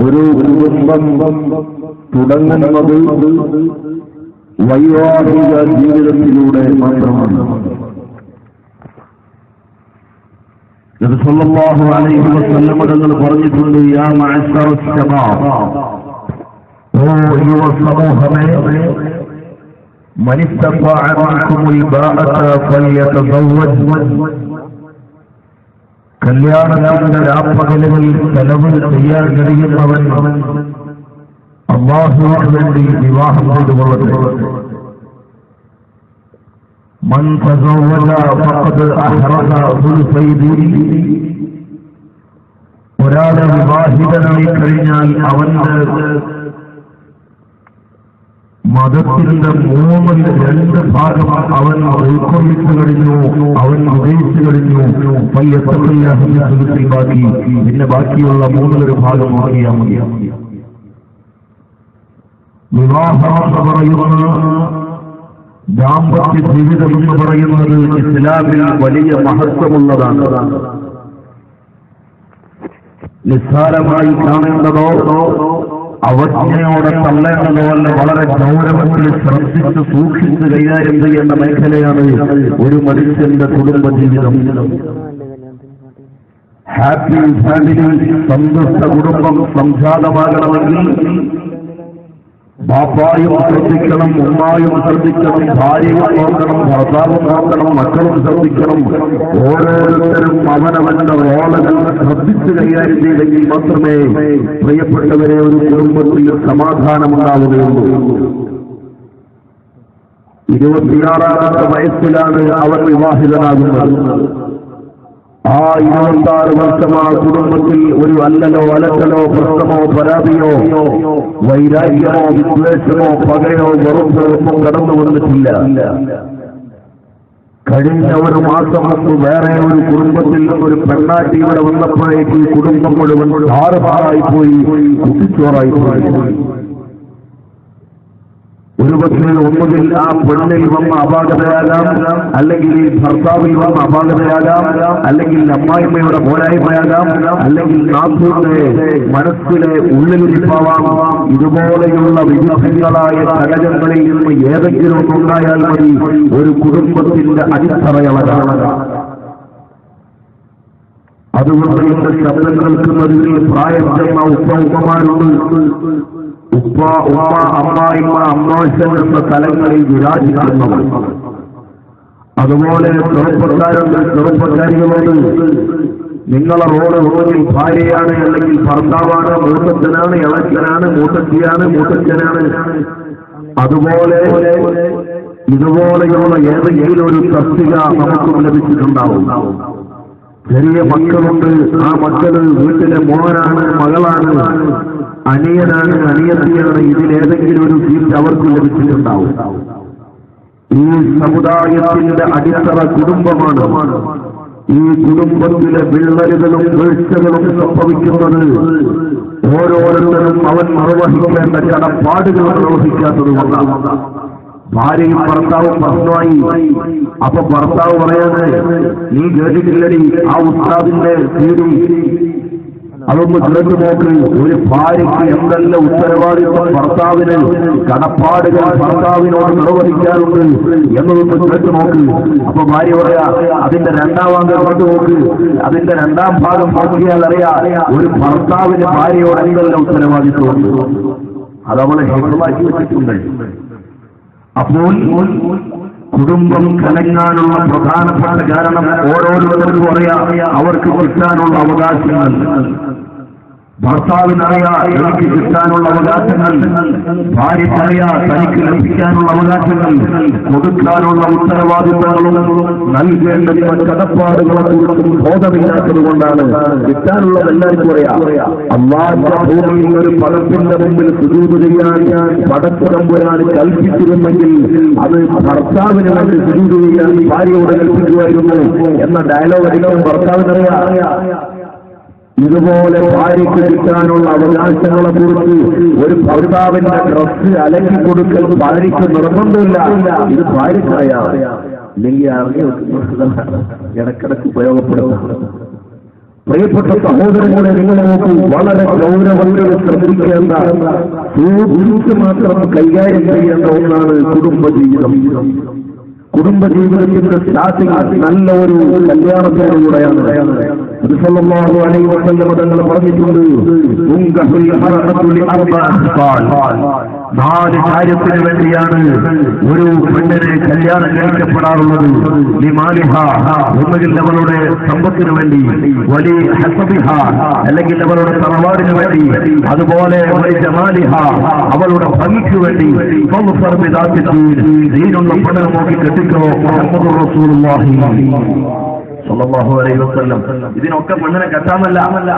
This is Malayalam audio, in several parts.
ഒരു കുടുംബം തുടങ്ങുന്നത് വൈവാഹിക ജീവിതത്തിലൂടെ മാത്രമാണ്. നബി സല്ലല്ലാഹു അലൈഹി വസല്ലം തങ്ങൾ പറഞ്ഞിട്ടുണ്ട്, യാ മഅശറ ശബാബ്, ഓ യുവ സമൂഹമേ, മൻ ഇസ്തഫഅ മിൻകുമുൽ ബാഅത ഫൽയതസവ്വജ്, കല്യാണത്തിന്റെ രാപ്പകലുകളിൽ ചെലവ് ചെയ്യാൻ കഴിയുന്നവൻ അല്ലാഹുവിന് വേണ്ടി വിവാഹം ചെയ്തുകൊള്ളട്ടെ. മൻ തസവ്വജ ഫഖദ് അഹ്റസ സുൽഫൈ ദീനി, ഒരാളെ വിവാഹിതനായി കഴിഞ്ഞാൽ അവന്റെ മതത്തിന്റെ 2 ഭാഗം അവൻ ഉൾക്കൊള്ളിച്ചു കഴിഞ്ഞു, അവൻ ഉപയോഗിച്ചു കഴിഞ്ഞു. ബാക്കി പിന്നെ ബാക്കിയുള്ള 3 ഭാഗം അറിയാൻ മതി. വിവാഹം എന്ന് പറയുന്ന ദാമ്പത്യ ജീവിതം എന്ന് പറയുന്നത് ഇസ്ലാമിൽ വലിയ മഹത്വമുള്ളതാണ്. നിസ്സാരമായി കാണേണ്ടതോ അവജ്ഞയോടെ തള്ളേണ്ടതോ അല്ല, വളരെ ഗൗരവത്തിൽ ശ്രദ്ധിച്ച് സൂക്ഷിച്ച് കൈകാര്യം ചെയ്യേണ്ട മേഖലയാണ് ഒരു മനുഷ്യന്റെ കുടുംബ ജീവിതം. ഹാപ്പി ഫാമിലി, സന്തുഷ്ട കുടുംബം സംജാതമാകണമെങ്കിൽ ബാപ്പായും ശ്രദ്ധിക്കണം, ഉമ്മായും ശ്രദ്ധിക്കണം, ഭാര്യയും നോക്കണം, ഭർത്താവും നോക്കണം, മക്കളും ശ്രദ്ധിക്കണം. ഓരോരുത്തരും അവനവന്റെ റോളുകൾ ശ്രദ്ധിച്ച് കൈകാര്യം ചെയ്തെങ്കിൽ മാത്രമേ പ്രിയപ്പെട്ടവരെ ഒരു കുടുംബത്തിൽ സമാധാനമുണ്ടാവുകയുള്ളൂ. 26-ാമത്തെ വയസ്സിലാണ് അവർ വിവാഹിതനാകുന്നത്. ആ 26 വർഷം ആ കുടുംബത്തിൽ ഒരു അല്ലലോ അലക്കലോ പ്രശ്നമോ പരാതിയോ വൈരാഗ്യമോ വിദ്വേഷമോ പകയോ വെറുപ്പോ ഒന്നും കടന്നു വന്നിട്ടില്ല. കഴിഞ്ഞ ഒരു മാസം മുമ്പ് വേറെ ഒരു കുടുംബത്തിൽ ഒരു പെണ്ണാട്ടി ഇവിടെ വന്നപ്പോഴേക്ക് ഈ കുടുംബം മുഴുവൻ ധാരഭാരായിപ്പോയി, കുട്ടിച്ചോറായിപ്പോയി. ഒരുപക്ഷെ ഒന്നുകിൽ ആ പെണ്ണിൽ വന്ന അപാകതയാകാം, അല്ലെങ്കിൽ ഈ ഭർത്താവിൽ വന്ന അപാകതയാകാം, അല്ലെങ്കിൽ അമ്മായിമ്മയുടെ പോരായ്മയാകാം, അല്ലെങ്കിൽ നാഥുവിന്റെ മനസ്സിലെ ഉള്ളിലിരിപ്പാവാം. ഇതുപോലെയുള്ള വിവിധങ്ങളായ ഘടകങ്ങളിൽ നിന്ന് ഏതെങ്കിലും ഒന്നുണ്ടായാൽ മതി ഒരു കുടുംബത്തിന്റെ അടിത്തറയളകാണ്. അതുകൊണ്ട് എന്റെ ശബ്ദം കേൾക്കുന്നതിൽ പ്രായം ചെയ്യുന്ന ഉപ്പമാരുണ്ട്. ഉപ്പ, ഉമ്മ, അമ്മായിമ്മ, അമ്മാശൻ എന്ന തലങ്ങളിൽ വിരാജിക്കുന്നവർ. അതുപോലെ ചെറുപ്പക്കാരുണ്ട്, ചെറുപ്പക്കാരികളോട് നിങ്ങളെ റോള് ഒന്നുകിൽ ഭാര്യയാണ്, അല്ലെങ്കിൽ ഭർത്താവാണ്, മൂത്തച്ഛനാണ്, ഇളച്ചനാണ്, മൂത്തച്ഛിയാണ്, മൂത്തച്ഛനാണ്. അതുപോലെ ഇതുപോലെയുള്ള ഏതെങ്കിലും ഒരു തസ്തിക നമുക്കും ലഭിച്ചിട്ടുണ്ടാവും. ചെറിയ മക്കളുണ്ട്, ആ മക്കള് വീട്ടിലെ മോനാണ്, മകളാണ്, അനിയനാണ്, അനിയത്തിയാണ്. ഇതിലേതെങ്കിലും ഒരു സീറ്റ് അവർക്ക് ലഭിച്ചിട്ടുണ്ടാവും. ഈ സമുദായത്തിന്റെ അടിത്തറ കുടുംബമാണ്. ഈ കുടുംബത്തിലെ വിള്ളലുകളും വീഴ്ചകളും സംഭവിക്കുന്നത് ഓരോരുത്തരും അവൻ നിർവഹിക്കേണ്ട കടപ്പാടുകൾ നിർവഹിക്കാത്തത് കൊണ്ടാണ്. ഭാര്യയും ഭർത്താവും പ്രശ്നമായി. അപ്പൊ ഭർത്താവ് പറയാന്, നീ കേട്ടിട്ടില്ലടി ആ ഉസ്താദിന്റെ തീരി, അതൊന്ന് കേട്ടു നോക്ക്. ഒരു ഭാര്യയ്ക്ക് എന്തെല്ലാം ഉത്തരവാദിത്വം ഭർത്താവിന്, കടപ്പാടുകൾ ഭർത്താവിനോട് നിർവഹിക്കാറുണ്ട് എന്നതൊന്ന് കേട്ടു നോക്ക്. അപ്പൊ ഭാര്യ പറയാ, അതിന്റെ 2ാം ഭാഗം കേട്ടു നോക്ക്. അതിന്റെ 2ാം ഭാഗം നോക്കിയാൽ അറിയാം ഒരു ഭർത്താവിന് ഭാര്യയോട് എന്തെല്ലാം ഉത്തരവാദിത്വമുണ്ട്. അതവളെ ഹെൽമാക്കി വെച്ചിട്ടുണ്ട്. അപ്പോൾ കുടുംബം കലങ്ങാനുള്ള പ്രധാനപ്പെട്ട കാരണം ഓരോരുത്തർക്കും അറിയാം അവർക്ക് കിട്ടാനുള്ള അവകാശങ്ങൾ. ഭർത്താവിനറിയാം എനിക്ക് കിട്ടാനുള്ള അവകാശങ്ങൾ, ഭാര്യയ്ക്കറിയാം തനിക്ക് ലഭിക്കാനുള്ള അവകാശങ്ങൾ, കൊടുക്കാനുള്ള ഉത്തരവാദിത്തങ്ങളും നൽകേണ്ടുന്ന കടപ്പാടുകളെ കുറിച്ചും ബോധമില്ലാത്തത് കൊണ്ടാണ് കിട്ടാനുള്ളത് എല്ലാവർക്കും അറിയാം. അല്ലാഹുവിന്റെ ഭൂമിയിൽ ഒരു പടത്തിന്റെ മുമ്പിൽ സുജൂദ് ചെയ്യാൻ പടച്ചുതമ്പുരാൻ കൽപ്പിച്ചിരുന്നെങ്കിൽ അത് ഭർത്താവിന് വേണ്ടി സുജൂദ് ചെയ്യാൻ ഭാര്യയോട് കൽപ്പിക്കുമായിരുന്നു എന്ന ഡയലോഗ് അടിക്കാൻ ഭർത്താവിനറിയാം. ഇതുപോലെ ഭാര്യയ്ക്ക് കിട്ടാനുള്ള അവകാശങ്ങളെ കുറിച്ച് ഒരു ഭർത്താവിന്റെ ഡ്രസ് അലക്കി കൊടുക്കൽ ഭാര്യയ്ക്ക് നിർബന്ധമില്ല. ഇത് ഭാര്യക്കറിയാം, അല്ലെങ്കിൽ അറിഞ്ഞു ഇടക്കിടക്ക് ഉപയോഗപ്പെടുത്താം. പ്രിയപ്പെട്ട സഹോദരങ്ങളെ, നിങ്ങൾ നോക്കൂ, വളരെ ഗൗരവത്തിൽ ശ്രദ്ധിക്കേണ്ട, സൂക്ഷിച്ച് മാത്രം കൈകാര്യം ചെയ്യേണ്ട ഒന്നാണ് കുടുംബജീവിതം. കുടുംബജീവിതത്തിന്റെ സ്റ്റാർട്ടിംഗ് നല്ല ഒരു കല്യാണത്തോടുകൂടെയാണ്. സല്ലല്ലാഹു അലൈഹി വസല്ലം തങ്ങൾ പറഞ്ഞിട്ടുണ്ട്, നാല് കാര്യത്തിന് വേണ്ടിയാണ് ഒരു പെണ്ണിനെ കല്യാണം കഴിക്കപ്പെടാറുള്ളത്. ഒന്നുകിൽ അവളുടെ സമ്പത്തിന് വേണ്ടി, വലിയ ഹസബിഹ അല്ലെങ്കിൽ അവളുടെ തറവാടിന് വേണ്ടി, അതുപോലെ വലിയ ജമാലിഹ അവളുടെ ഭംഗിക്ക് വേണ്ടി, ദീനുള്ള പെണ്ണിനെ നോക്കി കെട്ടിക്കോ. മുഹമ്മദുർ റസൂലുള്ളാഹി സ്വല്ലല്ലാഹു അലൈഹി വസല്ലം ഇതിനൊക്കെ പെണ്ണിനെ കെട്ടാമല്ല.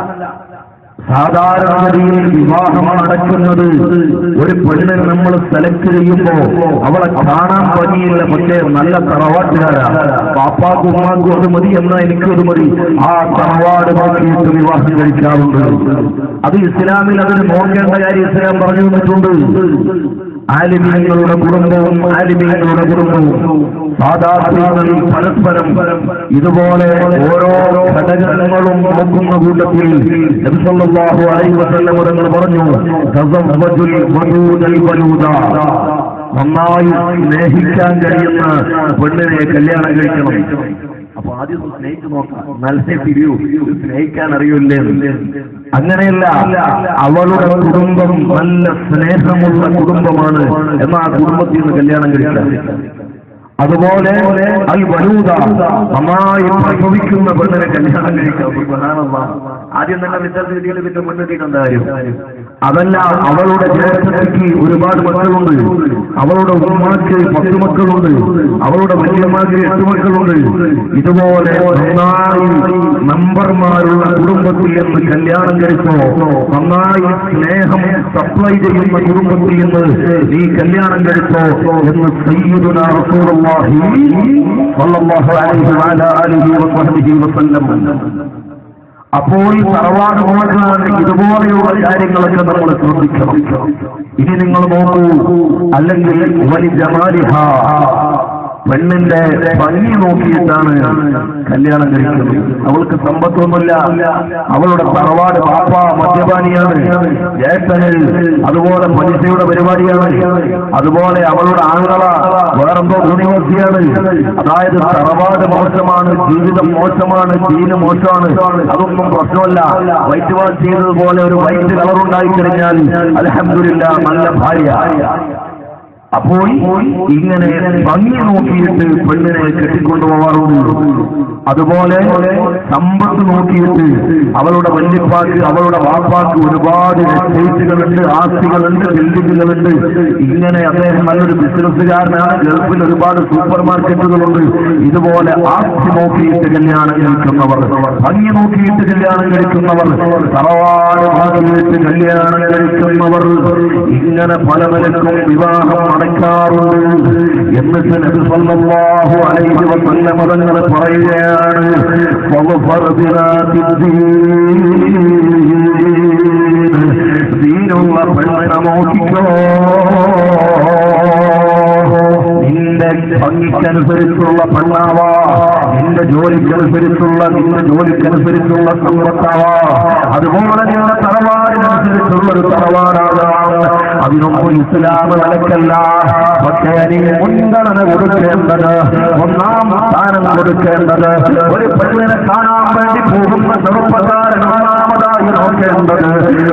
സാധാരണഗതിയിൽ വിവാഹം നടക്കുന്നത് ഒരു പെണ്ണിനെ നമ്മൾ സെലക്ട് ചെയ്യുമ്പോ അവളെ കാണാൻ ഭംഗിയില്ല, പക്ഷേ നല്ല തറവാട്ടുകാരാ, പാപ്പാക്കും ഉമ്മാക്കും അത് മതി എന്നാ എനിക്കത് മതി, ആ തറവാട് നോക്കിയിട്ട് വിവാഹം കഴിക്കാറുണ്ട്. അത് ഇസ്ലാമിൽ അതിന് നോക്കേണ്ട കാര്യം ഇസ്ലാം പറഞ്ഞു തന്നിട്ടുണ്ട്. ആലിമീങ്ങളുടെ കുടുംബവും ആലിമീങ്ങളുടെ കുടുംബവും സാധാരണ പരസ്പരം ഇതുപോലെ ഓരോ ഘടകങ്ങളും നോക്കുന്ന കൂട്ടത്തിൽ നബി സല്ലല്ലാഹു അലൈഹി വസല്ലം തങ്ങൾ പറഞ്ഞു, തസവ്വജുൽ വദൂദൽ വലൂദ, നന്നായി സ്നേഹിക്കാൻ കഴിയുന്ന പെണ്ണിനെ കല്യാണം കഴിക്കണം. അപ്പൊ ആദ്യം സ്നേഹിച്ചു നോക്കാം, നല്ല തിരിയൂ, സ്നേഹിക്കാൻ അറിയില്ലേ? അങ്ങനെയല്ല, അവളുടെ കുടുംബം നല്ല സ്നേഹമുള്ള കുടുംബമാണ് എന്നാ ആ കുടുംബത്തിൽ നിന്ന് കല്യാണം കഴിക്കാം. അതുപോലെ അൽ വലൂദ, നന്നായി പ്രസവിക്കുന്ന പെണ്ണിനെ കല്യാണം കഴിക്കാം. ആദ്യം തന്നെ വിദ്യാർത്ഥിയുടെ പിന്നെ മുന്നെത്തിയിട്ടുണ്ട് കാര്യം. അതല്ല, അവളുടെ ജ്യേഷ്ഠത്തിക്ക് ഒരുപാട് മക്കളുണ്ട്, അവളുടെ ഉമ്മാക്ക് 10 മക്കളുണ്ട്, അവളുടെ വലിയമ്മക്ക് 8 മക്കളുണ്ട്. ഇതുപോലെ നന്നായി നമ്പർമാരുള്ള കുടുംബത്തിൽ നിന്ന് കല്യാണം കഴിച്ചോ, നന്നായി സ്നേഹം സപ്ലൈ ചെയ്യുന്ന കുടുംബത്തിൽ നിന്ന് നീ കല്യാണം കഴിച്ചോ എന്ന് സയ്യിദുനാ റസൂലുള്ളാഹി സ്വല്ലല്ലാഹു അലൈഹി വഅലാ ആലിഹി വസഹ്ബിഹി വസല്ലം. അപ്പോൾ തറവാട് നോക്കാൻ ഇതുപോലെയുള്ള കാര്യങ്ങളൊക്കെ നമ്മൾ ശ്രദ്ധിക്കണം. ഇനി നിങ്ങൾ നോക്കൂ, അല്ലെങ്കിൽ വലിയ ജമാലിഹ, പെണ്ണിന്റെ ഭംഗി നോക്കിയിട്ടാണ് കല്യാണം കഴിക്കുന്നത്. അവൾക്ക് സമ്പത്തൊന്നുമില്ല, അവളുടെ തറവാട് പാപ്പ മദ്യപാനിയാണ്, ജ്യേഷ്ഠന് അതുപോലെ പലിശയുടെ പരിപാടിയാണ്, അതുപോലെ അവളുടെ ആങ്ങള വേറെന്തോ യൂണിവേഴ്സിറ്റിയാണ്. അതായത് തറവാട് മോശമാണ്, ജീവിതം മോശമാണ്, ദീന് മോശമാണ്, അതൊന്നും പ്രശ്നമല്ല. വൈറ്റ് വാഷ് ചെയ്തതുപോലെ ഒരു വൈറ്റ് കളർ ഉണ്ടായിക്കഴിഞ്ഞാൽ അൽഹംദുലില്ലാഹ് നല്ല ഭാര്യ. അപ്പോൾ ഇങ്ങനെ ഭംഗി നോക്കിയിട്ട് പെണ്ണിനെ കെട്ടിക്കൊണ്ടുപോകാറുണ്ട്. അതുപോലെ സമ്പത്ത് നോക്കിയിട്ട് അവളുടെ വല്യപ്പാക്ക് അവളുടെ വാപ്പാക്ക് ഒരുപാട് എസ്റ്റേറ്റുകളുണ്ട്, ആസ്തികളുണ്ട്, ബിൽഡിങ്ങുകളുണ്ട്. ഇങ്ങനെ അദ്ദേഹം നല്ലൊരു ബിസിനസ്സുകാരനാണ്, ഗൾഫിൽ ഒരുപാട് സൂപ്പർ മാർക്കറ്റുകളുണ്ട്. ഇതുപോലെ ആസ്തി നോക്കിയിട്ട് കല്യാണം കഴിക്കുന്നവർ, ഭംഗി നോക്കിയിട്ട് കല്യാണം കഴിക്കുന്നവർ, തറവാട് ഭാഗത്ത് കല്യാണം കഴിക്കുന്നവർ, ഇങ്ങനെ പല നിലക്കും വിവാഹം നടക്കാറുണ്ട്. എന്നിട്ട് നബി സല്ലല്ലാഹു അലൈഹി വസല്ലം തങ്ങൾ പറയുകയാണ്, ദീനുള്ള പെണ്ണിനെ നോക്കിക്കോ, നിന്റെ ഭംഗിക്കനുസരിച്ചുള്ള പെണ്ണാവാ, നിന്റെ ജോലിക്കനുസരിച്ചുള്ള സമ്പത്താവാ, അതുപോലെ നിങ്ങളുടെ തറവാടിനനുസരിച്ചുള്ള ഒരു തറവാടാകാം. അതിനൊന്നും ഇസ്ലാം വിലക്കല്ല. പക്ഷേ നീ മുൻഗണന കൊടുക്കേണ്ടത്, ഒന്നാം സ്ഥാനം കൊടുക്കേണ്ടത് ഒരു പെണ്ണിനെ കാണാൻ വേണ്ടി പോകുന്ന ചെറുപ്പക്കാരൻ ഒന്നാമതായി നോക്കേണ്ടത്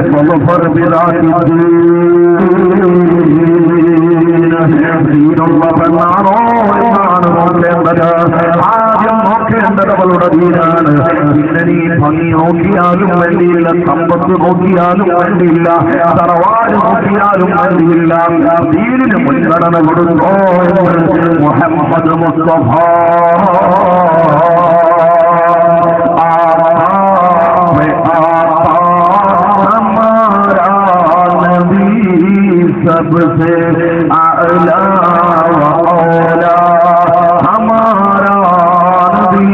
ദീനുള്ള പെണ്ണാണോ എന്നാണ് നോക്കേണ്ടത്. ആദ്യം നോക്കേണ്ടത് അവളുടെ ദീനാണ്. പിന്നെ നീ ഭംഗി നോക്കിയാലും വേണ്ടിയില്ല, സമ്പത്ത് നോക്കിയാലും വേണ്ടിയില്ല, തറവാട് നോക്കിയാലും വേണ്ടിയില്ല, ദീനിന് മുൻഗണന കൊടുത്തോ മുഹമ്മദ് മുസ്തഫ सबसे आला व औला हमारा नबी.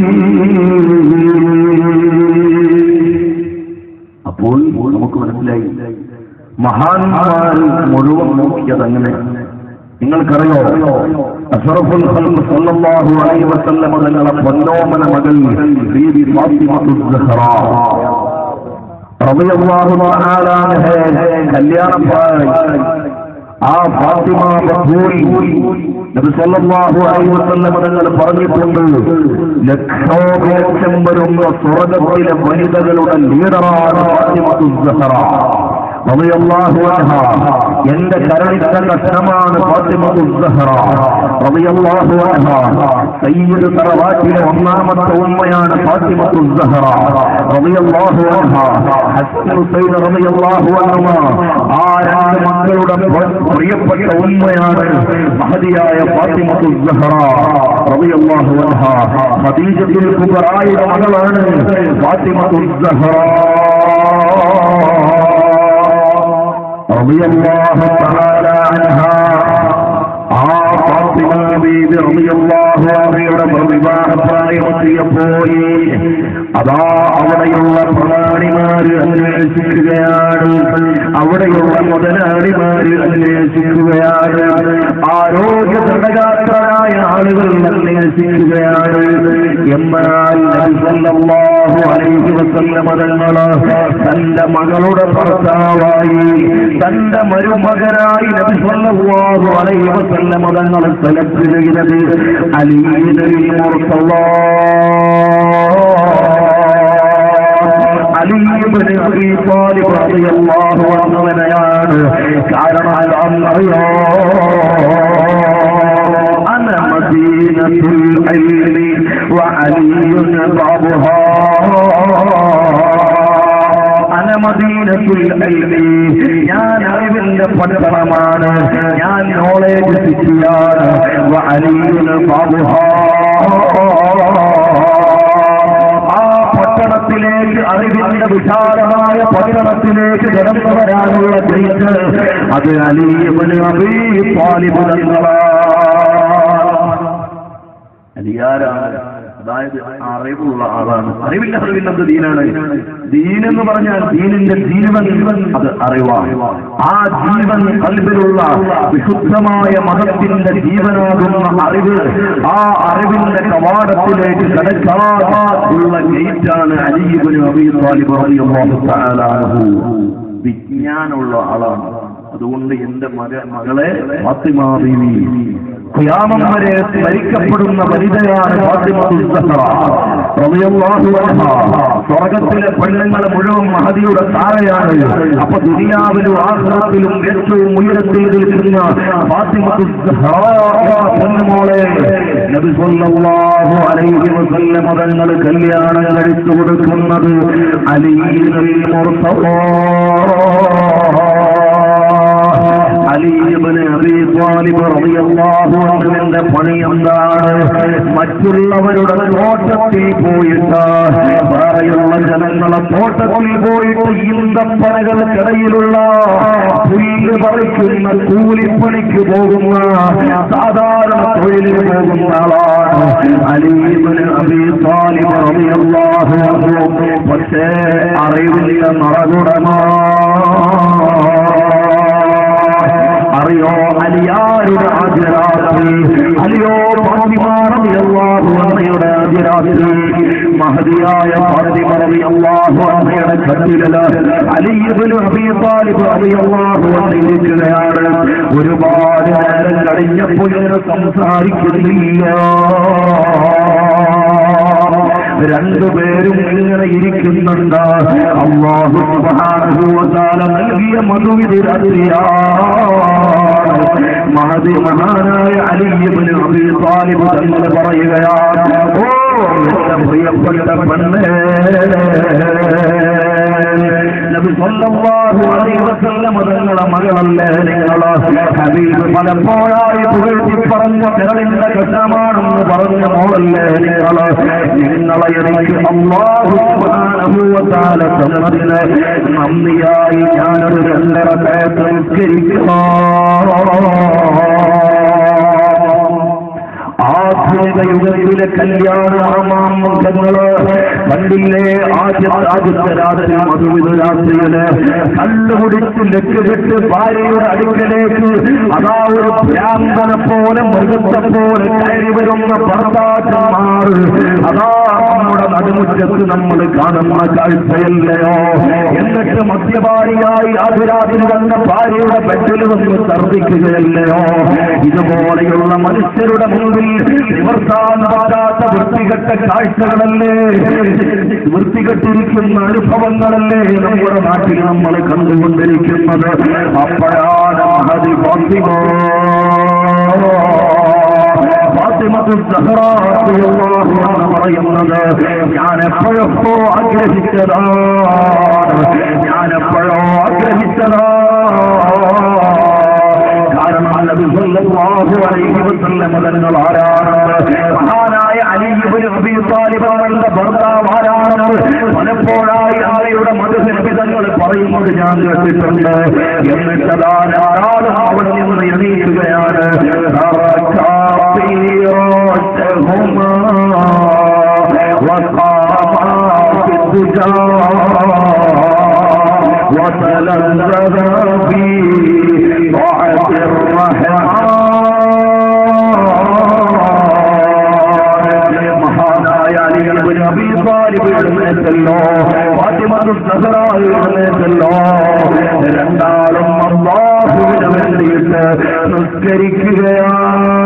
അപ്പോൾ നമുക്ക് മനസ്സിലായി മഹാന്മാർ മുഴുവൻ നോക്കിയത് അങ്ങനെ. നിങ്ങൾക്കറിയോ, അഷ്റഫുൽ ഖൽഖ് സല്ലല്ലാഹു അലൈഹി വസല്ലം തങ്ങളുടെ പൊന്നോമന മകൾ ബീബി ഫാത്തിമത്തുസ് സഹ്റ റളിയല്ലാഹു തആല അൻഹ കല്യാണം പ്രായം. ആ ഫാത്തിമ ബത്തൂൽ നബി സല്ലല്ലാഹു അലൈഹി വസല്ലം തങ്ങൾ പറഞ്ഞിട്ടുണ്ട്, ലക്ഷോപലക്ഷം വരുന്ന സ്വർഗ്ഗത്തിലെ വനിതകളുടെ ലീഡറാണ് ഫാത്തിമത്തുസ് സഹ്റ റളിയല്ലാഹു അൻഹാ. എന്റെ കരളിന്റെ കഷ്ടമാണ് ഫാത്തിമത്തുസ് സഹ്റ റളിയല്ലാഹു അൻഹാ. സയ്യിദ് തറവാട്ടിലെ ഒന്നാമത്തെ ഉമ്മയാണ് ഫാത്തിമത്തുസ് സഹ്റ റളിയല്ലാഹു അൻഹാ. ഹസ്സൻ ഹുസൈൻ റളിയല്ലാഹു അൻഹുമാ ആ രണ്ട് മക്കളുടെ പ്രിയപ്പെട്ട ഉമ്മയാണ് മഹദിയായ ഫാത്തിമത്തുസ് സഹ്റ റളിയല്ലാഹു അൻഹാ. ഖദീജത്തുൽ കുബ്രായുടെ മകളാണ് ഫാത്തിമത്തുസ് സഹ്റ റളിയല്ലാഹു തആല അൻഹാ. ആ ഫാത്തിമ ബീവി റളിയല്ലാഹു അൻഹയുടെ വിവാഹപ്രായമെത്തിയപ്പോൾ അതാ അവിടെയുള്ള പ്രധാനിമാര് അന്വേഷിക്കുകയാണ്, അവിടെയുള്ള മുതലാളിമാര് അന്വേഷിക്കുകയാണ്, ആരോഗ്യ ഘടകാത്രരായ ആളുകൾ അന്വേഷിക്കുകയാണ്. എന്നാൽ നബി സല്ലല്ലാഹു അലൈഹി വസല്ലം തങ്ങൾ തന്റെ മകളുടെ ഭർത്താവായി, തന്റെ മരുമകനായി നബി സല്ലല്ലാഹു അലൈഹി വസല്ലം തങ്ങൾ സെലക്ട് ചെയ്തത് അലിയുൽ മുർത്തള അലി ഇബ്നു അബീ ത്വാലിബ് റളിയല്ലാഹു അൻഹുവിനെയാണ്. കാരണം അറിയോ, അന മദീനത്തുൽ ഇൽമി വഅലിയുൻ ബാബുഹാ. അന മദീനത്തുൽ ഇൽമി, ഞാൻ അറിവിന്റെ പട്ടണമാണ്, ഞാൻ നോളേജ് സിറ്റിയാണ്. വഅലിയുൻ ബാബുഹാ, പട്ടണത്തിലേക്ക്, അറിവിന്റെ വിശാലമായ പട്ടണത്തിലേക്ക് കടന്നു വരാനുള്ള ഗേറ്റ് അത് അലി ഇബ്നു അബീ ത്വാലിബ് തങ്ങളാണ്. അലിയാരാണ്? അതായത് അറിവുള്ള ആളാണ്. അറിവില്ലാത്ത ദീനാണ്. ദീനെന്ന് പറഞ്ഞാൽ ദീനിന്റെ ജീവൻ, അത് അറിവാണ്. ആ ജീവൻ ഖൽബിലുള്ള വിശുദ്ധമായ മതത്തിന്റെ ജീവനാകുന്ന അറിവ്, ആ അറിവിന്റെ കവാടത്തിലേക്ക് കടക്കാനുള്ള ഗേറ്റാണ് അലി ഇബ്നു അബീ ത്വാലിബ് റളിയല്ലാഹു തആല അൻഹു. വിജ്ഞാനമുള്ള ആളാണ്. അതുകൊണ്ട് എന്റെ മകളെ ഫാത്തിമ ബീവി ഖിയാമം വരെ സ്മരിക്കപ്പെടുന്ന വനിതയാണ് ഫാത്തിമത്തുസ് സഹ്റ റളിയല്ലാഹു അൻഹാ. സ്വർഗ്ഗത്തിലെ പെണ്ണുങ്ങളെ മുഴുവൻ മഹദിയുടെ താരയാണ്. അപ്പൊ ദുനിയാവിലും ആഖിറത്തിലും ഏറ്റവും ഉയരത്തിൽ നിൽക്കുന്ന ഫാത്തിമത്തുസ് സഹ്റ പൊന്നുമോളെ നബി സല്ലല്ലാഹു അലൈഹി വസല്ലം തങ്ങൾ കല്യാണം കഴിച്ചു കൊടുക്കുന്നത് അലിയുൽ മുർത്തള അലി ഇബ്നു അബീ ത്വാലിബ് റളിയല്ലാഹു അൻഹുവിന്റെ പണി എന്താണ്? മറ്റുള്ളവരുടെ തോട്ടത്തിൽ പോയിട്ട്, വേറെയുള്ള ജനങ്ങളെ തോട്ടത്തിൽ പോയിട്ട് ഈന്തപ്പനകൾക്കിടയിലുള്ള പുല്ല് പറിക്കുന്ന കൂലിപ്പണിക്ക് പോകുന്ന സാധാരണ തൊഴിലിന് പോകുന്ന ആളാണ് അലി ഇബ്നു അബീ ത്വാലിബ് റളിയല്ലാഹു അൻഹു. പക്ഷേ അറിവിന്റെ മറകുടമാ. അറിയോ അലിയാരുടെ ആദ്യരാത്രി, അലിയോ ഫാത്തിമ റളിയല്ലാഹു അൻഹയുടെ ആദ്യരാത്രി, മഹദിയായ ഫാത്തിമ റളിയല്ലാഹു അൻഹയുടെ കട്ടിലിൽ അലി ഇബ്നു അബീ ത്വാലിബ് റളിയല്ലാഹു അൻഹു ഇരിക്കുകയാണ്. ഒരുപാട് നേരം കഴിഞ്ഞപ്പോൾ സംസാരിക്കുന്നില്ല. രണ്ടുപേരും ഇങ്ങനെ ഇരിക്കുന്നുണ്ട്. അല്ലാഹു സുബ്ഹാനഹു വ തആല നൽകിയ മധുവിധി രാത്രിയാണ്. മഹാനായ അലി ഇബ്നു അബീ ത്വാലിബ് തങ്ങൾ പറയുകയാണ്, ഓ എന്റെ പ്രിയപ്പെട്ട പെണ്ണേ, നബി സല്ലല്ലാഹു അലൈഹി വസല്ലം തങ്ങളുടെ മകളല്ലേ നിങ്ങൾ? ഹബീബ് പലപ്പോഴായി പുകഴ്ത്തി പറഞ്ഞ കരളിന്റെ കഷ്ടമാണെന്ന് പറഞ്ഞ മോളല്ലേ നിങ്ങൾ? നിങ്ങളെ എനിക്ക് അല്ലാഹു സുബ്ഹാനഹു വ തആല തന്നതിന് നന്ദിയായി ഞാനൊരു 2 റക്അത്ത് നിസ്കരിക്കുന്നു. ആ ആധുനിക യുഗത്തിലെ കല്യാണമാമംഗങ്ങള് കണ്ടില്ലേ? ആദ്യത്തെ രാത്രി മധുവിധ രാത്രിയില് കല്ലുകുടിച്ച് ലക്കുകെട്ട് ഭാര്യയുടെ അടുക്കലേക്ക് അതാ ഒരു ഭ്രാന്തനെ പോലെ മൃഗത്തെ പോലെ കയറി വരുന്ന ഭർത്താക്കന്മാർ അതാ നമ്മുടെ നടുമുറ്റത്ത് നമ്മൾ കാണുന്ന കാഴ്ചയല്ലയോ? എന്നിട്ട് മദ്യപാനിയായി ആദ്യരാത്രി വന്ന ഭാര്യയുടെ ബെഡിൽ വന്ന് ഛർദ്ദിക്കുകയല്ലയോ? ഇതുപോലെയുള്ള മനുഷ്യരുടെ മുമ്പിൽ നിവർത്താൻ പറ്റാത്ത വൃത്തികെട്ട കാഴ്ചകളല്ലേ, വൃത്തികെട്ടിരിക്കുന്ന അനുഭവങ്ങളല്ലേ നമ്മുടെ നാട്ടിൽ നമ്മൾ കണ്ടുകൊണ്ടിരിക്കുന്നത്? അപ്പോഴാണ് മഹദി ഫാത്തിമത്തുൽ സഹ്റ റളിയല്ലാഹു അൻഹ പറയുന്നത്, ഞാനെപ്പോഴോ ആഗ്രഹിച്ചതാണ്. കാരണം നബി സല്ലല്ലാഹു അലൈഹി വസല്ലം തങ്ങൾ ആരാണ്? മഹാനായ അലി ഇബ്നു അബീ ത്വാലിബ് തങ്ങളുടെ ഭർത്താവ് ആരാണ്? പലപ്പോഴായി ആലയുടെ മദ്ഹ് നബി തങ്ങൾ പറയുന്നത് ഞാൻ കേട്ടിട്ടുണ്ട്. എന്നിട്ട് ധാരാളം അവിടെ നിന്ന് എണീക്കുകയാണ്. മഹാനായ അലി ഇബ്നു അബീ ത്വാലിബ് എഴുന്നേറ്റല്ലോ, ഫാത്തിമത്തുൽ സഹ്റ എഴുന്നേറ്റല്ലോ. രണ്ടാളും അല്ലാഹുവിന് വേണ്ടിയിട്ട് നിസ്കരിക്കുകയാണ്.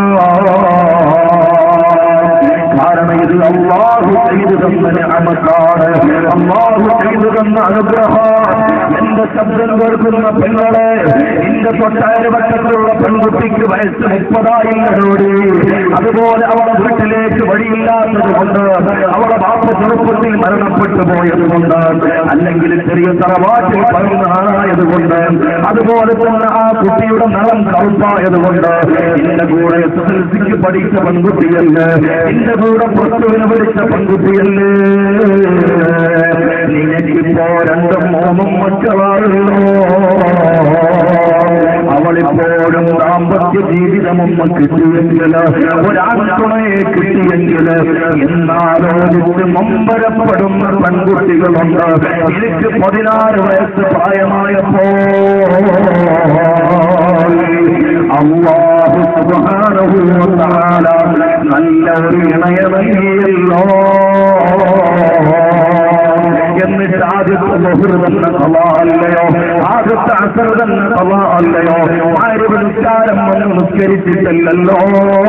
കാരണം ഇത് അല്ലാഹു ചെയ്തു തന്ന നിഅമത്താണ്, അല്ലാഹു ചെയ്തു തന്ന അനുഗ്രഹമാണ്. എന്റെ ശബ്ദം കേൾക്കുന്ന പെങ്ങളെ, എന്റെ തൊട്ടയൽവട്ടത്തിലുള്ള പെൺകുട്ടിക്ക് വയസ്സ് 30 അതുപോലെ അവളെ വീട്ടിലേക്ക് വഴിയില്ലാത്തത് കൊണ്ട്, അവളെ ബാപ്പ ചെറുപ്പത്തിൽ മരണപ്പെട്ടു പോയതുകൊണ്ട്, അല്ലെങ്കിൽ ചെറിയ തറവാട്ടിൽ പറയുന്ന ആളായതുകൊണ്ട്, അതുപോലെ തന്നെ ആ കുട്ടിയുടെ നിറം കറുപ്പായതുകൊണ്ട്, എന്റെ കൂടെ SSLCക്ക് പഠിച്ച പെൺകുട്ടിയല്ലേ, എന്റെ കൂടെ പുറത്തുവിന് പഠിച്ച പെൺകുട്ടിയല്ലേ, നിനക്കിപ്പോ 2-3 മക്കളാണല്ലോ. അവളിപ്പോഴും ദാമ്പത്യ ജീവിതമൊന്ന് കിട്ടിയെങ്കിൽ, ഒരാൺതുണയെ കിട്ടിയെങ്കിൽ, എന്നാലോചിച്ച് മമ്പരപ്പെടുന്ന പെൺകുട്ടികളുണ്ട്. എനിക്ക് 16 വയസ്സ് പ്രായമായപ്പോ അല്ലാഹു സുബ്ഹാനഹു വ തആല നല്ല ഒരു ഇണയെ നൽകിയല്ലോ. എന്നിട്ട് ആദ്യത്തെ ബഹുർ തന്നെ ഖളാ അല്ലയോ, ആദ്യത്തെ അസർ തന്നെ ഖളാ അല്ലയോ, മഗ്‌രിബ് നിസ്കാരം വന്ന് നിസ്കരിച്ചിട്ടല്ലോ.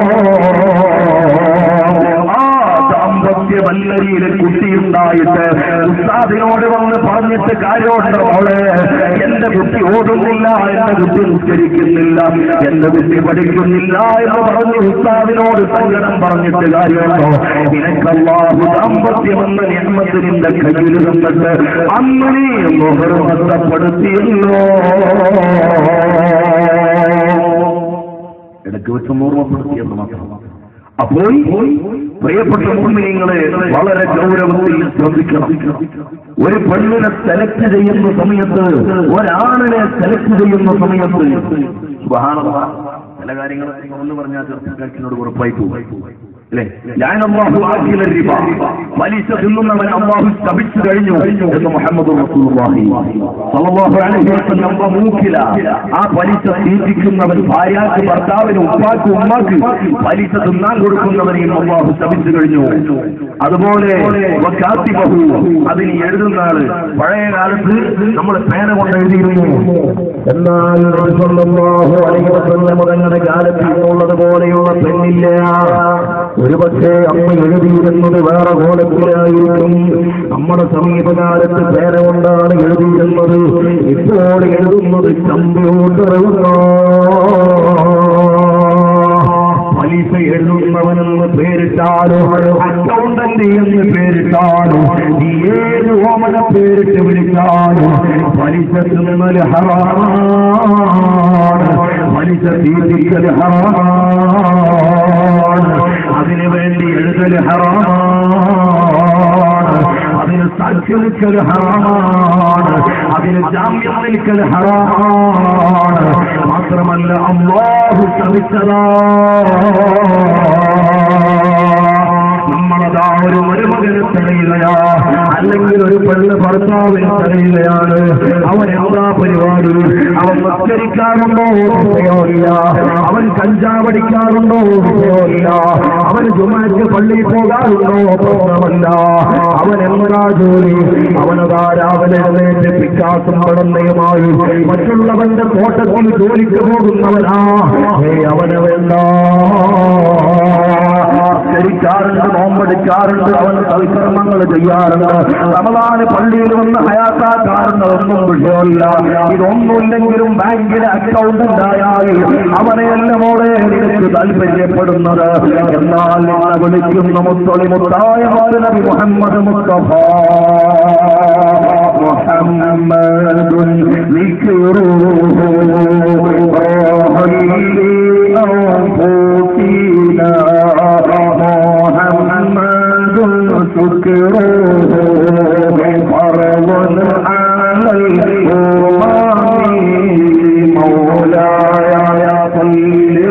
വല്ലരിയിലെ കുട്ടിയുണ്ടായിട്ട് ഉസ്താദിനോട് വന്ന് പറഞ്ഞിട്ട് കാര്യമുണ്ട്, മോളെ എന്റെ കുട്ടി ഓടുന്നില്ല, എന്റെ കുട്ടി നിസ്കരിക്കുന്നില്ല, എന്റെ കുട്ടി പഠിക്കുന്നില്ല എന്ന് പറഞ്ഞ് ഉസ്താദിനോട് സങ്കടം പറഞ്ഞിട്ട് കാര്യമുണ്ടോ? നിനക്ക് അല്ലാഹു ദാമ്പത്യമെന്ന നിഅമത്ത് നിന്റെ കയ്യിൽ തന്നിട്ട് അന്ന് നീ നഷ്ടപ്പെടുത്തിയല്ലോ. ഇടയ്ക്ക് വെച്ച് ഓർമ്മപ്പെടുത്തിയെന്ന് മാത്രം. അപ്പോൾ പ്രിയപ്പെട്ട മുഅ്മിനീങ്ങളെ, വളരെ ഗൗരവത്തിൽ ശ്രദ്ധിക്കണം. ഒരു പെണ്ണിനെ സെലക്ട് ചെയ്യുന്ന സമയത്ത്, ഒരാണിനെ സെലക്ട് ചെയ്യുന്ന സമയത്ത് സുബ്ഹാനല്ലാഹ് ചില കാര്യങ്ങൾ ഒന്ന് പറഞ്ഞാൽ ചെറുപ്പക്കാർക്കിനോട് ഉറപ്പായി പോകും അല്ലേ? പലിശ തിന്നുന്നവൻ അല്ലാഹു ശപിച്ചു കഴിഞ്ഞു എന്ന് മുഹമ്മദ് റസൂലുള്ളാഹി സ്വല്ലല്ലാഹു അലൈഹി വസല്ലം മൂക്കില. ആ പലിശ തീറ്റിക്കുന്നവൻ, ഭാര്യക്ക്, ഭർത്താവിന്, ഉപ്പാക്ക്, ഉമ്മാക്ക് പലിശ തിന്നാൻ കൊടുക്കുന്നവനെയും അല്ലാഹു ശപിച്ചു കഴിഞ്ഞു. അതുപോലെ അതിന് എഴുതുന്ന ആള്, പഴയ കാലത്ത് നമ്മൾ പേന കൊണ്ട് എഴുതിയിരുന്നു. എന്നാൽ തങ്ങളുടെ കാലത്ത് ഉള്ളത് പോലെയുള്ള പെണ്ണില്ല. ഒരുപക്ഷെ അമ്മ എഴുതിയിരുന്നത് വേറെ കോലത്തിലായിരിക്കും. നമ്മുടെ സമീപകാലത്ത് പേന കൊണ്ടാണ് എഴുതിയിരുന്നത്. ഇപ്പോൾ എഴുതുന്നത് കമ്പ്യൂട്ടർ. പലിശ എഴുതുന്നവനെന്ന് പേരിട്ടാലോ, അക്കൗണ്ടന്റ് എന്ന് പേരിട്ടാലോ, നീ ഏത് ഓമന പേരിട്ട് വിളിച്ചാലും പലിശ തിന്നൽ ഹറാമാണ്, പലിശ തീറ്റിക്കൽ ഹറാമാണ്, അതിനു വേണ്ടി എഴുതൽ ഹറാമാണ്, അതിന് സാക്ഷി നിൽക്കൽ ഹറാമാണ്, അതിന് ജാമ്യം നിൽക്കൽ ഹറാമാണ്. മാത്രമല്ല അല്ലാഹു ശപിച്ചതാ. നമ്മളതാ ഒരു മരുമകനെ തടയുകയാ, അല്ലെങ്കിൽ ഒരു പെണ്ണ് ഭർത്താവിനെ തടയുകയാണ്. അവൻ എന്താ പരിപാടി? അവൻ മത്സരിക്കാറുണ്ടോ? വിഷയമില്ല. അവൻ കഞ്ചാവടിക്കാറുണ്ടോ? വിഷയമില്ല. അവന് ജുമാക്ക് പള്ളിയിൽ പോകാറുണ്ടോ? പ്രശ്നമല്ല. അവൻ എന്താ ജോലി? അവനതാ രാവിലെ എഴുന്നേറ്റ് പിക്കാസും പടന്നയുമായി മറ്റുള്ളവന്റെ തോട്ടത്തിൽ ജോലിക്ക് പോകുന്നവനാ. അവന് വേണ്ട. ധരിക്കാറുണ്ട്, നോമ്പെടുക്കാറുണ്ട്, അവൻ സൽക്കർമ്മങ്ങൾ ചെയ്യാറുണ്ട്, റമദാന് പള്ളിയിൽ വന്ന് ഹയാത്താക്കാറുണ്ട്. ഒന്നും വിഷയമില്ല. ഇതൊന്നുമില്ലെങ്കിലും ബാങ്കിലെ അക്കൗണ്ട് ഉണ്ടായാൽ അവനെയെല്ലാമോടെ നിനക്ക് താല്പര്യപ്പെടുന്നത്. എന്നാൽ നിന്നെ വിളിക്കുന്ന മുത്തളിമുത്തായ നബി മുഹമ്മദ് മുസ്തഫ മുഹമ്മദുൻ ദിക്റുഹു റഹീലി മുഹമ്മദുൻ ശുക്റുഹു ഫർദുൻ അലൽ ഉമ്മി മൗലായ സല്ലി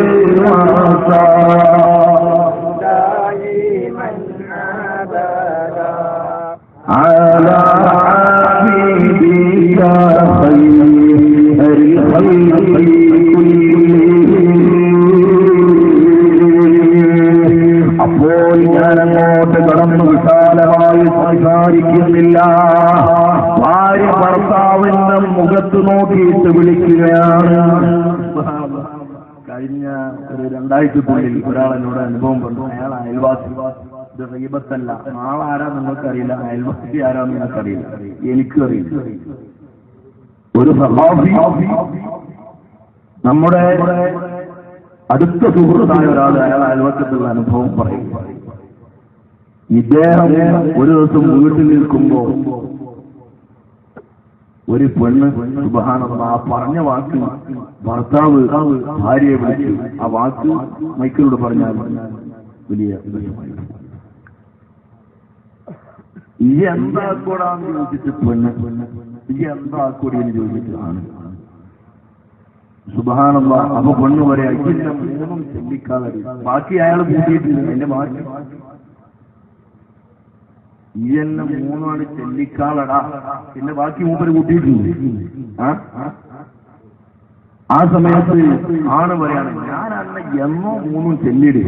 ദായിമൻ അബദാ അലാ ഹബീബിക ഖൈറിൽ ഖൽഖി അപ്പോൾ ഞാനങ്ങോട്ട് കടന്നു വിശാലമായി സംസാരിക്കുന്നില്ല. ഭാര്യ ഭർത്താവിന്റെ മുഖത്ത് നോക്കിയിട്ട് വിളിക്കുകയാണ്. കഴിഞ്ഞ ഒരു 2-ആഴ്ചക്കുള്ളിൽ ഒരാളെന്നോട് അനുഭവം പറഞ്ഞു. അയാൾ അയൽവാസി. ഇത് ഗീബത്തല്ല. ആളാരാ നിങ്ങൾക്കറിയില്ല, അയൽവാസി ആരാന്ന് നിങ്ങൾക്കറിയില്ല, എനിക്കും അറിയില്ല. ഒരു സഹാബി നമ്മുടെ അടുത്ത സുഹൃത്തായ ഒരാൾ അയാൾ അയൽവക്കത്തുള്ള അനുഭവം പറയും. ഇദ്ദേഹം ഒരു ദിവസം വീട്ടിൽ നിൽക്കുമ്പോ ഒരു പെണ്ണ് സുബ്ഹാനല്ലാഹ് ആ പറഞ്ഞ വാക്ക് ഭർത്താവ് ഭാര്യയെ വിളിച്ചു. ആ വാക്ക് മൈക്കിലൂടെ പറഞ്ഞാൽ വലിയ ഈ എന്താക്കൂടാന്ന് ചോദിച്ചിട്ട് പെണ്ണ് ഈ എന്താക്കൂടി എന്ന് ചോദിച്ചിട്ടാണ്. സുബ്ഹാനല്ലാഹ്. അപ്പൊ പെണ്ണ് പറയാ ഇതിന്റെ മൂന്നും ചെല്ലിക്കാതെ ബാക്കി അയാൾ കൂട്ടിയിട്ടില്ല. എന്റെ ബാക്കി ഈ എന്നെ മൂന്നാണ് ചെല്ലിക്കാളടാ, പിന്നെ ബാക്കി മൂപ്പര് കൂട്ടിയിട്ടുണ്ട്. ആ സമയത്ത് ആണ് പറയാണ് ഞാൻ അന്ന് എന്നോ മൂന്നും ചെല്ലിട്.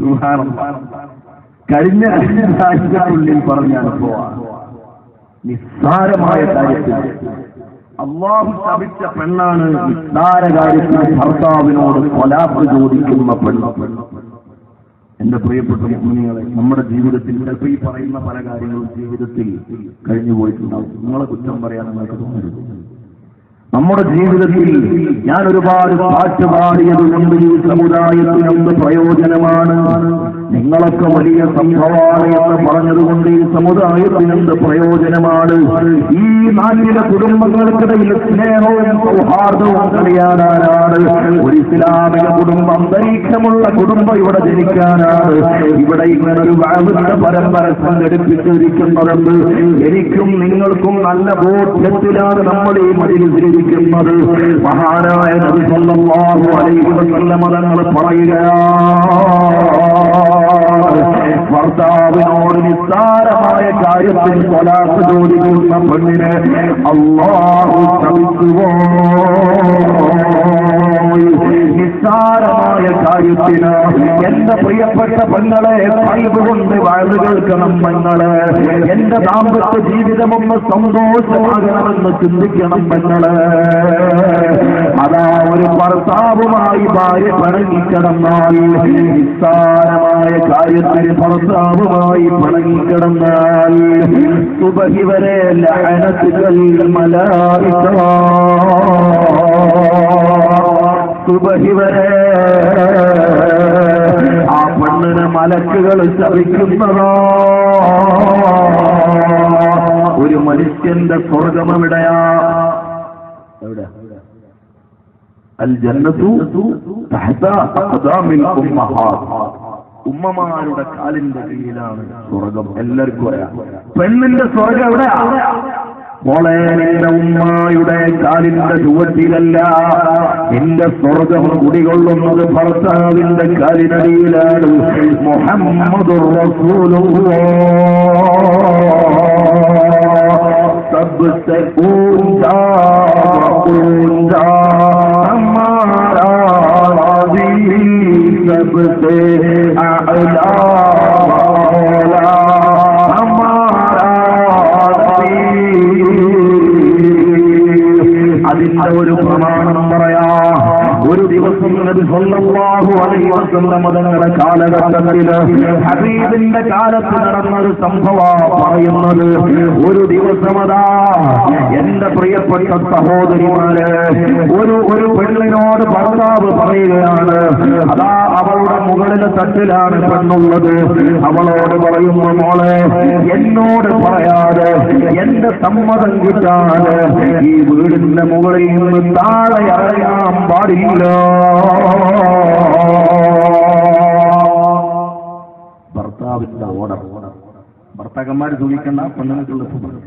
കഴിഞ്ഞ ആഴ്ചക്കുള്ളിൽ പറഞ്ഞ അനുഭവമാണ്. നിസ്സാരമായ കാര്യത്തിൽ അല്ലാഹു ശപിച്ച പെണ്ണാണ്. നിസ്സാര കാര്യത്തിൽ ഭർത്താവിനോട് ത്വലാഖ് ചോദിക്കുന്ന പെണ്ണ്. എന്റെ പ്രിയപ്പെട്ട മുഅ്മിനീങ്ങളെ, നമ്മുടെ ജീവിതത്തിൽ ചിലപ്പോൾ ഈ പറയുന്ന പല കാര്യങ്ങളും ജീവിതത്തിൽ കഴിഞ്ഞു പോയിട്ടുണ്ടാവും. നിങ്ങളെ കുറ്റം പറയാൻ നിങ്ങൾക്ക് തോന്നരുത്. നമ്മുടെ ജീവിതത്തിൽ ഞാൻ ഒരുപാട് പാട്ട് പാടിയത് കൊണ്ട് ഈ സമുദായത്തിനെന്ത് പ്രയോജനമാണ്, നിങ്ങളൊക്കെ വലിയ സംഭവമാണ് എന്ന് പറഞ്ഞതുകൊണ്ട് ഈ സമുദായത്തിനെന്ത് പ്രയോജനമാണ്, ഈ നാട്ടിലെ കുടുംബങ്ങൾക്കിടയിൽ സ്നേഹവും സൗഹാർദ്ദവും കളിയാനാണ്, ഒരു ഇസ്ലാമിക കുടുംബ അന്തരീക്ഷമുള്ള കുടുംബം ഇവിടെ ജനിക്കാനാണ് ഇവിടെ ഇങ്ങനൊരു വാവിന്റെ പരമ്പര സംഘടിപ്പിച്ചിരിക്കുന്നതെന്ന് എനിക്കും നിങ്ങൾക്കും നല്ല ബോധ്യത്തിലാണ് നമ്മൾ ഈ മജ്‌ലിസിൽ ിക്കുന്നത്. മഹാനായ നബി സല്ലല്ലാഹു അലൈഹി വസല്ലം തങ്ങൾ പറയുകയാണ്, ഭർത്താവിനോട് നിസ്സാരമായ കാര്യത്തിൽ ത്വലാഖ് ചോദിക്കുന്ന പെണ്ണിനെ അല്ലാഹു ശപിച്ചുവോ. നിസ്സാരമായ കാര്യത്തിന് എന്റെ പ്രിയപ്പെട്ട പെങ്ങളെ ഖൽബ് കൊണ്ട് വാഴ്ന്നു കേൾക്കണം. പെങ്ങളെ എന്റെ ദാമ്പത്യ ജീവിതമൊന്ന് സന്തോഷമാകണമെന്ന് ചിന്തിക്കണം. പെങ്ങളെ അതാ ഒരു ഭർത്താവുമായി ഭാര്യ പിണങ്ങിക്കിടന്നാൽ, നിസ്സാരമായ കാര്യത്തിന് ഭർത്താവുമായി പിണങ്ങിക്കിടന്നാൽ സുബഹി വരെ ലഅനത്തുൽ മലായിക, സുബഹി വരെ ആ പെണ്ണിന് മലക്കുകൾ ശപിക്കുന്നതോ. ഒരു മനുഷ്യന്റെ സ്വർഗം എവിടെയാ? എവിടെ? അൽ ജന്നത്തു തഹ്ത അഖ്ദാമിൽ ഉമ്മഹാത്ത്. ഉമ്മമാരുടെ കാലിന്റെ കീഴിലാണ് സ്വർഗം. എല്ലാവർക്കും അറിയാം. പെണ്ണിന്റെ സ്വർഗം എവിടെയാ? മോളെ, നിന്റെ ഉമ്മായുടെ കാലിന്റെ ചുവട്ടിലല്ല. നിന്റെ സ്വർഗം കുടികൊള്ളുന്നത് ഭർത്താവിന്റെ കാലിനടിയിലാണ്. മുഹമ്മദുർ റസൂലുള്ളാഹ് सबसे ऊंचा हमारा नबी, सबसे आला हमारा नबी. അതിന്റെ ഒരു പ്രമാണം പറയാ. ഒരു ദിവസം നബി സല്ലല്ലാഹു അലൈഹി വസല്ലം തങ്ങളുടെ കാലഘട്ടത്തില് ഹബീബിന്റെ കാലത്ത് നടന്നൊരു സംഭവം പറയുന്നത്. ഒരു ദിവസമതാ എന്റെ പ്രിയപ്പെട്ട സഹോദരിമാര്, ഒരു പെണ്ണിനോട് ഭർത്താവ് പറയുകയാണ്. അതാ അവളുടെ മുകളിലെ തട്ടിലാണ് പെണ്ണുള്ളത്. അവളോട് പറയുന്നു, മോളെ, എന്നോട് പറയാതെ എന്റെ സമ്മതം കിട്ടാതെ ഈ വീടിന്റെ മുകളിൽ നിന്ന് താഴെ അറിയാൻ പാടില്ല. ഭർത്താവിന്റെ ഓർഡർ. ഭർത്താക്കന്മാര് സൂക്ഷിക്കണ്ട, പെണ്ണുങ്ങൾക്കുള്ള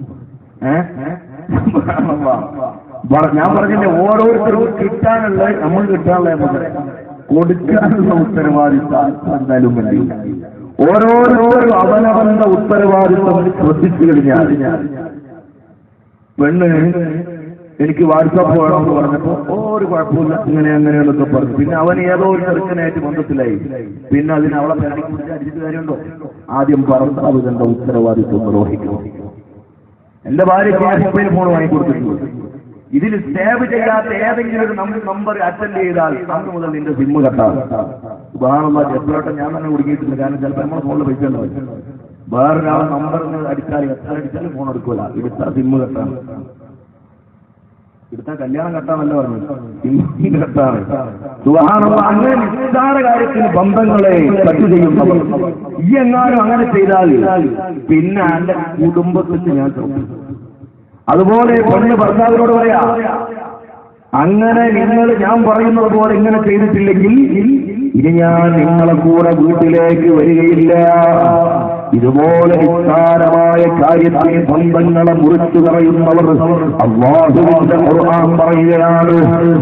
ഞാൻ പറഞ്ഞില്ലേ, ഓരോരുത്തർക്കും കിട്ടാനുള്ള, നമ്മൾ കിട്ടാനുള്ള കൊടുക്കാനുള്ള ഉത്തരവാദിത്വം എന്തായാലും വേണ്ടിയില്ല. ഓരോരുത്തരും അവനവന്റെ ഉത്തരവാദിത്വം ശ്രദ്ധിച്ചു കഴിഞ്ഞാൽ, പെണ്ണ് എനിക്ക് വാട്സാപ്പ് വേണമെന്ന് പറഞ്ഞപ്പോ ഒരു കുഴപ്പമില്ല, അങ്ങനെയാണെന്നൊക്കെ പറഞ്ഞു. പിന്നെ അവൻ ഏതോ ഒരു ചെറുക്കനായിട്ട് ബന്ധത്തിലായി. പിന്നെ അതിന് അവളെ പേരടിക്ക് പിടിച്ച് അടിച്ചിട്ട് കാര്യമുണ്ടോ? ആദ്യം ഭർത്താവ് തന്റെ ഉത്തരവാദിത്വം നിർവഹിക്കണം. എന്റെ ഭാര്യയ്ക്ക് ഞാൻ മൊബൈൽ ഫോൺ വാങ്ങിക്കൊടുത്തിട്ടുണ്ട്. ഇതിൽ സേവ് ചെയ്യാത്ത ഏതെങ്കിലും ഒരു നമ്പർ അറ്റൻഡ് ചെയ്താൽ അന്ന് മുതൽ നിന്റെ സിമ്മ് കട്ടാണ്. ഉദാഹരണം എപ്പോഴോട്ടെ ഞാൻ തന്നെ കുടുങ്ങിയിട്ടില്ല. കാരണം ചിലപ്പോൾ നമ്മുടെ ഫോണിൽ പൈസ ഉണ്ടാവും. വേറൊരാളെ നമ്പർ അടിച്ചാൽ എത്ര അടിച്ചാലും ഫോൺ എടുക്കൂല. എടുത്താൽ സിമ്മ് കട്ടാണ്. എടുത്താൽ കല്യാണം കട്ടാന്നല്ല പറഞ്ഞു, സിമ്മ് കട്ടാണ്. സുബ്ഹാനല്ലാഹ്. അങ്ങനെ നിസ്സാര കാര്യത്തിന് ബന്ധങ്ങളെ കട്ട് ചെയ്യുന്നവർ ഈ എങ്ങാനും അങ്ങനെ ചെയ്താൽ പിന്നെ എന്റെ കുടുംബത്തിന് ഞാൻ ശ്രമിക്കും. അതുപോലെ പെണ്ണ് ഭർത്താവിനോട് പറയാ, അങ്ങനെ നിങ്ങൾ ഞാൻ പറയുന്നത് പോലെ ഇങ്ങനെ ചെയ്തിട്ടില്ലെങ്കിൽ ഇനി ഞാൻ നിങ്ങളെ കൂടെ വീട്ടിലേക്ക് വരികയില്ല. ഇതുപോലെ നിസ്സാരമായ കാര്യത്തിൽ ബന്ധങ്ങളെ മുറിച്ചു പറയുന്നവർ അല്ലാഹുവിന്റെ ഖുർആൻ പറയുകയാണ്,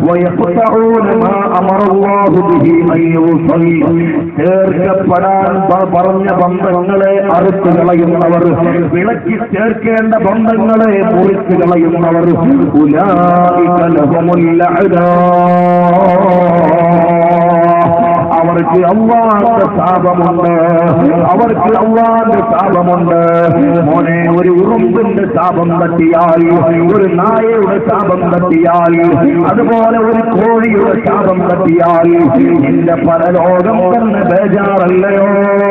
ചേർക്കപ്പെടാൻ പറഞ്ഞ ബന്ധങ്ങളെ അറുത്തു കളയുന്നവർ, വിളക്കി ചേർക്കേണ്ട ബന്ധങ്ങളെ മുറിച്ചു കളയുന്നവർ, ഉലൈക ലഹുമുൽ ലഅനാ, അവർക്ക് അല്ലാഹുവിന്റെ ശാപമുണ്ട്. അവർക്ക് അല്ലാഹുവിന്റെ ശാപമുണ്ട്. മോനെ, ഒരു ഉറുമ്പിന്റെ ശാപം തട്ടിയാൽ, ഒരു നായയുടെ ശാപം തട്ടിയാൽ, അതുപോലെ ഒരു കോഴിയുടെ ശാപം തട്ടിയാൽ നിന്റെ പരലോകം തന്നെ ബേജാറല്ലയോ?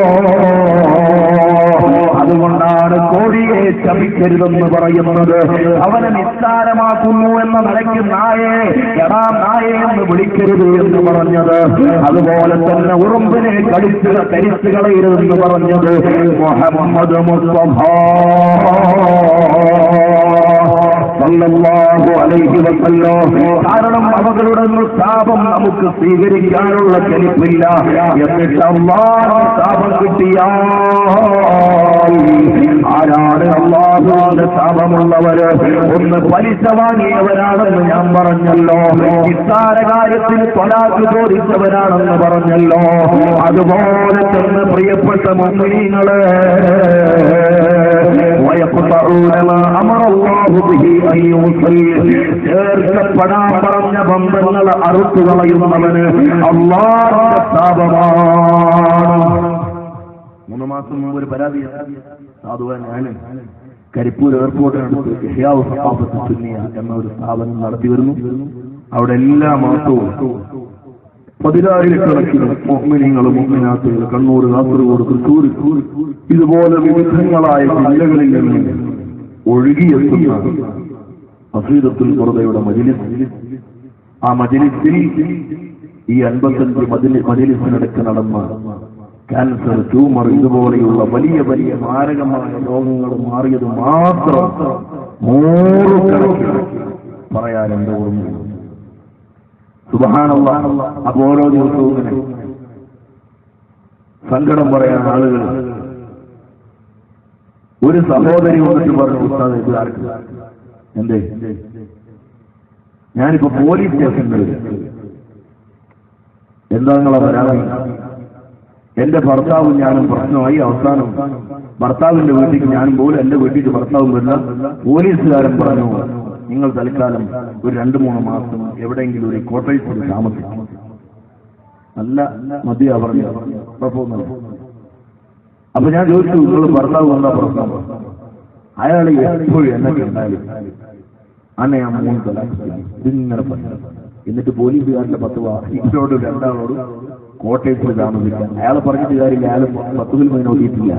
അതുകൊണ്ടാണ് കോഴിയെ ശപിക്കരുതെന്ന് പറയുന്നത്. അവനെ നിസ്സാരമാക്കുന്നു എന്ന നിലയ്ക്ക് നായെ എടാ നായെ എന്ന് വിളിക്കരുത് എന്ന് പറഞ്ഞത്. അതുപോലെ തന്നെ ഉറുമ്പിനെ കരിച്ചു കളയരുതെന്ന് പറഞ്ഞത് മുഹമ്മദ് മുസ്തഫ സല്ലല്ലാഹു അലൈഹി വസല്ലം. കാരണം അവകളുടെ ശാപം നമുക്ക് സ്വീകരിക്കാനുള്ള കെൽപ്പില്ല. എന്നിട്ട് അല്ലാഹുവിന്റെ ശാപം കിട്ടിയാൽ ആരാണ് അല്ലാഹുവിന്റെ ശാപമുള്ളവര്? ഒന്ന് പലിശ വാങ്ങിയവരാണെന്ന് ഞാൻ പറഞ്ഞല്ലോ. നിസ്സാര കാര്യത്തിന് ത്വലാഖ് ചോദിച്ചവരാണെന്ന് പറഞ്ഞല്ലോ. അതുപോലെ തന്നെ പ്രിയപ്പെട്ട മുഅ്മിനീങ്ങളെ, ചേർക്കപ്പെടാൻ പറഞ്ഞ ബന്ധങ്ങൾ അറുത്തു കളയുന്നവന് അല്ലാഹുവിന്റെ ശാപമാണ്. 3 മാസം മുമ്പ് ഒരു പരാതി സാധുവാൻ ഞാൻ കരിപ്പൂർ എയർപോർട്ടിനടുത്ത് ഇഹ്യാഉ സഖാഫത്ത് സുന്നിയ എന്ന ഒരു സ്ഥാപനം നടത്തി വരുന്നു. അവിടെ എല്ലാ മാസവും 10,000 മുഅ്മിനീങ്ങളും മുഅ്മിനാത്തുകൾ കണ്ണൂർ, കാസർഗോഡ്, തൃശ്ശൂർ ഇതുപോലെ വിവിധങ്ങളായ ജില്ലകളിൽ നിന്ന് ഒഴുകിയെത്തുന്ന അഖീദത്തുൽ ഖുർദയുടെ മജ്ലിസ്. ആ മജ്ലിസിൽ ഈ 55 മജ്ലിസിനിടയ്ക്ക് നടന്ന ക്യാൻസർ, ട്യൂമർ ഇതുപോലെയുള്ള വലിയ വലിയ മാരകമായ രോഗങ്ങൾ മാറിയത് മാത്രം 100 കണക്കിന് പറയാനുണ്ട്. സുബ്ഹാനല്ലാഹ്. അപ്പോൾ ഓരോ ദിവസവും ഇങ്ങനെ സങ്കടം പറയാൻ ആളുകൾ. ഒരു സഹോദരി വന്നിട്ട് പറഞ്ഞു, ഉസ്താദ് ഇത് ആർക്ക് എന്തേ, ഞാനിപ്പോ പോലീസ് സ്റ്റേഷനിൽ എന്താ നിങ്ങളെ പരാതി? എന്റെ ഭർത്താവും ഞാനും പ്രശ്നമായി. അവസാനം ഭർത്താവിന്റെ വീട്ടിലേക്ക് ഞാനും പോലും എന്റെ വീട്ടിലേക്ക് ഭർത്താവും വരില്ല. പോലീസുകാരൻ പറഞ്ഞു, നിങ്ങൾ തൽക്കാലം ഒരു 2-3 മാസം എവിടെയെങ്കിലും ഒരു കോട്ടേഴ്സിൽ താമസിക്കും. നല്ല മതിയാ പറഞ്ഞു, കുഴപ്പമൊന്നുമില്ല. അപ്പൊ ഞാൻ ചോദിച്ചു, നിങ്ങൾ ഭർത്താവ് എന്താ പ്രശ്നം? അയാൾ എപ്പോഴും എന്നൊക്കെ ഉണ്ടായാലും അന്നെ ഞാൻ 3 തലാഖ് ഇതിങ്ങനെ പറഞ്ഞു. എന്നിട്ട് പോലീസുകാരുടെ 10 ഇവരോട് 2 കോട്ടയത്തിൽ താമസിക്കാൻ. അയാളെ പറഞ്ഞിട്ട് കാര്യമില്ല, അയാൾ 10 നോക്കിയിട്ടില്ല.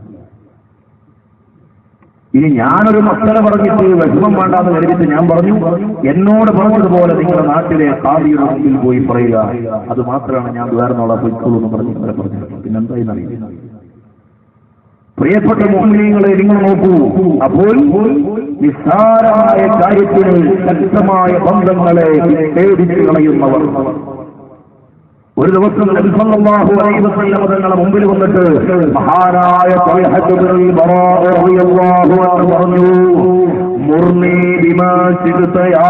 ഇനി ഞാനൊരു മക്കളെ പറഞ്ഞിട്ട് വിഷമം വേണ്ടാന്ന് കരുതിയിട്ട് ഞാൻ പറഞ്ഞു, എന്നോട് പറഞ്ഞതുപോലെ നിങ്ങളുടെ നാട്ടിലെ ഖാദിയുടെ മുമ്പിൽ പോയി പറയുക, അത് മാത്രമാണ് ഞാൻ വേറെന്നുള്ള പൊയ്ക്കോളൂ എന്ന് പറഞ്ഞ് ഇവരെ പറഞ്ഞു. പിന്നെന്തായെന്ന് അറിയില്ല. പ്രിയപ്പെട്ട മുഅ്മിനീങ്ങളെ, നിങ്ങൾ നോക്കൂ, അപ്പോൾ നിസ്സാരമായ കാര്യത്തിന് ശക്തമായ ബന്ധങ്ങളെ ഛേദിച്ചു കളയുന്നവർ. ഒരു ദിവസം നബി സല്ലല്ലാഹു അലൈഹി വസല്ലം തങ്ങളുടെ മുമ്പിൽ വന്നിട്ട് മഹാനായ ത്വൽഹത്ത് ബിൻ ബറാഅ റളിയല്ലാഹു അൻഹു പറഞ്ഞു, മുർനി ബിമാ ശിഅ്ത യാ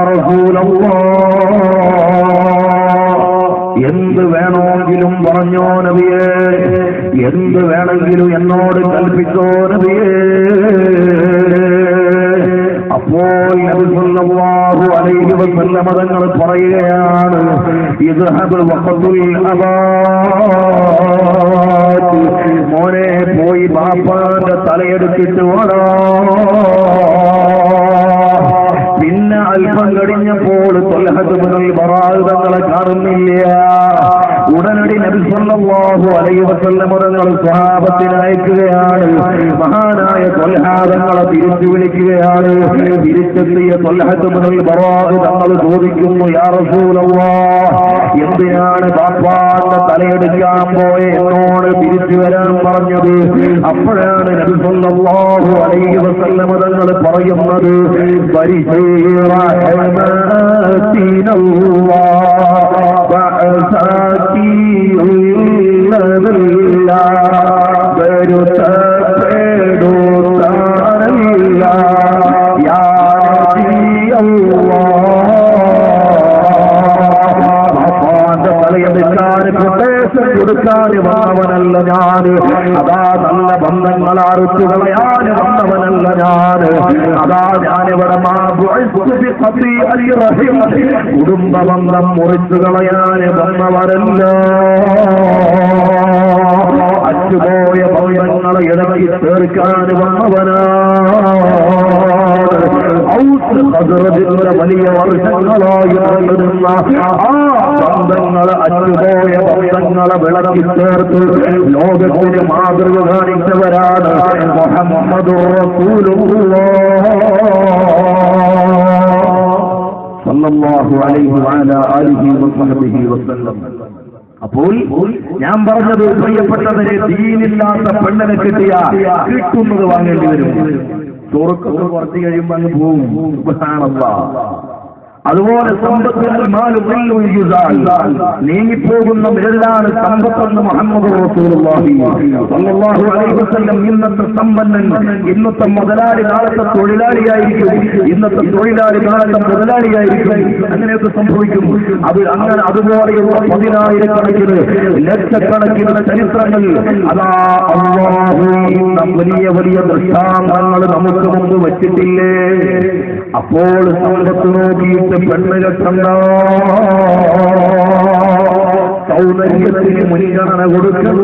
റസൂലല്ലാഹ്, എന്ത് വേണമെങ്കിലും പറഞ്ഞോ നബിയേ, എന്ത് വേണമെങ്കിലും എന്നോട് കൽപ്പിച്ചോ നബിയേ. അപ്പോൾ നബി സല്ലല്ലാഹു അലൈഹി വസല്ലം തങ്ങൾ പറയുകയാണ്, ഇദ്ഹബ് വഖതുൽ അബാത്, മോനെ പോയി ബാപ്പാന്റെ തലയെടുത്തിട്ട് വാടാ. പിന്നെ അല്പം കഴിഞ്ഞപ്പോൾ ത്വൽഹത്ത് ബിൻ ബറാഅ തങ്ങളെ കാണുന്നില്ല. ഉടനടി നബി സല്ലല്ലാഹു അലൈഹി വസല്ലം തങ്ങൾ സ്വഹാബത്തിനെ അയക്കുകയാണ്. മഹാനായ ത്വൽഹ തങ്ങളെ തിരിച്ചു വിളിക്കുകയാണ്. തിരിച്ചെത്തിയ ത്വൽഹത്ത് ബിൻ ബറാഅ തങ്ങൾ ചോദിക്കുന്നു, യാ റസൂലല്ലാഹ്, എന്തിനാണ് ബാപ്പാന്റെ തലയെടുക്കാൻ പോയ എന്നോട് തിരിച്ചു വരാൻ പറഞ്ഞത്? അപ്പോഴാണ് നബി സല്ലല്ലാഹു അലൈഹി വസല്ലം തങ്ങൾ പറയുന്നത്, കൊടുക്കാൻ വന്നവനല്ല ഞാന്, അതാ നല്ല ബന്ധങ്ങൾ അറുത്തു കളയാന് വന്നവനല്ല ഞാന്, അതാ ഞാനിവിടെ കുടുംബ ബന്ധം മുറിച്ചു കളയാന് വന്നവരല്ല, അറ്റുപോയ ബന്ധങ്ങളെ ഇടയ്ക്ക് ചേർക്കാൻ വന്നവനാണ്. വലിയ വർഷങ്ങളായി നടന്നിരുന്ന ആ ബന്ധങ്ങളെ, അറ്റുപോയ ബന്ധങ്ങളെ വിളക്കി ചേർത്ത് ലോകത്തിന് മാതൃക കാണിച്ചവരാണ് മുഹമ്മദുർ റസൂലുള്ളാഹ് സല്ലല്ലാഹു അലൈഹി വഅലാ ആലിഹി വസഹ്ബിഹി വസല്ലം. അപ്പോൾ ഞാൻ പറഞ്ഞത്, പ്രിയപ്പെട്ടവരെ, ദീനില്ലാത്ത പെണ്ണിനെ കിട്ടിയ കിട്ടുന്നത് വാങ്ങേണ്ടി വരും. ചോറുക്കൊക്കെ കുറച്ച് കഴിയുമ്പോൾ അങ്ങ് പോകും. സുബ്ഹാനല്ലാഹ്. അതുപോലെ സമ്പത്തിൽ നീങ്ങിപ്പോകുന്ന വിരലാണ് സമ്പത്തെന്ന് മുഹമ്മദ് റസൂലുള്ളാഹി സ്വല്ലല്ലാഹു അലൈഹി വസല്ലം. ഇന്നത്തെ സമ്പന്നൻ ഇന്നത്തെ മുതലാളി നാളത്തെ തൊഴിലാളിയായിരിക്കും, ഇന്നത്തെ തൊഴിലാളി നാളത്തെ മുതലാളിയായിരിക്കും. അങ്ങനെയൊക്കെ സംഭവിക്കും. അത് അങ്ങനെ അതുപോലെയുള്ള 10,000-കണക്കിന് ലക്ഷക്കണക്കിന് ചരിത്രങ്ങൾ അതാ അല്ലാഹു വലിയ വലിയ ദൃഷ്ടാന്തങ്ങൾ നമുക്ക് മുമ്പ് വച്ചിട്ടില്ലേ? അപ്പോൾ സമ്പത്ത് നോക്കിയിട്ട് പെണ്ണ് കെട്ടണ്ട, സൗന്ദര്യത്തിന് മുൻഗണന കൊടുക്കണ്ട,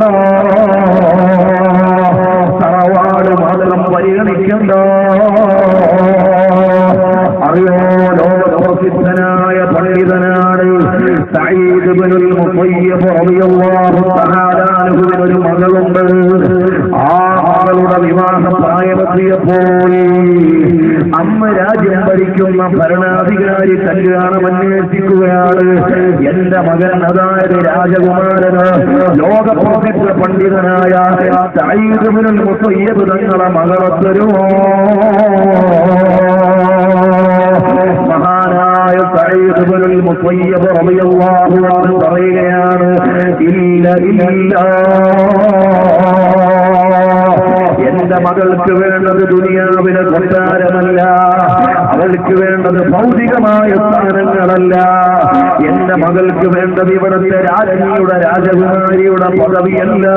തറവാട് മാത്രം പരിഗണിക്കണ്ട. അറിയോ, ലോകപ്രസിദ്ധനായ പണ്ഡിതനാണ് സഈദ് ഇബ്നുൽ മുസയ്യിബ് റളിയല്ലാഹു തആല അൻഹുവിന് ഒരു മകളുണ്ട്. ആ മകളുടെ വിവാഹ പ്രായമെത്തിയപ്പോൾ അമ്മ രാജ്യം ഭരിക്കുന്ന ഭരണാധികാരി കല്യാണം അന്വേഷിക്കുകയാണ്. എന്റെ മകൻ, അതായത് രാജകുമാരന്, ലോകപ്രസിദ്ധ പണ്ഡിതനായ സഈദ് ഇബ്നുൽ മുസയ്യിബ് തങ്ങളെ മകളെ തരുമോ? മഹാനായ മഹാനായ സഈദ് ഇബ്നുൽ മുസയ്യിബ് റളിയല്ലാഹു അൻഹു പറയുകയാണ്, ഇല്ല എന്റെ മകൾക്ക് വേണ്ടത് ദുനിയാവിലെ കൊട്ടാരമല്ല, അവൾക്ക് വേണ്ടത് ഭൗതികമായ സ്ഥാനങ്ങളല്ല, എന്റെ മകൾക്ക് വേണ്ടത് ഇവിടുത്തെ രാജ്ഞിയുടെ രാജകുമാരിയുടെ പദവിയല്ല,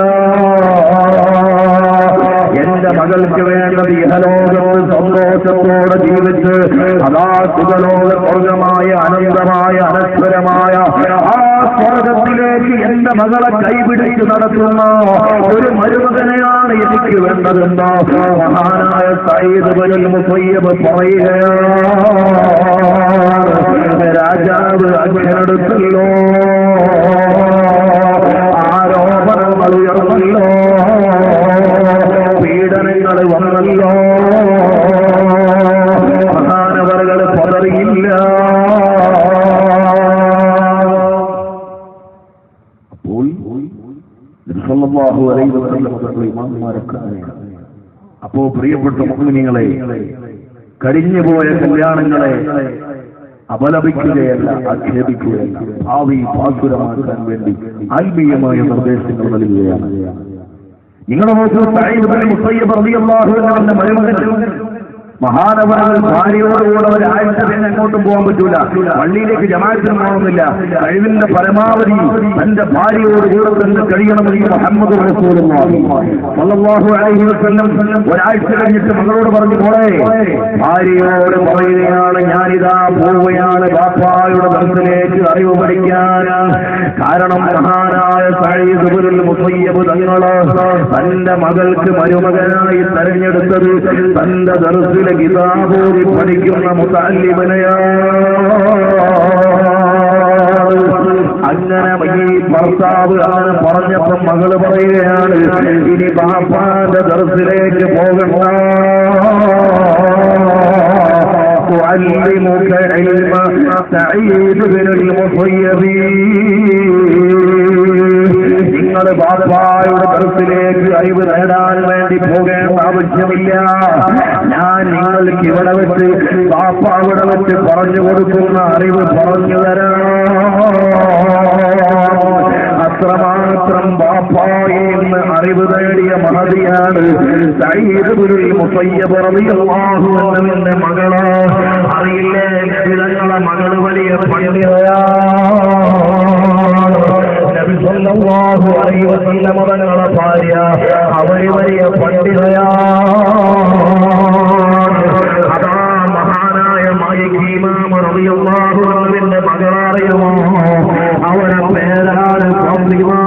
എന്റെ മകൾക്ക് വേണ്ടത് ഇഹലോകത്ത് സന്തോഷത്തോടെ ജീവിച്ച് അതാ സുഖലോക സ്വർഗമായ അനന്തമായ അനശ്വരമായ ആ സ്വർഗത്തിലേക്ക് എന്റെ മകളെ കൈപിടിച്ച് നടത്തുന്ന ഒരു മരുമകനെയാണ് എനിക്ക് വേണ്ടതെന്ന് മഹാനായ സഈദ് ഇബ്നുൽ മുസയ്യിബ് പറയുകയാണ്. രാജാവ് അച്ഛനെടുത്തല്ലോ, ആരോപണങ്ങൾ ഉയർന്നല്ലോ, പീഡനങ്ങൾ വന്നല്ലോ, മഹാനവറുകൾ പതറിയില്ല. അപ്പോ പ്രിയപ്പെട്ട മുഅ്മിനീങ്ങളെ, കഴിഞ്ഞുപോയ കല്യാണങ്ങളെ അപലപിക്കുകയല്ല, ആക്ഷേപിക്കുകയല്ല, ഭാവി ഭാസുരമാക്കാൻ വേണ്ടി ആത്മീയമായ നിർദ്ദേശങ്ങൾ നൽകുകയാണ്. നിങ്ങളെ നോക്കൂ, സഈദ് ഇബ്നുൽ മുസയ്യിബ് റളിയല്ലാഹു അൻഹുവിന്റെ മരുമകൻ മഹാനവറുകൾ ഭാര്യയോടുകൂടെ ഒരാഴ്ച പിന്നെ എങ്ങോട്ടും പോകാൻ പറ്റൂല, പള്ളിയിലേക്ക് ജമാഅത്തിന് പോകണമെന്നില്ല, കഴിവിന്റെ പരമാവധി തന്റെ ഭാര്യയോടുകൂടെ തന്നെ കഴിയണമെന്ന് മുഹമ്മദ് റസൂലുള്ളാഹി സ്വല്ലല്ലാഹു അലൈഹി വസല്ലം ഒരാഴ്ച കഴിഞ്ഞിട്ട് മകളോട് പറഞ്ഞു, മോളെ, ഭാര്യയോട് പറയുകയാണ്, ഞാനിതാ പോവുകയാണ് ബാപ്പായുടെ ദർസിലേക്ക് അറിവ് പഠിക്കാൻ. കാരണം മഹാനായ സഈദ് ഇബ്നുൽ മുസയ്യിബ് തങ്ങള് തന്റെ മകൾക്ക് മരുമകനായി തെരഞ്ഞെടുത്തത് തന്റെ ദർസിൽ കിതാബോധി പഠിക്കുന്ന മുതഅല്ലിമനെയാണ്. അങ്ങനെ ഈ ഭർത്താവ് ആണ് പറഞ്ഞപ്പം മകള് പറയുകയാണ്, ഇനി ബാപ്പാന്റെ ദർസിലേക്ക് പോകണ്ട, تعلمك علم سعيد بن المسيب. നിങ്ങൾ ബാപ്പായുടെ ദർസിലേക്ക് അറിവ് നേടാൻ വേണ്ടി പോകേണ്ട ആവശ്യമില്ല, ഞാൻ നിങ്ങൾക്ക് ഇവിടെ വെച്ച് ബാപ്പ അവിടെ വെച്ച് പറഞ്ഞു കൊടുക്കുന്ന അറിവ് പറഞ്ഞു തരാം. അത്രമാത്രം ബാപ്പായിൽ നിന്ന് അറിവ് നേടിയ മഹതിയാണ് സഈദ് ഇബ്നുൽ മുസയ്യിബ് റളിയല്ലാഹു അൻഹുവിന്റെ മകള്. അറിയില്ലേ, നിങ്ങളെ മകള് വലിയ പണ്ഡിതയാണ്. നബി സല്ലല്ലാഹു അലൈഹി വസല്ലം തങ്ങളുടെ ഭാര്യ അവര് വലിയ പണ്ഡിതയാണ്. അതാ മഹാനായ മാലിക് ഇമാം റളിയല്ലാഹു അൻഹുവിന്റെ മകളറിയുമോ? അവരുടെ പേരാണ് ഫാത്തിമ.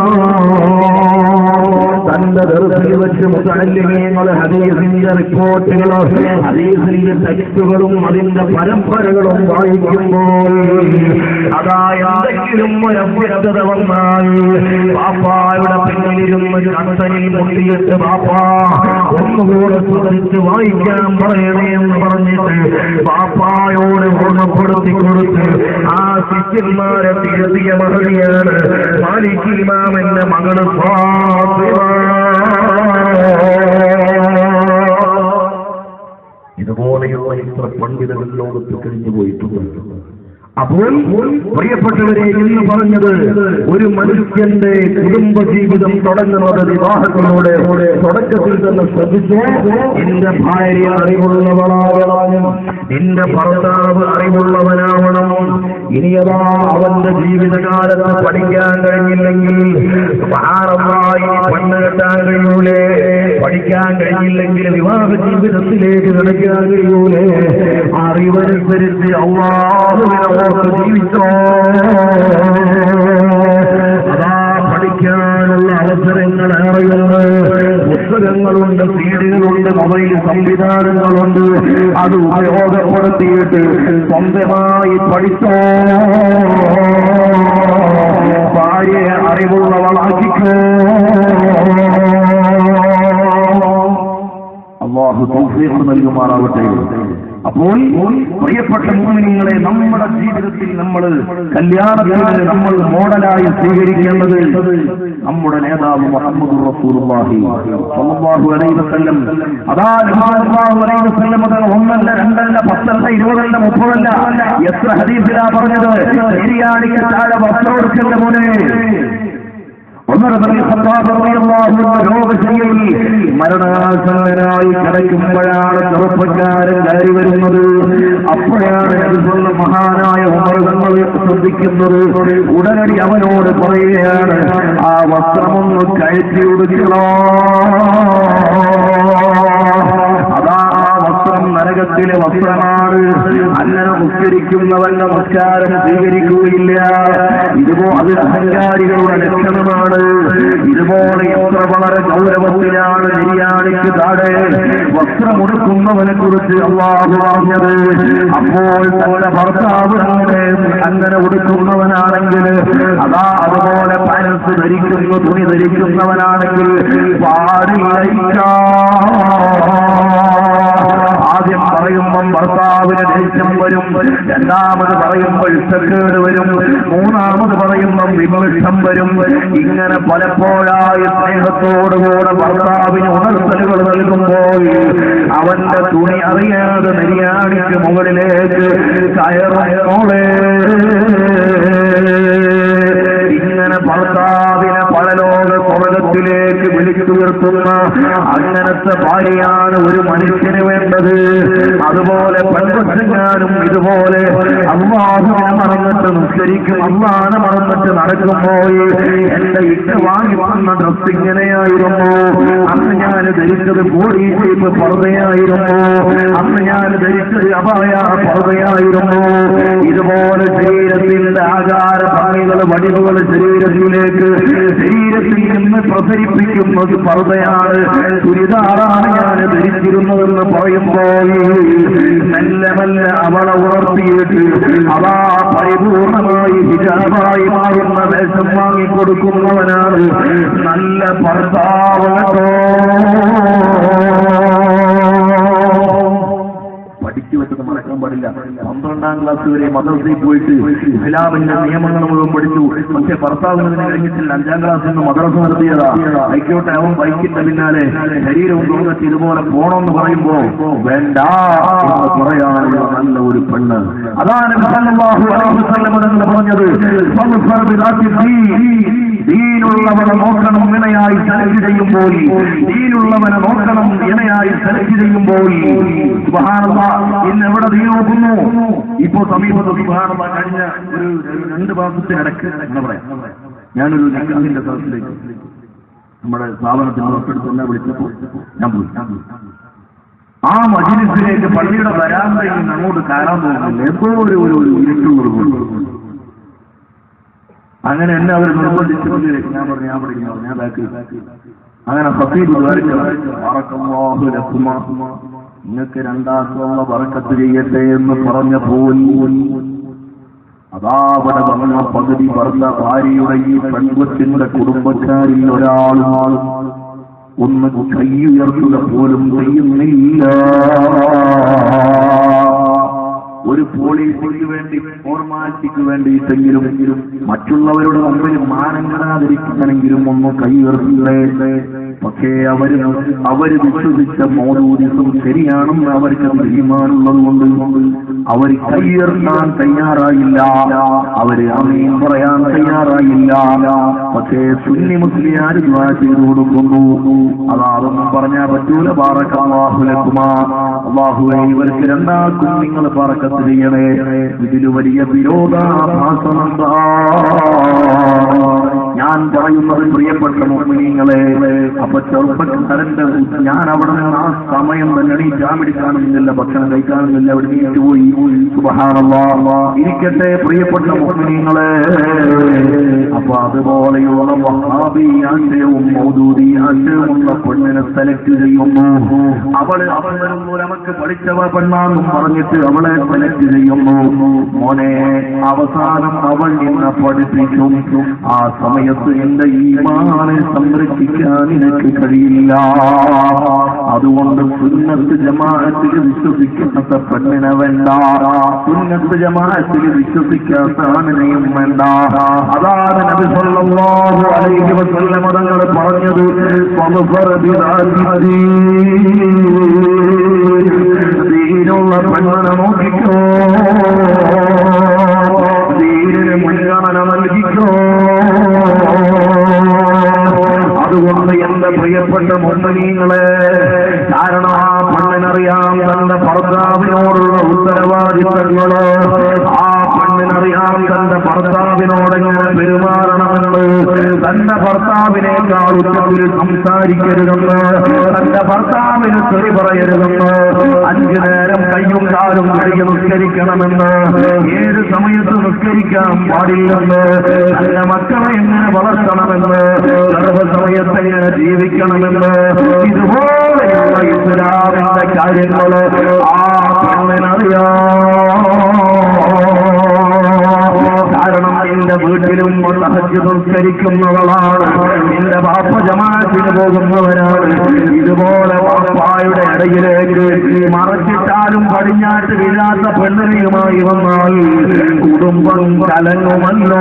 തന്റെ ദർസിൽ വെച്ച് മുതഅല്ലിമീങ്ങൾ ഹദീസിന്റെ റിപ്പോർട്ടുകൾ, ഹദീസിന്റെ ടെക്സ്റ്റുകളും അതിന്റെ പരമ്പരകളും വായിക്കുമ്പോൾ അതാ എന്തെങ്കിലും ഒരു അവ്യക്തത വന്നാൽ ബാപ്പായുടെ പിന്നിലിരുന്ന് കത്തനിൽ മുട്ടിയിട്ട് ബാപ്പാ ഒന്നുകൂടെ സുതരിച്ച് വായിക്കാൻ പറയണേ എന്ന് പറഞ്ഞിട്ട് ബാപ്പായോട് ഓർമ്മപ്പെടുത്തി കൊടുത്ത് ആ ശിഷ്യന്മാരെ തിരുത്തിയ മഹതിയാണ് മാലിക് ഇമാമിന്റെ മകള് ഫാത്തിമ. ഇതുപോലെയുള്ള ഇത്ര പണ്ഡിതകൾ ലോകത്ത് കഴിഞ്ഞു പോയിട്ടുണ്ട്. അപ്പോൾ പ്രിയപ്പെട്ടവരെ, എന്ന് പറഞ്ഞത് ഒരു മനുഷ്യന്റെ കുടുംബജീവിതം തുടങ്ങുന്നത് വിവാഹത്തിലൂടെ. തുടക്കത്തിൽ തന്നെ ശ്രദ്ധിച്ചു, നിന്റെ ഭാര്യ അറിവുള്ളവളാവണം, നിന്റെ ഭർത്താവ് അറിവുള്ളവനാവണം. ഇനിയതാ അവന്റെ ജീവിതകാലത്ത് പഠിക്കാൻ കഴിഞ്ഞില്ലെങ്കിൽ സുബ്ഹാനല്ലാഹ് പെണ്ണ് കെട്ടാൻ കഴിയൂലേ, പഠിക്കാൻ കഴിഞ്ഞില്ലെങ്കിൽ വിവാഹ ജീവിതത്തിലേക്ക് കിടക്കാൻ കഴിയൂലേ. അറിവനുസരിച്ച് അല്ലാഹുവിനെ ജീവിച്ചോ. അതാ പഠിക്കാനുള്ള അവസരങ്ങൾ ഏറെയുണ്ട്, പുസ്തകങ്ങളുണ്ട്, സീഡികളുണ്ട്, മൊബൈൽ സംവിധാനങ്ങളുണ്ട്. അത് ഉപയോഗപ്പെടുത്തിയിട്ട് സ്വന്തമായി പഠിച്ചോ. ഭാര്യയെ അറിവുള്ളവളാക്കിക്കോ. അല്ലാഹു തൗഫീഖ് നൽകുമാറാവട്ടെ. അപ്പോൾ പ്രിയപ്പെട്ട പ്രിയപ്പെട്ട മുഅ്മിനീങ്ങളെ, നമ്മുടെ ജീവിതത്തിൽ നമ്മൾ കല്യാണത്തിന് നമ്മൾ മോഡലായി സ്വീകരിക്കേണ്ടത് നമ്മുടെ നേതാവ് മുഹമ്മദ് റസൂലുള്ളാഹി സ്വല്ലല്ലാഹു അലൈഹി വസല്ലം. അതാ സല്ലല്ലാഹു അലൈഹി വസല്ലം ഒന്നല്ല, രണ്ടല്ല, 10 അല്ല, 20 അല്ല, 30 അല്ല, എത്ര ഹദീസിലാ പറഞ്ഞത്? ശരിയാണിക്ക് താഴെ വസ്ത്രം കൊടുക്കേണ്ട മോനെ. രോഗശൈലിയിൽ മരണാസന്നനായി കിടക്കുമ്പോഴാണ് ചെറുപ്പക്കാരൻ കയറി വരുന്നത്. അപ്പോഴാണ് മഹാനായ ഉമർ തങ്ങൾ ശ്രദ്ധിക്കുന്നത്. ഉടനടി അവനോട് പറയുകയാണ്, ആ വസ്ത്രമൊന്ന് കയറ്റി ഉടുക്കണോ. അതാ ആ വസ്ത്രം നരകത്തിലെ വസ്ത്രമാണ്. അങ്ങനെ നിസ്കരിക്കുന്നവന്റെ നമസ്കാരം സ്വീകരിക്കുകയില്ല. അത് അഹങ്കാരികളുടെ ലക്ഷണമാണ്. ഇതുപോലെ എത്ര വളരെ ഗൗരവത്തിലാണ് നിര്യാണിക്ക് താഴെ വസ്ത്രമുടുക്കുന്നവനെ കുറിച്ച് അല്ലാഹു പറഞ്ഞത്. അപ്പോൾ തന്റെ ഭർത്താവ് അങ്ങനെ ഉടുക്കുന്നവനാണെങ്കിൽ, അതാ അതുപോലെ പാൻസ് ധരിക്കുന്നു, തുണി ധരിക്കുന്നവനാണെങ്കിൽ പാടില്ല. ആദ്യം പറയുമ്പം ഭർത്താവിന് ദേഷ്യം വരും, രണ്ടാമത് പറയുമ്പോൾ ഇഷ്ടക്കേട് വരും, മൂന്നാമത് പറയുമ്പം വിമർശം വരും. ഇങ്ങനെ പലപ്പോഴായി സ്നേഹത്തോടുകൂടെ ഭർത്താവിന് ഉണർത്തലുകൾ നൽകുമ്പോൾ അവന്റെ തുണി അറിയാതെ നിര്യാണിക്ക് മുകളിലേക്ക് കയറോളെ. ഇങ്ങനെ ഭർത്താവിനെ പരലോക സ്വർഗത്തിലേക്ക് വിളിച്ചുയർത്തുന്ന അങ്ങനത്തെ ഭാര്യയാണ് ഒരു മനുഷ്യന് വേണ്ടത്. അതുപോലെ പെൺകൊച്ചുകാരും ഇതുപോലെ അല്ലാഹുവിനെ മറന്നിട്ട് നിസ്കരിക്കും, അല്ലാഹുവിനെ മറന്നിട്ട് നടക്കുമ്പോൾ എന്റെ ഇട്ട് വാങ്ങി വന്ന ഡ്രസ് ഇങ്ങനെയായിരുന്നു, അന്ന് ഞാൻ ധരിച്ചത് ബോഡി ഷേപ്പ് പർദ്ദയായിരുന്നു, അന്ന് ഞാൻ ധരിച്ചത് അപായ പർദ്ദയായിരുന്നു. ഇതുപോലെ ശരീരത്തിന്റെ ആകാര ഭംഗികൾ വടിവുകൾ ശരീരത്തിൽ നിന്ന് പ്രസരിപ്പിക്കുന്നത് പർദ്ദയാണ്, ചുരിദാറാണ് ഞാൻ ധരിച്ചിരുന്നതെന്ന് പറയുമ്പോൾ മെല്ലെ മെല്ലെ അവളെ ഉണർത്തിയിട്ട് അവ പരിപൂർണമായി ഹിജാബായി മാറുന്ന വേഷം വാങ്ങിക്കൊടുക്കുന്നവനാണ് നല്ല ഭർത്താവ്. പഠിച്ചു വെച്ചത് മറക്കാൻ പാടില്ല. 12ാം ക്ലാസ് വരെ മദ്രസയിൽ പോയിട്ട് ഇസ്ലാമിന്റെ നിയമങ്ങൾ മുഴുവൻ പഠിച്ചു. പക്ഷെ ഭർത്താവിന് കഴിഞ്ഞിട്ടില്ല. 5ാം ക്ലാസ്സിൽ നിന്ന് മദ്രസ നടത്തിയതാ. ആയിക്കോട്ടെ, അവൻ ബൈക്കിന്റെ പിന്നാലെ ശരീരവും തോന്നത്തി ഇതുപോലെ പോണമെന്ന് പറയുമ്പോ വേണ്ട എന്ന് പറയാനുള്ള നല്ല ഒരു പെണ്ണ്. അതാണ് സല്ലല്ലാഹു അലൈഹി വസല്ലം പറഞ്ഞത്, ദീനുള്ളവനെ നോക്കണം ഇണയായി സെലക്ട് ചെയ്യുമ്പോൾ, ദീനുള്ളവനെ നോക്കണം ഇണയായി സെലക്ട് ചെയ്യുമ്പോൾ. സുബ്ഹാനല്ലാഹ്, ഇന്ന് എവിടെ ദീൻ നോക്കുന്നു? ഇപ്പോ സമീപത്ത് സുബ്ഹാനല്ലാഹ് കഴിഞ്ഞ ഒരു 2 മാസത്തിനിടക്ക് എന്ന് പറയാം, ഞാനൊരു നിക്കാഹിന്റെ സ്ഥലത്തിലേക്ക് നമ്മുടെ സ്ഥാപനത്തിന് ഉറപ്പെടുത്തുന്ന വിളിച്ചപ്പോൾ ഞാൻ പോയി. ആ മജ്‌ലിസിലേക്ക് പള്ളിയുടെ വരാന്തയിൽ നിന്ന് അങ്ങോട്ട് കയറാൻ പോകുന്നില്ല, എന്തോ ഒരു ഇരുട്ടുകൾ കൊണ്ട്. അങ്ങനെ എന്നെ അവർ നിർബന്ധിച്ചു മുന്നിലേക്ക് ഞാൻ പഠിക്കുന്നു, ഞാൻ ബാക്കി. അങ്ങനെ ഖതീബ് നിങ്ങൾക്ക് രണ്ടാക്കുള്ള ബറക്കത്ത് ചെയ്യട്ടെ എന്ന് പറഞ്ഞപ്പോൾ അതാവടെ വന്ന പകുതി പറഞ്ഞ ഭാര്യയുടെ ഈ പെൺകൊച്ചിന്റെ കുടുംബക്കാരിൽ ഒരാളും ഒന്ന് കൈയുയർത്തുക പോലും ചെയ്യുന്നില്ല. ഒരു പോളിസിക്ക് വേണ്ടി, ഫോർമാലിറ്റിക്ക് വേണ്ടിയിട്ടെങ്കിലും മറ്റുള്ളവരുടെ മുമ്പിൽ മാനം കെടാതിരിക്കണമെങ്കിലും ഒന്ന് കൈയുയർത്തില്ലേ. പക്ഷേ അവര് വിശ്വസിച്ച മൗലൂദിസം ശരിയാണെന്ന് അവർക്ക് തീരുമാനമുള്ളത് കൊണ്ട് അവർ കൈയുയർത്താൻ തയ്യാറായില്ല, അവര് ആമീൻ പറയാൻ തയ്യാറായില്ല. പക്ഷേ സുന്നി മുസ്ലിയാർ ദുആ ചെയ്തു കൊടുക്കുന്നു. അതൊന്നും പറഞ്ഞാൽ പറ്റൂല. ബാറക്കല്ലാഹു ലക്കുമാ, അല്ലാഹുവേ ഇവർക്ക് രണ്ടാക്കും നിങ്ങൾ ബറക്കത്ത് ചെയ്യണേ. ഇതിൽ വലിയ വിരോധാഭാസമുണ്ട്. ഞാൻ പറയുന്നത് പ്രിയപ്പെട്ട മുഅ്മിനീങ്ങളെ, അപ്പൊ ചെറുപ്പക്കാരന്റെ ഞാൻ അവിടെ നിന്ന് ആ സമയം തന്നെ എണീറ്റാൻ വേണ്ടി കാണുന്നില്ല, ഭക്ഷണം കഴിക്കാനുമില്ല, അവിടെ നീറ്റ് പോയി. സുബ്ഹാനല്ലാഹ്. ഇരിക്കട്ടെ പ്രിയപ്പെട്ട മുഅ്മിനീങ്ങളെ, അപ്പൊ അതുപോലെയുള്ള വഹാബി ആശയവും മൗദൂദി ആശയവും ഉള്ള പെണ്ണിനെ സെലക്ട് ചെയ്യുന്നു. അവള് നമുക്ക് പഠിച്ചവ പെണ്ണാന്നും പറഞ്ഞിട്ട് അവളെ സെലക്ട് ചെയ്യുന്നു. മോനെ, അവസാനം അവൾ എന്നെ പഠിപ്പിക്കും. ആ സമയം സമയത്ത് എന്റെ ഈമാനെ സംരക്ഷിക്കാൻ എനിക്ക് കഴിയില്ല. അതുകൊണ്ട് സുന്നത്ത് ജമാഅത്തിൽ വിശ്വസിക്കാത്ത പെണ്ണിനെ വേണ്ട, സുന്നത്ത് ജമാഅത്തിൽ വിശ്വസിക്കാത്ത ആണിനെയും വേണ്ട. അതാണ് നബി സല്ലല്ലാഹു അലൈഹി വസല്ലം തങ്ങൾ പറഞ്ഞത്, ദീനുള്ള പെണ്ണിനെ നോക്കിക്കോ, ദീനിന് മുൻഗണന നൽകിക്കോ. അതുകൊണ്ട് എന്റെ പ്രിയപ്പെട്ട മുഅ്മിനീങ്ങളെ, കാരണം ആ പെണ്ണിനറിയാം തന്റെ ഭർത്താവിനോടുള്ള ഉത്തരവാദിത്തങ്ങള്, ആ പെണ്ണിനറിയാം തന്റെ ഭർത്താവിനോടെങ്ങനെ പെരുമാറണമെന്ന്, തന്റെ ഭർത്താവിനേക്കാൾ ഉച്ചത്തിൽ സംസാരിക്കരുതെന്ന്, തന്റെ ഭർത്താവിന് തെറി പറയരുതെന്ന്, 5 നേരം കയ്യും കാലും കഴുകി നിസ്കരിക്കണമെന്ന്, ഏത് സമയത്ത് നിസ്കരിക്കാൻ പാടില്ലെന്ന്, തന്റെ മക്കളെ എങ്ങനെ വളർത്തണമെന്ന്, സർവ്വസമയത്ത് എങ്ങനെ ജീവിക്കണമെന്ന്, ഇതുപോലെയുള്ള ഇസ്ലാമിന്റെ കാര്യങ്ങള് ആ പെണ്ണിനറിയാം. കാരണം നിന്റെ വീട്ടിലും തഹജ്ജുദ് നിസ്കരിക്കുന്നവളാണ്, നിന്റെ ബാപ്പ ജമാഅത്തിന് പോകുന്നവരാണ്. ഇതുപോലെ വാപ്പായുടെ ഇടയിലേക്ക് മറച്ചിട്ടാലും പടിഞ്ഞാട്ട് വീഴാത്ത പെണ്ണിനെയുമായി വന്നാൽ കുടുംബം കലങ്ങുമല്ലോ.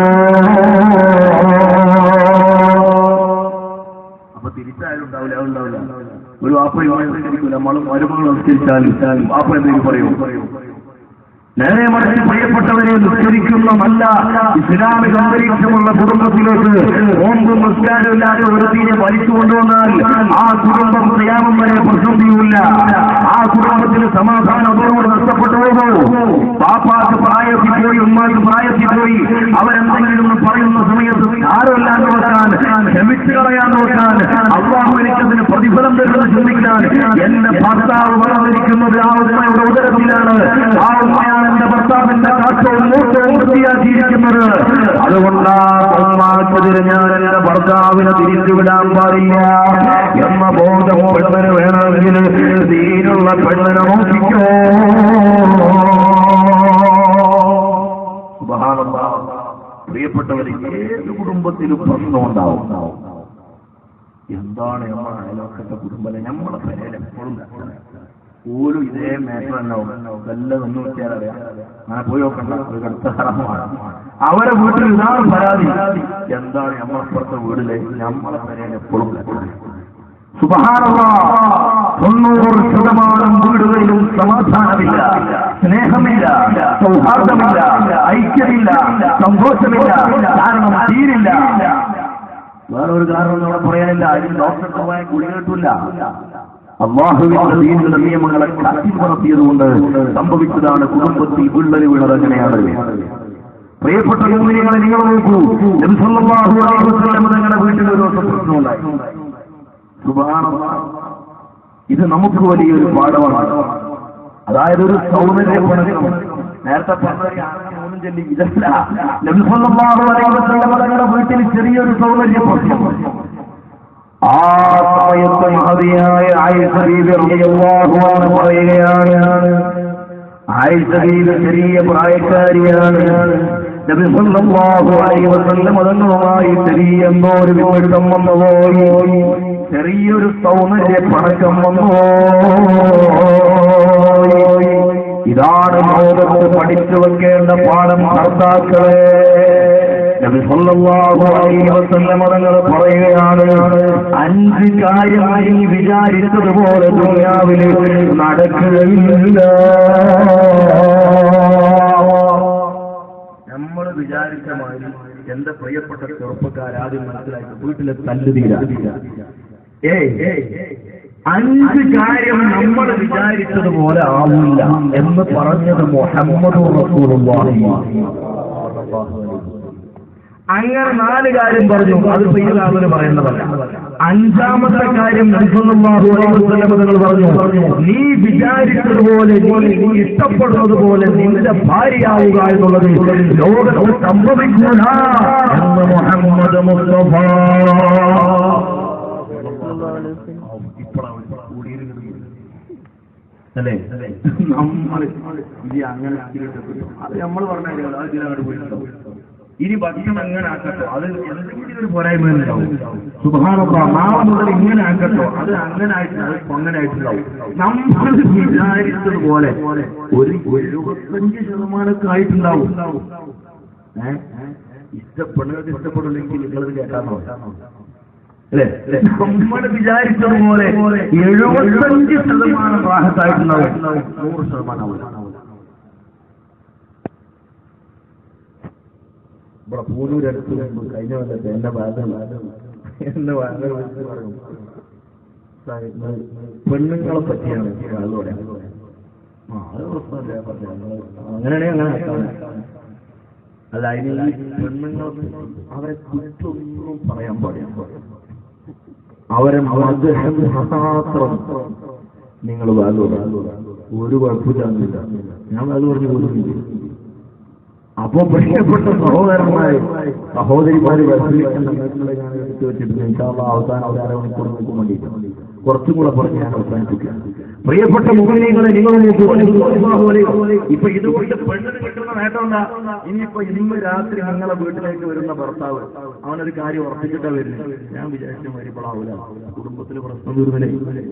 അപ്പൊ തിരിച്ചായാലും ഉണ്ടാവില്ല. ഒരു വാപ്പയുമായി നിസ്കരിക്കൂല, മരുമകൾ നിസ്കരിച്ചാൽ വാപ്പ എന്തെങ്കിലും പറയൂ? നേരെ മറിച്ച് പ്രിയപ്പെട്ടവരെ, നിസ്കരിക്കുന്ന നല്ല ഇസ്ലാമിക അന്തരീക്ഷമുള്ള കുടുംബത്തിലേക്ക് ഓമ്പും നിസ്കാരമില്ലാതെ ഒരുത്തിനെ വലിച്ചു കൊണ്ടുവന്നാൽ ആ കുടുംബം ഖിയാമം വരെ പ്രശംസിയില്ല. ആ കുടുംബത്തിന് സമാധാനം അതോട് നഷ്ടപ്പെട്ടു പോകും. പാപ്പാക്ക് പ്രായത്തിൽ പോയി, ഉമ്മാക്ക് പ്രായത്തിൽ പോയി, അവരെന്തെങ്കിലും പറയുന്ന സമയത്ത് ആരെല്ലാം നോക്കാൻ, ക്ഷമിച്ചു കളയാൻ നോക്കാൻ, അള്ളാഹു എനിക്കതിന് പ്രതിഫലം തരുന്നത് ചിന്തിക്കാൻ, എന്റെ ഭർത്താവ് വളർന്നിരിക്കുന്നത് ആ ഉമ്മയുടെ ഉദരത്തിലാണ്, ആ ഉമ്മയാണ് എന്റെ ഭർത്താവിന്റെ കാറ്റവും മൂട്ടവും വൃത്തിയാക്കിയിരിക്കുന്നത്. അതുകൊണ്ടാ ഉമ്മാക്കെതിരെ ഞാൻ എന്റെ ഭർത്താവിനെ തിരിച്ചുവിടാൻ പാടില്ല എന്ന ബോധം പെണ്ണിന് വേണമെങ്കിൽ ദീനുള്ള പെണ്ണിനെ നോക്കിക്കോ. സുബ്ഹാനല്ലാഹ്. പ്രിയപ്പെട്ടവരെ, ഏത് കുടുംബത്തിലും പ്രശ്നം ഉണ്ടാവും. എന്താണ് നമ്മളെ അയൽവക്കത്തെ കുടുംബം, നമ്മളെ പേരെ എപ്പോഴും ഓരോ ഇതേ മേഖല ഉണ്ടാവും. എല്ലാം ഒന്ന് വെച്ചാൽ അറിയാം, അങ്ങനെ പോയി നോക്കണ്ട, അത് കടുത്ത ഹറാമാണ്. അവരെ വീട്ടിൽ ഇതാണ് പരാതി. എന്താണ് നമ്മളപ്പുറത്തെ വീട്ടിലെ നമ്മളെ പേരെ എപ്പോഴും. സുബ്ഹാനല്ലാഹ്. 90% വീടുകളിലും സമാധാനമില്ല, സ്നേഹമില്ല, സൗഹാർദ്ദമില്ല, ഐക്യമില്ല, സന്തോഷമില്ല. കാരണം തീരില്ല. വേറൊരു കാരണം അവിടെ പറയാനില്ല. അതിന് ഡോക്ടർക്ക് പോയ ഗുളിക കിട്ടില്ല. അല്ലാഹുവിന്റെ ദീനിന്റെ നിയമങ്ങളെ കാറ്റിപ്പറത്തിയതുകൊണ്ട് സംഭവിച്ചതാണ് കുടുംബത്തിൽ വിള്ളൽ വീണത്. അങ്ങനെയാണ്. പ്രിയപ്പെട്ട മുഅ്മിനീങ്ങളെ, നിങ്ങൾ നോക്കൂ, നബി സല്ലല്ലാഹു അലൈഹി വസല്ലം തങ്ങളുടെ വീട്ടിൽ ഒരു ദിവസം പ്രശ്നമുണ്ടായി. സുബ്ഹാനല്ലാഹ്. ഇത് നമുക്ക് വലിയൊരു പാഠമാണ്. അതായത് ഒരു സൗന്ദര്യപ്പണക്കം. നേരത്തെ പറഞ്ഞ ചൊല്ലി ഇതല്ല. നബി സല്ലല്ലാഹു അലൈഹി വസല്ലം തങ്ങളുടെ വീട്ടിൽ ചെറിയൊരു സൗന്ദര്യ പ്രശ്നം. ആ സമയത്ത് മഹദിയായ ആയിഷ ബീവി റളിയല്ലാഹു അൻഹ പറയുകയാണ്, ആയിഷ ബീവി ചെറിയ പ്രായക്കാരിയാണ്. നബി സല്ലല്ലാഹു അലൈഹി വസല്ലം തങ്ങളുമായി ചെറിയെന്നോ ഒരു വിമർശനം വന്നുപോയി, ചെറിയൊരു സൗന്ദര്യ പണക്കം വന്നുപോയി. ഇതാണ് ലോകത്ത് പഠിച്ചു വെക്കേണ്ട പാഠം. ഭർത്താക്കളെ, നബി സല്ലല്ലാഹു അലൈഹി വസല്ലം തങ്ങൾ പറയുകയാണ്, 5 കാര്യമായി വിചാരിച്ചതുപോലെ ദുനിയാവിൽ നടക്കുകയില്ല. നമ്മൾ വിചാരിച്ച മാതിരി എന്റെ പ്രിയപ്പെട്ട ചെറുപ്പക്കാരാദ്യം മനസ്സിലാക്കി വീട്ടിലെ തല്ലുതീരാ. 5 കാര്യം നമ്മൾ വിചാരിച്ചതുപോലെ ആവില്ല എന്ന് പറഞ്ഞത് മുഹമ്മദുർ റസൂലുള്ളാഹി. അങ്ങനെ 4 കാര്യം പറഞ്ഞു. അത് പെയ്യാമെന്ന് പറയുന്നതല്ല. 5ാമത്തെ കാര്യം നബി സല്ലല്ലാഹു അലൈഹി വസല്ലം തങ്ങൾ പറഞ്ഞു, നീ വിചാരിച്ചതുപോലെ, നീ ഇഷ്ടപ്പെടുന്നത് പോലെ നിന്റെ ഭാര്യയാവുക എന്നുള്ളത് ലോകത്ത് സംഭവിക്കൂല എന്ന് മുഹമ്മദ് മുസ്തഫ. അല്ലേ? നമ്മൾ ഇത് അങ്ങനെ അത് നമ്മൾ പറഞ്ഞ അതിനങ്ങോട്ട് പോയിട്ടുണ്ടാവും. ഇനി ഭക്ഷണം എങ്ങനെ ആക്കട്ടോ, അത് എന്തെങ്കിലും ഒരു പോരായ്മ ഉണ്ടാവും. സുബ്ഹാനല്ലാഹ്, നാളെ മുതൽ ഇങ്ങനെ ആക്കട്ടോ, അത് അങ്ങനെ ആയിട്ടുണ്ടാവും. നമ്മൾ വിചാരിച്ചതുപോലെ ഒരു 75% ആയിട്ടുണ്ടാവും. ഇഷ്ടപ്പെടുന്നത് ഇഷ്ടപ്പെടില്ലെങ്കിൽ നിങ്ങളത് കേൾക്കാമോ അല്ലേ? നമ്മൾ വിചാരിച്ചതുപോലെ 75% റാഹത്തായിട്ടുണ്ടാവും, 100% ഇവിടെ പൂനൂരടുത്ത് കഴിഞ്ഞ കൊല്ലത്തെ എന്റെ ഭാഗം പെണ്ണുങ്ങളെ പറ്റിയാണ് അങ്ങനെയാണെങ്കിൽ അങ്ങനെ അല്ല. അതിന് പെണ്ണുങ്ങളെ അവരെ കുറ്റൊന്നും പറയാൻ പാടില്ല, അവരെ മാത്രം നിങ്ങൾ ഒരു കുഴപ്പമില്ല. ഞാൻ അത് പറഞ്ഞു കൊടുക്കുന്നില്ല. അപ്പോ പ്രിയപ്പെട്ട സഹോദരന്മാരെ സഹോദരിമാര് എടുത്തു വെച്ചിട്ട് അവസാനം ഒരു അരമണിക്കൂർ നോക്കാൻ വേണ്ടിയിട്ട് കുറച്ചും കൂടെ പറഞ്ഞ് ഞാൻ അവസാനിപ്പിക്കാം. പ്രിയപ്പെട്ട മുഖ്യങ്ങളെ നിങ്ങൾ ഇപ്പൊ ഇതുകൊണ്ട് പെണ്ണിന് കിട്ടുന്ന നേട്ടം എന്താ? ഇനിയിപ്പോ ഇന്ന് രാത്രി നിങ്ങളെ വീട്ടിലേക്ക് വരുന്ന ഭർത്താവ് അവനൊരു കാര്യം ഉറപ്പിച്ചിട്ടാ വരുന്നത്. ഞാൻ വിചാരിച്ച വരുമ്പോഴാവൂല, കുടുംബത്തില് പ്രശ്നം തീർന്നില്ലേ?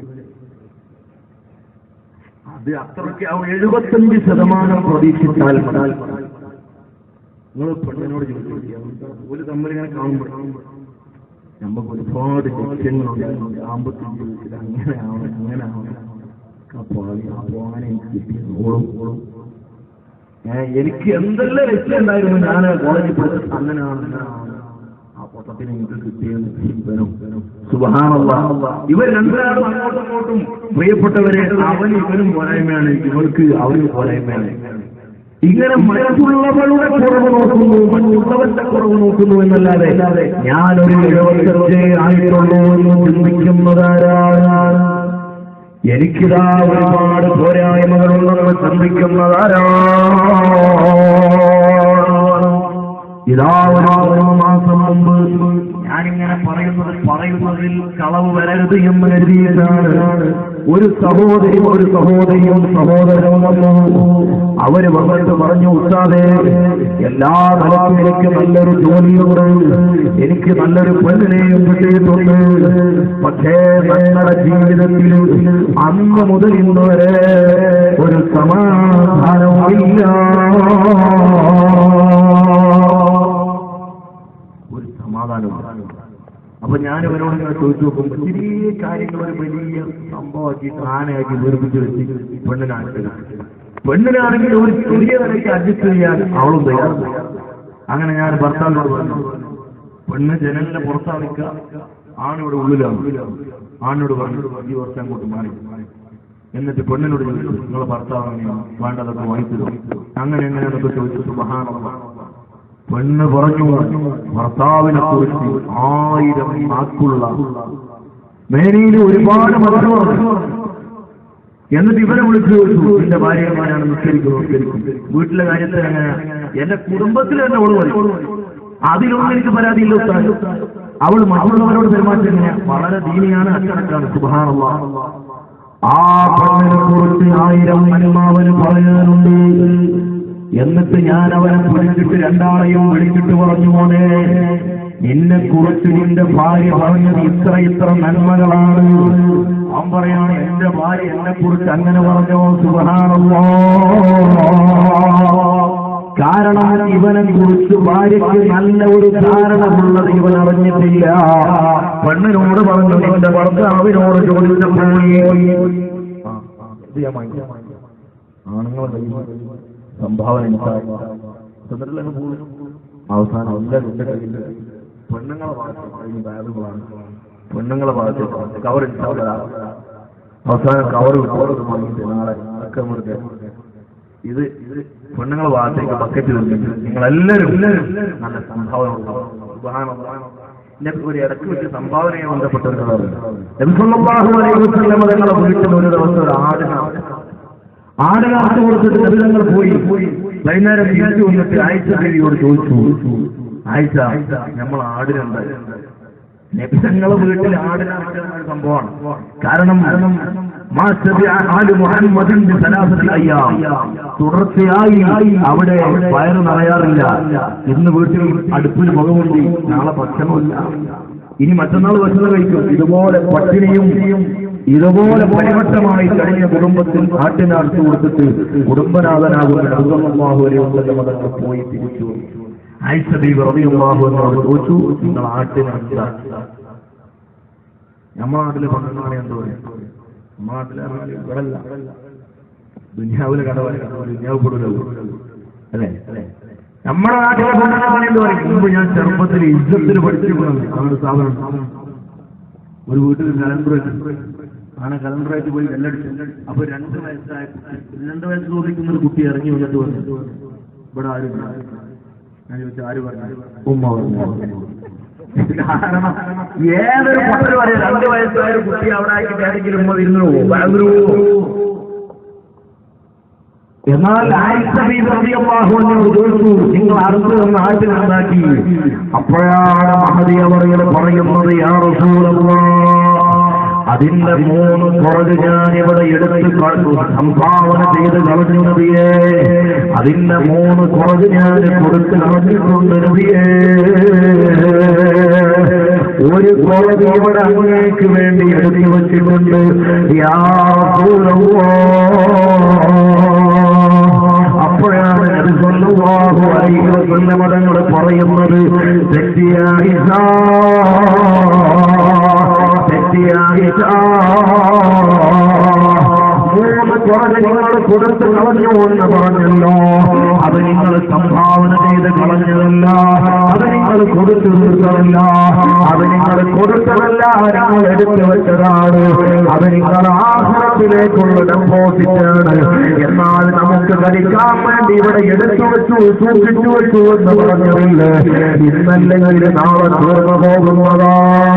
അത് അത്രയ്ക്ക് 75% പ്രതീക്ഷിച്ചാൽ നിങ്ങൾ പെണ്ണിനോട് ചോദിച്ചു ഒരു തമ്മിലിങ്ങനെ കാണുമ്പോൾ നമുക്ക് ഒരുപാട് ലക്ഷ്യങ്ങളുണ്ട്. ആമ്പത്തിന്റെ വീട്ടിൽ അങ്ങനെ ആവണം, അങ്ങനെ ആവണം. അപ്പോൾ അങ്ങനെ എനിക്ക് കിട്ടിയോളും എനിക്ക് എന്തെല്ലാം ലക്ഷ്യം ഉണ്ടായിരുന്നു. ഞാൻ കോളേജിൽ പഠിച്ചത് അങ്ങനെയാണ്, ആ പൊട്ടത്തിന് എനിക്ക് കിട്ടിയെന്ന് ഇവനും. സുബ്ഹാനല്ലാഹ്, ഇവർ രണ്ടാളും അങ്ങോട്ടും ഇങ്ങോട്ടും പ്രിയപ്പെട്ടവരെ അവന് ഇവനും പോരായ്മയാണ്, ഇവർക്ക് അവനും പോരായ്മയാണ്. ഇങ്ങനെ മറ്റുള്ളവരുടെ കുറവ് നോക്കുന്നു, മറ്റുള്ളവരുടെ കുറവ് നോക്കുന്നു എന്നല്ലാതെ ഞാനൊരു 75 ആയിട്ടുള്ളൂ എന്ന് ചിന്തിക്കുന്നതാരാണ്? എനിക്കിതാ ഒരുപാട് പോരായ്മകളുണ്ടെന്ന് ചിന്തിക്കുന്നതാരാണ്? ഇതാ 1 മാസം മുമ്പ് ഞാനിങ്ങനെ പറയുന്നതിൽ കളവ് വരരുത് എന്ന് കരുതിയതാണ്. ഒരു സഹോദരിയും സഹോദരനും വന്നു. അവര് വന്നിട്ട് പറഞ്ഞു, ഉസ്താദേ, എല്ലാ തലത്തിലും എനിക്ക് നല്ലൊരു ജോലിയുണ്ട്, എനിക്ക് നല്ലൊരു പെണ്ണിനെയും കിട്ടിയിട്ടുണ്ട്. പക്ഷേ ഞങ്ങളുടെ ജീവിതത്തിൽ അന്ന് മുതൽ ഇന്ന് വരെ ഒരു സമാധാനവുമില്ല. ഒരു സമാധാനവും. അപ്പൊ ഞാൻ ഇവരോട് ഇങ്ങനെ ചോദിച്ചു നോക്കുമ്പോൾ ചെറിയ കാര്യങ്ങൾ ഒരു വലിയ സംഭവമാക്കി ആനയാക്കി നിർമ്മിച്ചു വെച്ച് പെണ്ണിനാണെങ്കിൽ ഒരു ചെറിയ നിലയ്ക്ക് അഡ്ജസ്റ്റ് ചെയ്യാൻ അവളും തയ്യാറുണ്ട്. അങ്ങനെ ഞാൻ ഭർത്താവിനോട് പറഞ്ഞു, പെണ്ണ് ജനലിന്റെ പുറത്താ നിൽക്കുക, ആണിവിടെ ഉള്ളിലാണ്. ആണിനോട് പറഞ്ഞു, ഈ വർഷം അങ്ങോട്ട് മാറി. എന്നിട്ട് പെണ്ണിനോട് ചോദിച്ചു, നിങ്ങളെ ഭർത്താവ് വേണ്ടതൊക്കെ വാങ്ങിത്തരും, അങ്ങനെ എങ്ങനെയാണൊക്കെ ചോദിച്ചു. സുബ്ഹാനല്ലാഹ്, പെണ്ണ് പറഞ്ഞു, ഭർത്താവിനെ കുറിച്ച് 1000 നാക്കുള്ള മേനയിൽ ഒരുപാട് മതം പറഞ്ഞു. എന്നിട്ട് ഇവരെ വിളിച്ചു ചോദിച്ചു, എന്റെ ഭാര്യമാരാണ് നിസ്കരിക്കും, വീട്ടിലെ കാര്യത്തിൽ എങ്ങനെ? എന്റെ കുടുംബത്തിൽ തന്നെ ഓള് പറയും, അതിലൊന്നും എനിക്ക് പരാതിയില്ല ഉസ്താദ്. അവൾ മറ്റുള്ളവരോട് പെരുമാറ്റം എങ്ങനെയാ? വളരെ ദീനിയാണ്, അച്ചടക്കാണ്. സുബ്ഹാനല്ലാഹ്, ആ പെണ്ണിനെ കുറിച്ച് 1000 നന്മാവന് പറയാനുണ്ട്. എന്നിട്ട് ഞാൻ അവനെ വിളിച്ചിട്ട് രണ്ടാളെയും വിളിച്ചിട്ട് പറഞ്ഞു, മോനെ, നിന്നെ കുറിച്ച് നിന്റെ ഭാര്യ പറഞ്ഞത് ഇത്ര നന്മകളാണ്. അവൻ പറയാണ്, എന്റെ ഭാര്യ എന്നെ കുറിച്ച് അങ്ങനെ പറഞ്ഞോ? സുബ്ഹാനല്ലാഹ്, കാരണം ഇവനെ കുറിച്ച് ഭാര്യയ്ക്ക് നല്ല ഒരു ധാരണമുള്ളത് ഇവൻ അറിഞ്ഞിട്ടില്ല. പെണ്ണിനോട് പറഞ്ഞു, നിന്റെ ഭർത്താവിനോട് ചോദിച്ചപ്പോൾ ആണുങ്ങളെ സംഭാവന അവസാനം എന്റെ കയ്യിൽ പെണ്ണുങ്ങളെ ഭാഗത്ത് പെണ്ണുങ്ങളെ ഭാഗത്ത് കവർ അവസാനം കവർ വാങ്ങിയിട്ട് നാളെ അക്കമുറുക്കെ ഇത് പെണ്ണുങ്ങളെ ഭാഗത്തേക്ക് ബക്കറ്റ് തന്നിട്ട് നിങ്ങളെല്ലാവരും നല്ല സംഭാവന ഒരു ഇടയ്ക്ക് വെച്ച് സംഭാവനയെ ബന്ധപ്പെട്ടവരുള്ളത്. തങ്ങളെ വിളിക്കുന്ന ഒരു ദിവസം ഒരു ആടിനകത്ത് കൊടുത്തിട്ട് നബിതങ്ങൾ പോയി വൈകുന്നേരം തിരിച്ചു വന്നിട്ട് ആയിഷ ദേവിയോട് ചോദിച്ചു, ആയിഷ, നമ്മൾ ആടിനുണ്ട് നബിതങ്ങളെ വീട്ടിൽ ആടിനറക്കുന്ന ഒരു സംഭവമാണ്. കാരണം തുടർച്ചയായി അവിടെ വയറ് നിറയാറില്ല. ഇന്ന് വീട്ടിൽ അടുപ്പിൽ മുഖമുണ്ടി, നാളെ ഭക്ഷണമില്ല, ഇനി മറ്റന്നാൾ ഭക്ഷണം കഴിക്കും. ഇതുപോലെ പട്ടിണിയും ഇതുപോലെ പരിവട്ടമായി കഴിഞ്ഞ കുടുംബത്തിൽ ആട്ടിനടുത്ത് കൊടുത്തിട്ട് കുടുംബനാഥനാകുന്ന മതങ്ങൾ പോയി തിരിച്ചു. ആയിഷ ബീവി റളിയല്ലാഹു അൻഹ ചോദിച്ചു, നിങ്ങൾ ആട്ടിനടുത്ത നമ്മുടെ നാട്ടിലെ പണ്ടങ്ങളെ എന്തോ നമ്മുടെ നാട്ടിലെ ഇവിടല്ല, ദുനിയാവിലെ കടവല്ല, ദുനിയാവ് പെടൂലല്ലോ അല്ലേ? നമ്മുടെ നാട്ടിലെ പണ്ടങ്ങളെ എന്തോ പറയും. മുമ്പ് ഞാൻ ചെറുപ്പത്തിൽ ഇജ്ജത്തിൽ പഠിച്ചിട്ടുണ്ട്. അവരുടെ സ്ഥാപനം ഒരു വീട്ടിൽ കലണ്ടറായിട്ട് പോയി വെല്ലടിച്ചു. അപ്പൊ 2 വയസ്സ് തോന്നിക്കുന്ന ഒരു കുട്ടി ഇറങ്ങി വന്നിട്ട് പറഞ്ഞു, ഇവിടെ ആരും. ഞാൻ ചോദിച്ചു, ആര് പറഞ്ഞു? ഉമ്മ പറഞ്ഞു. കാരണം ഏതൊരു കുട്ടി പറയാം 2 വയസ്സായ ഒരു കുട്ടി അവിടെ ആയിട്ട് ഏതെങ്കിലും ഉമ്മ വരുന്നു പോകും. എന്നാൽ ആയിഷ ബീവി റളിയല്ലാഹു അൻഹ ചോദിച്ചു, നിങ്ങൾ അറുത്ത് തന്ന ആട്ടിനെ ഉണ്ടാക്കി. അപ്പോഴാണ് മഹദി അവറുകൾ പറയുന്നത്, യാ റസൂലല്ലാഹ്, അതിന്റെ 3 പുറക് ഞാൻ ഇവിടെ എടുത്ത് സംഭാവന ചെയ്ത് കളഞ്ഞു നബിയേ. അതിന്റെ 3 പുറക് ഞാൻ കൊടുത്ത് കളഞ്ഞിട്ടുണ്ട് നബിയേ. ഒരു പുറക് ഇവിടെ അങ്ങേക്ക് വേണ്ടി എടുത്തു വച്ചിട്ടുണ്ട്. യാ റസൂലല്ലാഹ്. അപ്പോഴാണ് നബി സല്ലല്ലാഹു അലൈഹി വസല്ലം തങ്ങൾ പറയുന്നത്, തെറ്റിയ ആയിഷ, തെറ്റിയ ആയിഷ, 3 പുറകെ നിങ്ങൾ കൊടുത്ത് കളഞ്ഞു എന്ന് പറഞ്ഞല്ലോ. അത് നിങ്ങൾ സംഭാവന ചെയ്ത് കളഞ്ഞതല്ല, അത് നിങ്ങൾ കൊടുത്തു തീർത്തതല്ല, അത് നിങ്ങൾ കൊടുത്തതല്ല, നിങ്ങൾ എടുത്തു വെച്ചതാണ്. അത് നിങ്ങൾ ആഹാരത്തിലേക്കുള്ള ഡെപ്പോസിറ്റാണ്. എന്നാൽ നമുക്ക് ധരിക്കാൻ വേണ്ടി ഇവിടെ എടുത്തു വെച്ചു, സൂക്ഷിച്ചു വെച്ചു എന്ന് പറഞ്ഞതില്ല. ഇന്നല്ലെങ്കിൽ നാളെ തീർന്നു പോകുന്നതാ.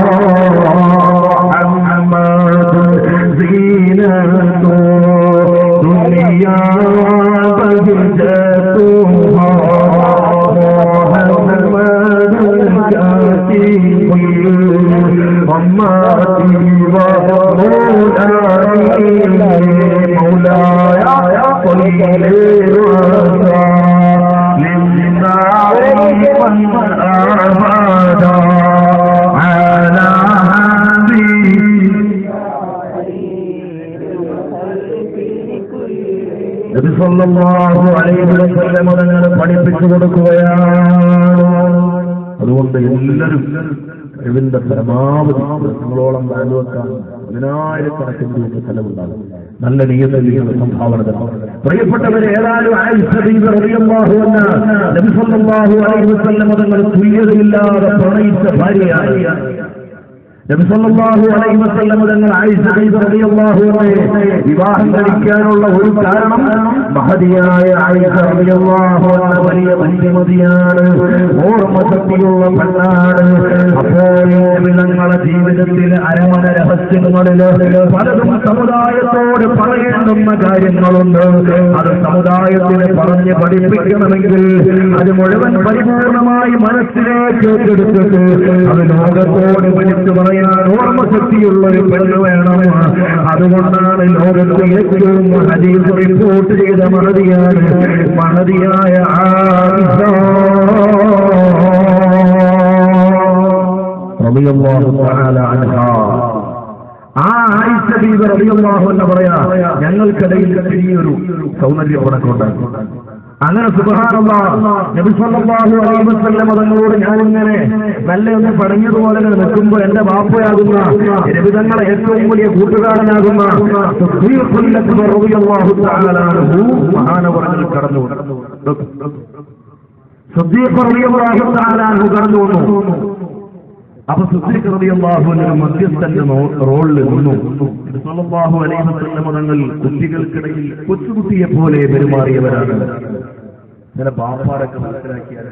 ദുനിയാ നബി സല്ലല്ലാഹു അലൈഹി വസല്ലം തങ്ങൾ പഠിപ്പിച്ചു കൊടുക്കുകയാണ്. അതുകൊണ്ട് എല്ലാവരും ഇതിന്റെ പരമാവധി നമ്മളോളം വാല്യൂ വെക്കാൻ 10,000 രൂപ ചെലവുണ്ടാകും. നല്ല നിയന്ത്രണ സംഭാവന തരണം. പ്രിയപ്പെട്ടവരെ, ഏതായാലും ആയിഷ ബീവി റളിയല്ലാഹു അൻഹ നബി സല്ലല്ലാഹു അലൈഹി വസല്ലം തങ്ങൾ തുല്യതയില്ലാതെ പ്രണയിച്ച ഭാര്യയായി. നബി സല്ലല്ലാഹു അലൈഹി വസല്ലം തങ്ങൾ ആയിഷ ബീവി റളിയല്ലാഹു അൻഹയെ വിവാഹം കഴിക്കാനുള്ള ഒരു കാരണം മഹദിയായ ആയിഷ റളിയല്ലാഹു അൻഹ വലിയ ബുദ്ധിമതിയാണ്, ഓർമ്മശക്തിയുള്ള പെണ്ണാണ്. അപ്പോൾ നിങ്ങളുടെ ജീവിതത്തിൽ അരമന രഹസ്യങ്ങളിൽ പലതും സമുദായത്തോട് പറയേണ്ടുന്ന കാര്യങ്ങളുണ്ട്. അത് സമുദായത്തിന് പറഞ്ഞ് പഠിപ്പിക്കണമെങ്കിൽ അത് മുഴുവൻ പരിപൂർണമായി മനസ്സിലേക്ക് ഏറ്റെടുത്തിട്ട് അത് ലോകത്തോട് വിളിച്ചു പറയാൻ ഓർമ്മശക്തിയുള്ള ഒരു പെണ്ണ് വേണം. അതുകൊണ്ടാണ് ലോകത്ത് ഏറ്റവും ഹദീസ് റിപ്പോർട്ട് ചെയ്ത മഹദിയായ ആയിഷ റളിയല്ലാഹു തആല അൻഹാ. ആ ആയിഷ ബീവി റളിയല്ലാഹു അൻഹ പറയാ, ഞങ്ങൾക്കിടയിൽ ചെറിയൊരു സൗന്ദര്യ ഉണക്കുണ്ടായി. അങ്ങനെ സുബ്ഹാനല്ലാഹ് നബി സല്ലല്ലാഹു അലൈഹി വസല്ലം തങ്ങളോട് ഞാനിങ്ങനെ നല്ല ഒന്ന് പറഞ്ഞതുപോലെ നിൽക്കുമ്പോൾ എന്റെ ബാപ്പയാകുന്ന നബി തങ്ങളെ ഏറ്റവും വലിയ കൂട്ടുകാരനാകുന്ന റളിയല്ലാഹു തആല അൻഹു മഹാനവറുകൾ കടന്നു വന്നു. അപ്പൊ സിദ്ദീഖ് റളിയല്ലാഹു അൻഹു മധ്യസ്ഥന്റെ റോളിൽ നിന്നു. സല്ലല്ലാഹു അലൈഹി വസല്ലം തങ്ങൾ കുട്ടികൾക്കിടയിൽ കൊച്ചുകുട്ടിയെ പോലെ പെരുമാറിയവരാണ്. ഇങ്ങനെ ബാപ്പാരൊക്കെ മനസ്സിലാക്കിയാൽ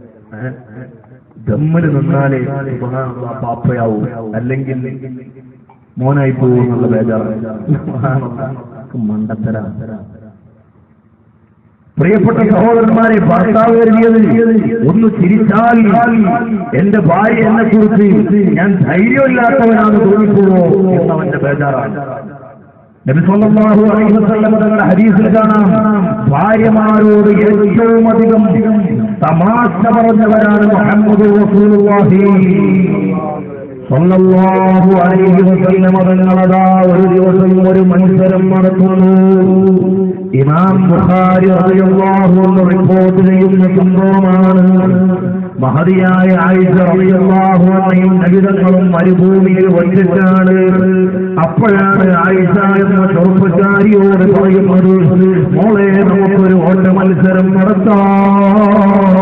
ദമ്മിൽ നിന്നാലേ പാപ്പയാവൂ, അല്ലെങ്കിൽ മോനായി പോകുന്നുള്ള ബേജാറ്. മണ്ടത്തര. പ്രിയപ്പെട്ട സഹോദരന്മാരെ, ഭർത്താവ് കരുതിയത് ഒന്ന് ചിരിച്ചാൽ എന്റെ ഭാര്യ എന്നെ കുറിച്ച് ഞാൻ ധൈര്യമില്ലാത്തവനാണ് തോന്നിപ്പോവോ എന്നവന്റെ ബേജാറാണ്. നബി സല്ലല്ലാഹു അലൈഹി വസല്ലം തങ്ങളുടെ ഹദീസിൽ കാണാം, ഭാര്യമാരോട് ഏറ്റവും അധികം തമാശ പറഞ്ഞവരാണ് മുഹമ്മദ് റസൂലുള്ളാഹി സല്ലല്ലാഹു അലൈഹി വസല്ലം തങ്ങളതാ ഒരു ദിവസം ഒരു മത്സരം നടത്തുന്നു. ഇമാം ബുഖാരി റളിയല്ലാഹു അൻഹു റിപ്പോർട്ട് ചെയ്യുന്ന സംഭവമാണ്. മഹദിയായ ആയിഷ റളിയല്ലാഹു അൻഹയും നബിതങ്ങളും മരുഭൂമിയിൽ ഒറ്റയ്ക്കാണ്. അപ്പോഴാണ് ആയിഷ എന്ന ചെറുപ്പക്കാരിയോട് പറയുന്നത്, മോളെ നമുക്കൊരു ഓട്ട മത്സരം നടത്താം.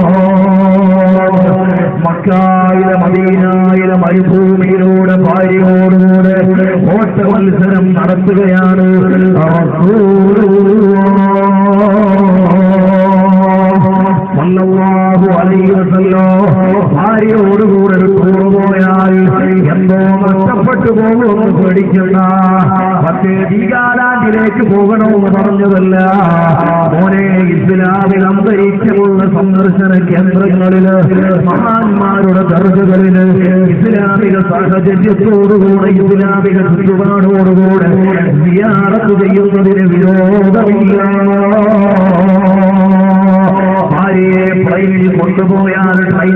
മക്കയിലെ മദീനയിലെ മരുഭൂമിയിലൂടെ ഭാര്യയോടുകൂടെ ഓട്ട മത്സരം നടത്തുകയാണ് സല്ലല്ലാഹു അലൈഹി വസല്ലം. ഭാര്യയോടുകൂടെ ഒരു ടൂർ പോയാൽ എന്തോ നഷ്ടപ്പെട്ടു പോകുമെന്ന് പേടിക്കണ്ട. പക്ഷേ ദീകാലാൻഡിലേക്ക് പോകണമെന്ന് പറഞ്ഞതല്ല. മോനെ, ഇസ്ലാമിൽ അന്തരീക്ഷമുള്ള സന്ദർശന കേന്ദ്രങ്ങളില്, മഹാന്മാരുടെ ദർഗകളില്, ഇസ്ലാമിക സാഹചര്യത്തോടുകൂടെ ഇസ്ലാമിക ചുറ്റുപാടോടുകൂടെ സിയാറത്ത് ചെയ്യുന്നതിന് വിരോധമില്ല. ഭാര്യയെ ട്രെയിനിൽ കൊണ്ടുപോയാൽ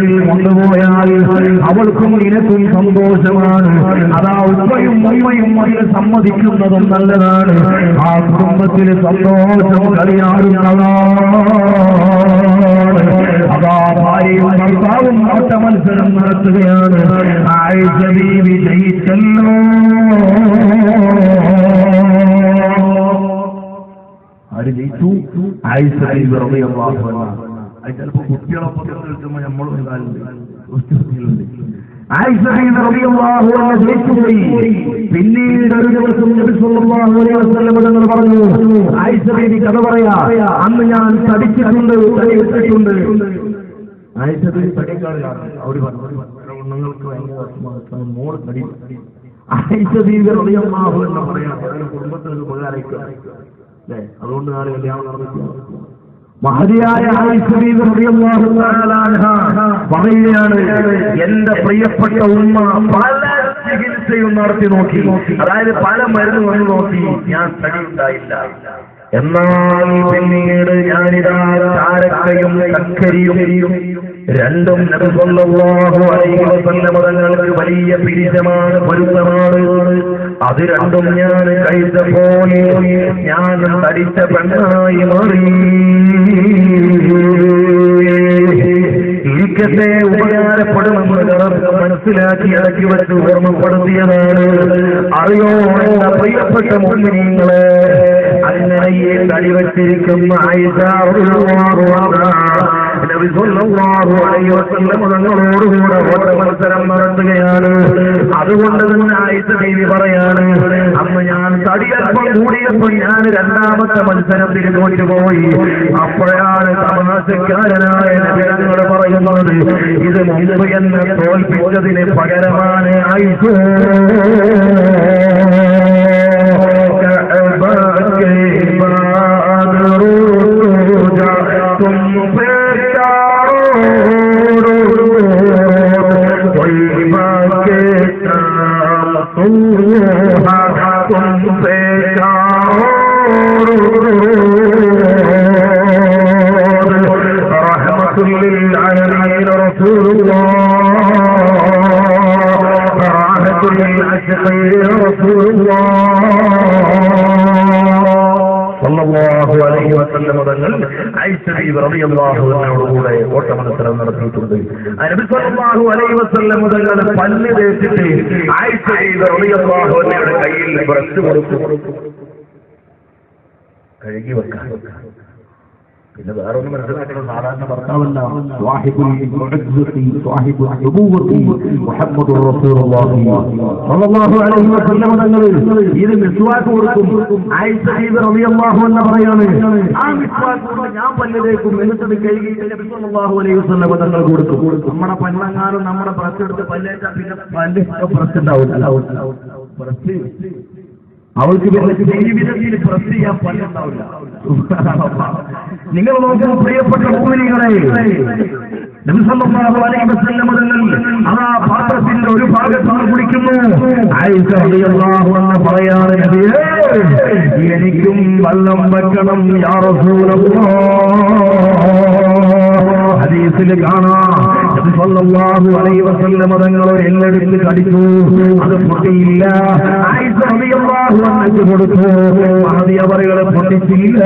അവൾക്കും നിനക്കും സന്തോഷമാണ്. അതാ ഉമ്മയും ഉമ്മയും അതിൽ സമ്മതിക്കുന്നതും നല്ലതാണ്. ആ കുടുംബത്തിൽ സന്തോഷം കളിയാടുന്നതാണ്. അതാ ഭാര്യയും ഭർത്താവും ഓട്ട മത്സരം നടത്തുകയാണ്. ആയിഷ ബീവി ജയിച്ചല്ലോ. ആര് ജയിച്ചു? ആയിഷ ബീവി റളിയല്ലാഹു അൻഹ. അത് ചിലപ്പോൾ കുട്ടികളൊപ്പം നിൽക്കുമ്പോൾ നമ്മളും ആയിഷ ബീവി റളിയല്ലാഹു അൻഹ ജയിച്ചുപോയി. പിന്നീട് ഒരു ദിവസം നബി സല്ലല്ലാഹു അലൈഹി വസല്ലം തങ്ങൾ പറഞ്ഞു, ആയിഷ ബീവി കഥ പറയാ, അന്ന് ഞാൻ തടിച്ചിട്ടുണ്ട്, തടിയിട്ടിട്ടുണ്ട്. ആയിഷ ബീവി തടിക്കാറിലാണ്. അവർ നിങ്ങൾക്ക് ഭയങ്കര മോള് തടി. ആയിഷ ബീവി റളിയല്ലാഹു അൻഹ പറയാ, കുടുംബത്തിന് ഉപകാരിക്കുക അല്ലേ, അതുകൊണ്ട് നാളെ കല്യാണം നടന്നിട്ടില്ല. മഹദിയായ ആയിഷ ബീവി റളിയല്ലാഹു തആല അൻഹ പറയുകയാണ്, എന്റെ പ്രിയപ്പെട്ട ഉമ്മ പല ചികിത്സയും നടത്തി നോക്കി, അതായത് പല മരുന്ന് വന്ന് നോക്കി, ഞാൻ തടിയുണ്ടായില്ല. എന്നാൽ പിന്നീട് ഞാനിതാ ചാരക്കയും ചക്കരിയും രണ്ടും നബി സല്ലല്ലാഹു അലൈഹി വസല്ലം തങ്ങൾക്ക് വലിയ പിരിച്ചമാണ്, പൊരുത്തമാണ്. അത് രണ്ടും ഞാൻ കഴിച്ചപ്പോൾ ഞാൻ തടിച്ച പെണ്ണായി മാറി. ഇരിക്കട്ടെ, ഉപകാരപ്പെടുമെന്ന് മനസ്സിലാക്കി ഇറക്കി വെച്ച് ഓർമ്മപ്പെടുത്തിയതാണ്. അറിയോ എന്ന പ്രിയപ്പെട്ട മുഅ്മിനീങ്ങളെ, അങ്ങനെ ഈ തടി വെച്ചിരിക്കുന്ന ആയിഷ റളിയല്ലാഹു അൻഹ നബി സല്ലല്ലാഹു അലൈഹി വസല്ലം തങ്ങളോടുകൂടെ ഓട്ട മത്സരം നടത്തുകയാണ്. അതുകൊണ്ട് തന്നെ ആയിഷ ബീവി പറയാണ്, അന്ന് ഞാൻ തടിയൽപ്പം കൂടിയപ്പോൾ ഞാൻ രണ്ടാമത്തെ മത്സരത്തിന് തോറ്റുപോയി. അപ്പോഴാണ് തമാശക്കാരനായ നബി തങ്ങൾ പറയുന്നത്, ഇത് മുമ്പ് എന്നെ തോൽപ്പിച്ചതിന് പകരമാണ് ആയിഷ. സല്ലല്ലാഹു അലൈഹി വസല്ലം തങ്ങൾ ആയിഷ ബീവി റളിയല്ലാഹു അൻഹയോടുകൂടെ ഓട്ട മത്സരം നടത്തിയിട്ടുണ്ട്. നബി സല്ലല്ലാഹു അലൈഹി വസല്ലം തങ്ങൾ പല്ല് തേച്ചിട്ട് ആയിഷ ബീവി റളിയല്ലാഹു അൻഹയുടെ കയ്യിൽ ബ്രഷ് കൊടുത്തു, കഴുകി വെക്കാൻ. പിന്നെ വേറെ ഒന്ന് മനസ്സിലാക്കണം, സാധാരണ ഭർത്താവല്ല, സ്വാഹിബുൽ മുഅദ്ദത്തി സ്വാഹിബുൽ നുബുവത്തി മുഹമ്മദുർ റസൂലുള്ളാഹി സ്വല്ലല്ലാഹു അലൈഹി വസല്ലം തങ്ങൾ ഇത് മിസ്വാക്ക് കൊടുക്കും. ആയിഷ ബീവി റളിയല്ലാഹു അൻഹ പറയാണ്, ആ മിസ്വാക്ക് കൊണ്ട് ഞാൻ പല്ല് തേക്കും, എന്നിട്ട് കഴുകിയിട്ട് നബി സല്ലല്ലാഹു അലൈഹി വസല്ലം തങ്ങൾ കൊടുക്കും. നമ്മുടെ പല്ലങ്ങാനും നമ്മുടെ ബ്രഷ് എടുത്ത് പല്ലേറ്റാൽ പിന്നെ പല്ല് ബ്രഷ് ഉണ്ടാവില്ല. ബ്രഷ് അവൾക്ക് ജീവിതത്തിൽ പ്രസ് ചെയ്യാൻ പറ്റുണ്ടാവില്ല. നിങ്ങൾ നോക്കുന്ന പ്രിയപ്പെട്ട മുഅ്മിനീങ്ങളെ, നബി സല്ലല്ലാഹു അലൈഹി വസല്ലം ആ പാത്രത്തിന്റെ ഒരു ഭാഗത്ത് കുടിക്കുന്നു. ആയിഷ റളിയല്ലാഹു അൻഹ പറയാണ്, നബിയേ എനിക്കും വെള്ളം വെക്കണം യാ റസൂലല്ലാഹ്. ഹദീസിൽ കാണാം നബി സല്ലല്ലാഹു അലൈഹി വസല്ലം തങ്ങൾ എല്ലെടുത്ത് കടിച്ചു, അത് പൊട്ടിയില്ല. ആയിഷ റളിയല്ലാഹു അൻഹ കൊടുത്തു, മഹദിയവറുകളെ പൊട്ടിച്ചില്ല.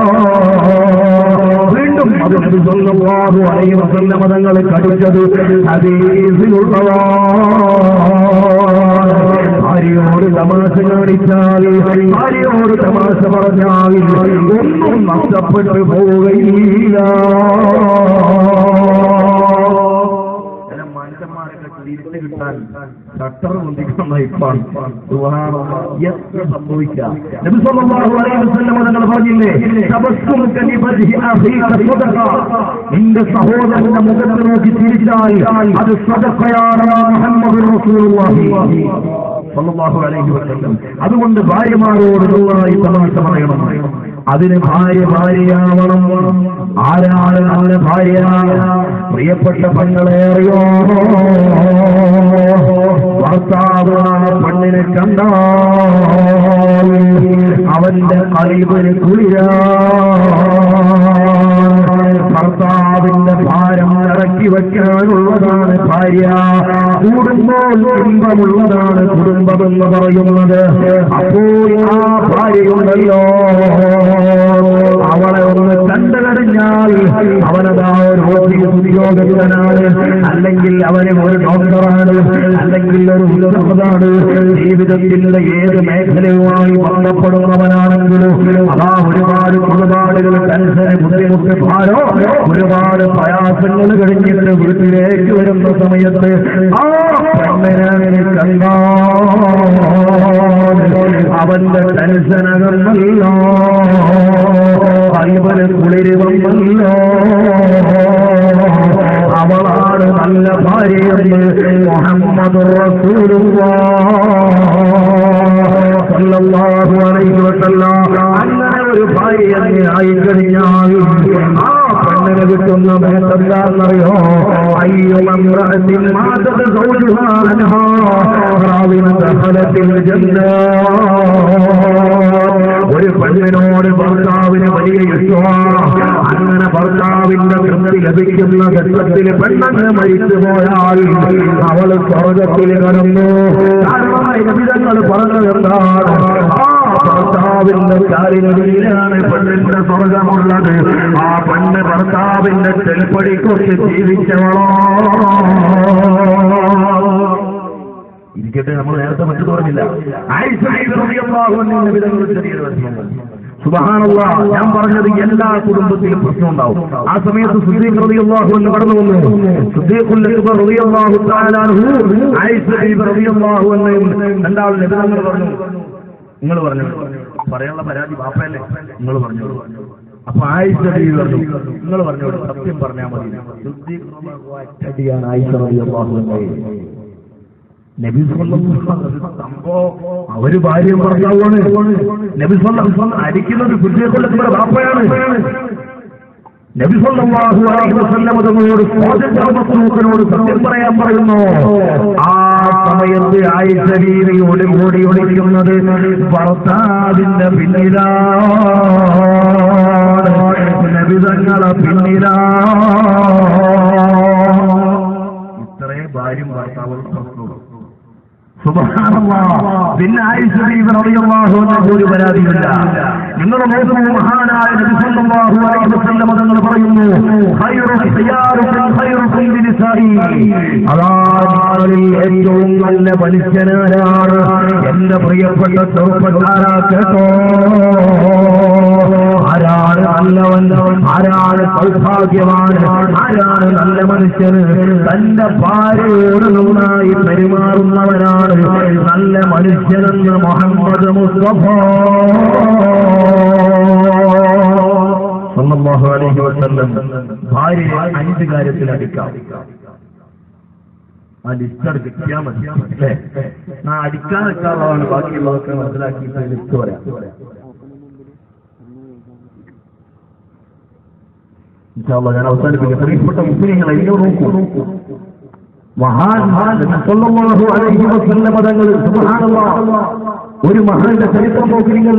വീണ്ടും അത് നബി സല്ലല്ലാഹു അലൈഹി വസല്ലം തങ്ങൾ കടിച്ചത് ഹദീസിലുള്ളതാണ്. ഭാര്യയോട് തമാശ കാണിച്ചാൽ, ഭാര്യയോട് തമാശ പറഞ്ഞാൽ ഒന്നും നഷ്ടപ്പെട്ടു പോവുകയില്ല. കിട്ടാൻ ഷട്ടർ കൊണ്ടിരിക്കുന്ന ഇപ്പാണ് എത്ര സംഭവിക്കാം. നബി സല്ലല്ലാഹു അലൈഹി വസല്ലം തങ്ങൾ പറഞ്ഞില്ലേ, നിന്റെ സഹോദരന്റെ മുഖത്ത് നോക്കി ചിരിച്ചാൽ അത് സദഖയാണ് മുഹമ്മദ് റസൂലുള്ളാഹി സല്ലല്ലാഹു അലൈഹി വസല്ലം. അതുകൊണ്ട് ഭാര്യമാരോട് നന്നായി തമാശ പറയണം. അതിന് ഭാര്യയാവണം. ആരാണ് അവന്റെ ഭാര്യ? പ്രിയപ്പെട്ട പെങ്ങളെ അറിയോ, ഭർത്താവ് പെണ്ണിനെ കണ്ടാൽ അവന്റെ ഖൽബിന് കുളിരാ. ഭർത്താവിന്റെ ഭാരം ഇറക്കി വയ്ക്കാനുള്ളതാണ് ഭാര്യ. കൂടുമ്പോൾ കുടുംബമുള്ളതാണ് കുടുംബമെന്ന് പറയുന്നത്. അപ്പോൾ ആ ഭാര്യയുണ്ടല്ലോ, അവളെ ഒന്ന് കണ്ടു കഴിഞ്ഞാൽ അവനതാ ഒരു ഓഫീസ് ഉദ്യോഗസ്ഥനാണ്, അല്ലെങ്കിൽ അവന് ഒരു ഡോക്ടറാണ്, അല്ലെങ്കിൽ ഒരു ഉദ്യോഗസ്ഥനാണ്, ജീവിതത്തിന്റെ ഏത് മേഖലയുമായി ബന്ധപ്പെടുന്നവനാണെങ്കിലും അതാ ഒരുപാട് കുടുംബാടുകൾ ടെൻഷന് ബുദ്ധിമുട്ട് ഭാരോ ഒരുപാട് പ്രയാസങ്ങൾ കഴിഞ്ഞിട്ട് വീട്ടിലേക്ക് വരുന്ന സമയത്ത് ആ പെണ്ണിനെ കണ്ടാൽ അവന്റെ ടെൻഷനകന്നല്ലോ, ഖൽബിന് കുളിര് വന്നല്ലോ. അവളാണ് നല്ല ഭാര്യയെന്ന് മുഹമ്മദ് റസൂലുള്ളാഹി സല്ലല്ലാഹു അലൈഹി വസല്ലം. അങ്ങനെ ഒരു ഭാര്യയെ ആയിക്കഴിഞ്ഞാൽ ആ പെണ്ണിനെ കിട്ടുന്ന എന്താണെന്നറിയോ? അയ്യുമംറഅത്തിൻ മാതത സൗജുഹാ അൻഹാ റാദിന ദഖലത്തിൽ ജന്ന. ഒരു പെണ്ണിനോട് ഭർത്താവിന് വലിയ ഇഷ്ടമാണ്. അങ്ങനെ ഭർത്താവിന്റെ തൃപ്തി ലഭിക്കുന്ന ഘട്ടത്തിൽ പെണ്ണങ്ങ് മരിച്ചു പോയാൽ അവൾ സ്വർഗത്തിൽ കടന്നു. കാരണമായി നബിതങ്ങൾ പറഞ്ഞത് എന്താണ്? ആ ഭർത്താവിന്റെ കാലിനടിയിലാണ് പെണ്ണിന്റെ സ്വർഗമുള്ളത്. ആ പെണ്ണ് ഭർത്താവിന്റെ ചെൽപ്പടിക്കൊക്കെ ജീവിച്ചവളോ ഇരിക്കട്ടെ. നമ്മൾ നേരത്തെ മറ്റു പറഞ്ഞില്ല. സുബ്ഹാനല്ലാഹ്, ഞാൻ പറഞ്ഞത് എല്ലാ കുടുംബത്തിലും പ്രശ്നം ഉണ്ടാവും. ആ സമയത്ത് സിദ്ദീഖ് റളിയല്ലാഹു അൻഹു കടന്നു വന്നു. സിദ്ദീഖുൽ അക്ബർ റളിയല്ലാഹു തആല അൻഹു ആയിഷ റളിയല്ലാഹു അൻഹ രണ്ടാൾ നബിതങ്ങൾ പറഞ്ഞു, നിങ്ങൾ പറഞ്ഞു പറയാനുള്ള പരാതി ബാപ്പയല്ലേ, നിങ്ങൾ പറഞ്ഞു. അപ്പൊ ആയിഷ പറഞ്ഞു, നിങ്ങൾ പറഞ്ഞു സത്യം പറഞ്ഞാൽ മതി. സിദ്ദീഖ് റളിയല്ലാഹു ആയിഷ റളിയല്ലാഹു അൻഹ നബി സംഭവം അവര് ഭാര്യ ഭർത്താവാണ്. നബി അടിക്കുന്നത് സിദ്ദീഖുൽ അക്ബർ ബാപ്പയാണ്. നബി സല്ലല്ലാഹു അലൈഹി വസല്ലം തങ്ങളോട് സ്വാതന്ത്ര്യത്തോട് സത്യം പറയാൻ പറയുന്നു. ആ സമയത്ത് ആയിഷ ബീവിയോട് ഓടി ഒളിക്കുന്നത് ഭർത്താവിന്റെ പിന്നിലാണ്, നബി തങ്ങളെ പിന്നിലാണ്. ഇത്രയും ഭാര്യയും ഭർത്താവും പ്രശ്നവും. സുബ്ഹാനല്ലാഹ്. പിന്നെ ആയിഷ ബീവി റളിയല്ലാഹു അൻഹ ഒരു പരാതിയില്ല. നിങ്ങൾ നോക്കുമ്പോൾ മഹാനായ നബി സല്ലല്ലാഹു അലൈഹി വസല്ലം തങ്ങൾ പറയുന്നു, ഖൈറു ഖിയാറുക്കും ഖൈറുക്കും ലിനിസാഇ. അതാരിൽ ഏറ്റവും നല്ല മനുഷ്യനാരാണ്? എന്റെ പ്രിയപ്പെട്ട ചെറുപ്പക്കാരാ കേട്ടോ, ആരാണ് നല്ലവൻ, ആരാണ് സൗഭാഗ്യവാൻ, ആരാണ് നല്ല മനുഷ്യന്? തന്റെ ഭാര്യയോട് നന്നായി പെരുമാറുന്നവനാണ് നല്ല മനുഷ്യനെന്ന് മുഹമ്മദ് മുസ്തഫ സല്ലല്ലാഹു അലൈഹി വസല്ലം ഭാര്യയെ 5 കാര്യത്തിൽ അടിക്കാം. ആ ലിസ്റ്റ് കിട്ടിയാൽ മതി അല്ലേ? അടിക്കാൻ വെക്കാനുള്ളതാണ്, ബാക്കിയുള്ളതൊക്കെ മനസ്സിലാക്കിയിട്ട് ലിസ്റ്റ് പറയാം. ഞാൻ അവസാനിപ്പിക്കും. പ്രിയപ്പെട്ട മുസ്ലിങ്ങളെ ഇങ്ങനെ നോക്കൂ, സല്ലല്ലാഹു അലൈഹി വസല്ലം തങ്ങൾ സുബ്ഹാനല്ലാഹ് ഒരു മഹാന്റെ ചരിത്രം നോക്കി നിങ്ങൾ.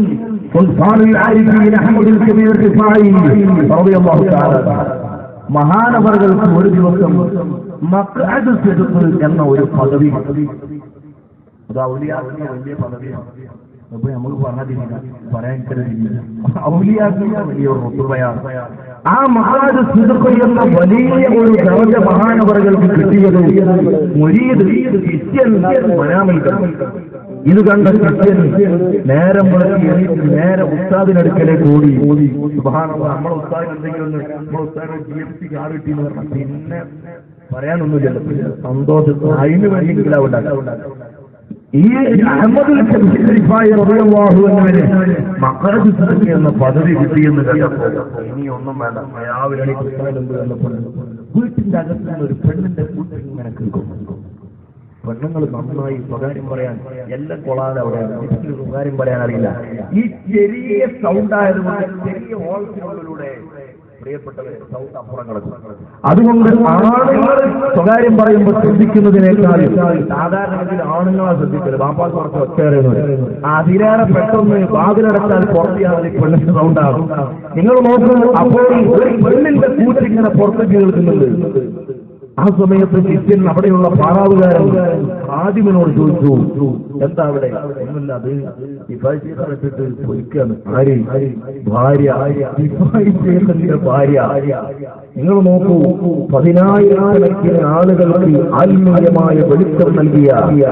മഹാനവറുകൾക്ക് ഒരു ദിവസം മഖ്അദ് സിദ്ഖ് എന്ന ഒരു പദവി, അത് ഔലിയാക്കളുടെ വലിയ പദവിയാണ്. അപ്പൊ നമുക്ക് പറയാൻ കഴിയില്ല, ഔലിയാക്കളുടെ വലിയൊരു റുത്ബയാണ്. ആ മഖ്അദ് സിദ്ഖ് എന്ന വലിയ ഒരു ദർജ മഹാനവറുകൾക്ക് കിട്ടിയത് മുരീദ് ക്രിസ്ത്യൻ മനാമിൽ കണ്ടു. ഇത് കണ്ട ക്രിസ്ത്യൻ നേരം നേരെ ഉസ്താദിനടുക്കലേക്ക് ഓടി. സുബ്ഹാനല്ലാഹ്, നമ്മളെ ഉസ്താദിന് എന്തെങ്കിലും നമ്മളെ ഉസ്താദിന് GMC കാർ കിട്ടിയെന്ന് പറഞ്ഞാൽ പിന്നെ പറയാനൊന്നുമില്ലല്ലോ, സന്തോഷത്തിന് അതിന് വേണ്ടിയെങ്കിലും ഉണ്ടാക്കാം. ഈ അഹ്മദുൽ റിഫായി റളിയല്ലാഹു അൻഹുവിന് മഖ്അദ് സിദ്ഖ് എന്ന പദവി കിട്ടിയെന്ന് കേട്ടപ്പോൾ ഇനിയൊന്നും വേണ്ട, രാവിലെ വീട്ടിന്റെ അകത്ത് നിന്ന് ഒരു പെണ്ണിന്റെ കൂട്ടം ഇങ്ങനെ കേൾക്കും. പെണ്ണുങ്ങൾ നന്നായി സ്വകാര്യം പറയാൻ എല്ലാം കൊള്ളാതെ അവിടെയാണ്, എനിക്ക് സ്വകാര്യം പറയാൻ അറിയില്ല. ഈ ചെറിയ സൗണ്ടായതുകൊണ്ട് ചെറിയ വോൾസിനുള്ളിലൂടെ പ്രിയപ്പെട്ടവരെ സൗണ്ട് അപ്പുറം കിടക്കും. അതുകൊണ്ട് ആണുങ്ങൾ സ്വകാര്യം പറയുമ്പോൾ ശ്രദ്ധിക്കുന്നതിനേക്കാൾ സാധാരണഗതിയിൽ ആണുങ്ങളെ ശ്രദ്ധിക്കരുത്. ബാപ്പാക്ക് കുറച്ച് ഒച്ചേറുന്നത് അതിലേറെ പെട്ടെന്ന് വാതിലടച്ചാൽ പുറത്തിയാതെ പെണ്ണിന്റെ സൗണ്ടാകും. നിങ്ങൾ നോക്കുന്നു, അപ്പോൾ ഒരു പെണ്ണിന്റെ കൂറ്റിങ്ങനെ പുറത്തേക്ക് കേൾക്കുന്നുണ്ട്. ആ സമയത്ത് ക്രിസ്ത്യൻ അവിടെയുള്ള പാറാവുകാരൻ ആദിമനോട് ചോദിച്ചു, എന്താ അവിടെ? ഒന്നുമില്ല, അത് ഇട്ടിട്ട് പൊയ്ക്കാണ്. ആര്? ഭാര്യ, ഭാര്യ. നിങ്ങൾ നോക്കൂ, 10,000-കണക്കിന് ആളുകൾക്ക് ആത്മീയമായ വെളിച്ചം നൽകിയ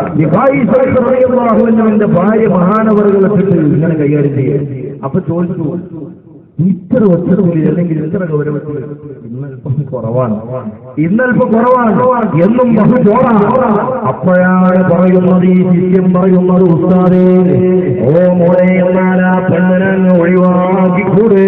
ന്റെ ഭാര്യ മഹാനവറുകളിട്ടിട്ട് ഇങ്ങനെ കൈകാര്യം ചെയ്യും. അപ്പൊ ചോദിച്ചു, ഇത്ര ഒച്ചത്തിൽ അല്ലെങ്കിൽ ഇത്ര ഗൗരവത്തിൽ ഇന്നൽപ്പം കുറവാണ് എന്നും അപ്പോഴാണ് പറയുന്നത്, ഈ ശിഷ്യം പറയുന്നത്, ഉസ്താദേ, ഓ മോനെ, എന്നാൽ ആ പെണ്ണനങ്ങ് ഒഴിവാക്കിക്കൂടെ?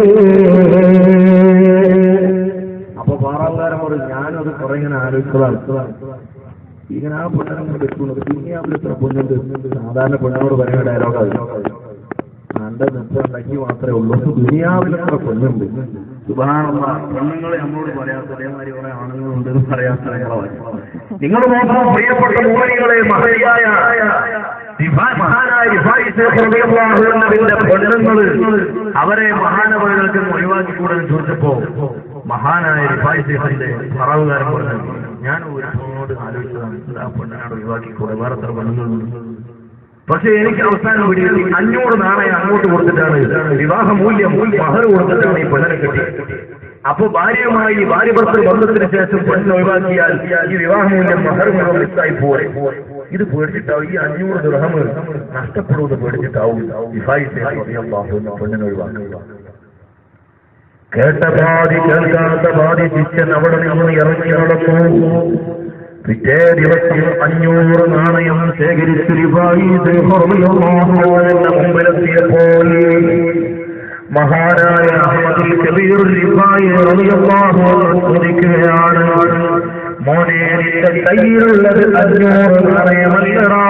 അപ്പൊ പാറാങ്കാരൻ പറയും, ഞാനത് കുറെ ഇങ്ങനെ ആലോചിച്ചതാണ്. ഇങ്ങനെ ആ പെണ്ണനങ്ങൾ വെക്കുന്നത് ദുനിയാവിൽ ഇത്ര പൊന്നുണ്ട്. സാധാരണ പെണ്ണോട് പറയുന്ന ഡയലോഗാണ്, നല്ല നൃത്തമുണ്ടാക്കി മാത്രമേ ഉള്ളൂ, ദുനിയാവിലെത്ര പൊന്നുണ്ട്. സുബ്ഹാനല്ലാഹ്, പെണ്ണുങ്ങളെ നമ്മളോട് പറയാത്ത അതേമാതിരി കുറെ ആണുങ്ങളുണ്ടെന്ന് പറയാത്ത നിങ്ങൾ നോക്കണം. പ്രിയപ്പെട്ട മോഹിനികളെ, മഹതിയായ മഹാനായ റിഫായി ശൈഖ് റളിയല്ലാഹു അൻഹുവിന്റെ പെണ്ണുങ്ങള് അവരെ മഹാനവറുകൾക്ക് ഒഴിവാക്കിക്കൂടെ ചോദിച്ചപ്പോ മഹാനായ റിഫായി ശൈഖിന്റെ പറവുകാരൻ പറഞ്ഞു, ഞാൻ ഒരുപാട് ആലോചിച്ചതാണ്, ആ പെണ്ണിനോട് ഒഴിവാക്കിക്കൂടെ, വേറെ എത്ര പെണ്ണുങ്ങളുണ്ട്. പക്ഷെ എനിക്ക് അവസാനം പിടിയിൽ 500 നാണയം അങ്ങോട്ട് കൊടുത്തിട്ടാണ് വിവാഹമൂല്യം മഹർ കൊടുത്തിട്ടാണ് ഈ പെണ്ണിനെ കിട്ടിയത്. അപ്പൊ ഭാര്യയുമായി ഭാര്യഭർത്തൃ ബന്ധത്തിന് ശേഷം പെണ്ണിനെ ഒഴിവാക്കിയാൽ ഈ വിവാഹമൂല്യം മഹർ മുഴുവൻ മിസ്സായി പോരെ. ഇത് പേടിച്ചിട്ടാവും, ഈ 500 ദിർഹം നഷ്ടപ്പെടുന്നത് പേടിച്ചിട്ടാവും റിഫായി ശൈഖ് റളിയല്ലാഹു അൻഹു പെണ്ണിനെ ഒഴിവാക്കുക. കേട്ട പാതി കേൾക്കാത്ത പാതി ശിഷ്യൻ അവിടെ നിന്ന് ഇറങ്ങി നടന്നു. പിറ്റേ ദിവസം 500 നാണയം ശേഖരിച്ച് റിഫായി ശൈഖ് റളിയല്ലാഹു അൻഹുവിന്റെ മുമ്പിലെത്തിയപ്പോൾ മഹാനായ അഹ്മദുൽ കബീർ റിഫായി റളിയല്ലാഹു അൻഹു ചോദിക്കുകയാണ്, മോനെ, നിന്റെ കയ്യിലുള്ളത് 500 നാണയമല്ലടാ,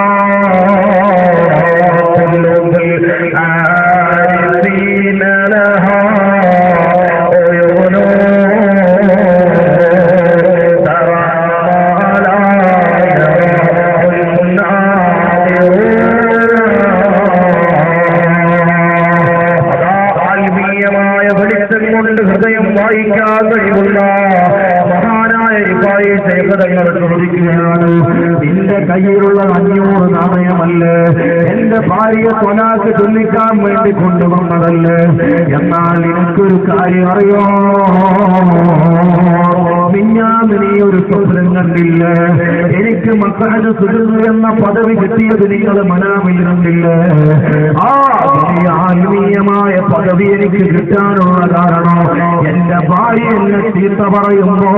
ഹൃദയം വായിക്കാൻ കഴിവുള്ള മഹാനായ റിഫായി ശൈഖ് തങ്ങൾ ചോദിക്കുകയാണ്, നിന്റെ കയ്യിലുള്ള 500 നാണയമല്ലേ, എന്റെ ഭാര്യയെ ത്വലാഖ് ചൊല്ലിക്കാൻ വേണ്ടി കൊണ്ടുവന്നതല്ലേ? എന്നാൽ നിനക്കൊരു കാര്യം അറിയോ? മിഞ്ഞാന്ന് നീ ഒരു സ്വപ്നം കണ്ടില്ലേ? എനിക്ക് മഖ്അദ് സിദ്ഖ് എന്ന പദവി കിട്ടിയത് നിങ്ങൾ മനാമിൽ കണ്ടില്ലേ? ആ ആത്മീയമായ പദവി എനിക്ക് കിട്ടാനുള്ള കാരണം എന്റെ ഭാര്യ എന്നെ ചീത്ത പറയുമ്പോ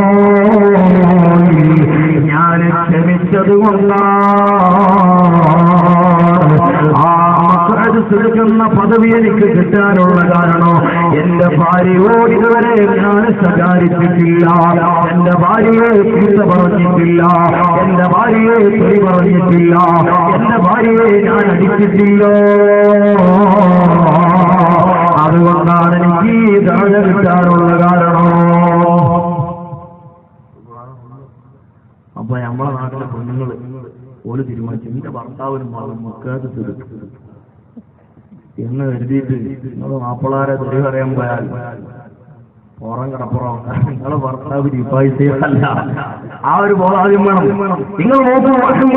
ഞാൻ ക്ഷമിച്ചത് കൊണ്ടാണ്. ആ മഖ്അദ് തീർക്കുന്ന പദവി എനിക്ക് കിട്ടാനുള്ള കാരണം എന്റെ ഭാര്യയോട് ഇതുവരെ ഞാൻ ശകാരിച്ചിട്ടില്ല, എന്റെ ഭാര്യയെ ചീത്ത പറഞ്ഞിട്ടില്ല, എന്റെ ഭാര്യയെ തെറി പറഞ്ഞിട്ടില്ല, എന്റെ ഭാര്യയെ ഞാൻ അടിച്ചിട്ടില്ല. അതുകൊണ്ടാണ് എനിക്ക് ഈ ദർജ കിട്ടാനുള്ള കാരണം. അപ്പൊ നമ്മളെ നാട്ടിലെ പെണ്ണുങ്ങള് ഓല് തീരുമാനിച്ചു എന്റെ ഭർത്താവിനും മക്കളെ തീർക്കും എന്ന് കരുതിയിട്ട് നിങ്ങള് മാപ്പിളാരെ തെറി പറയാൻ പോയാൽ പുറം കിടപ്പുറം നിങ്ങളെ ഭർത്താവ് റിഫായില്ല. ആ ഒരു ബോധാദ്യം വേണം. നിങ്ങൾ നോക്കൂ,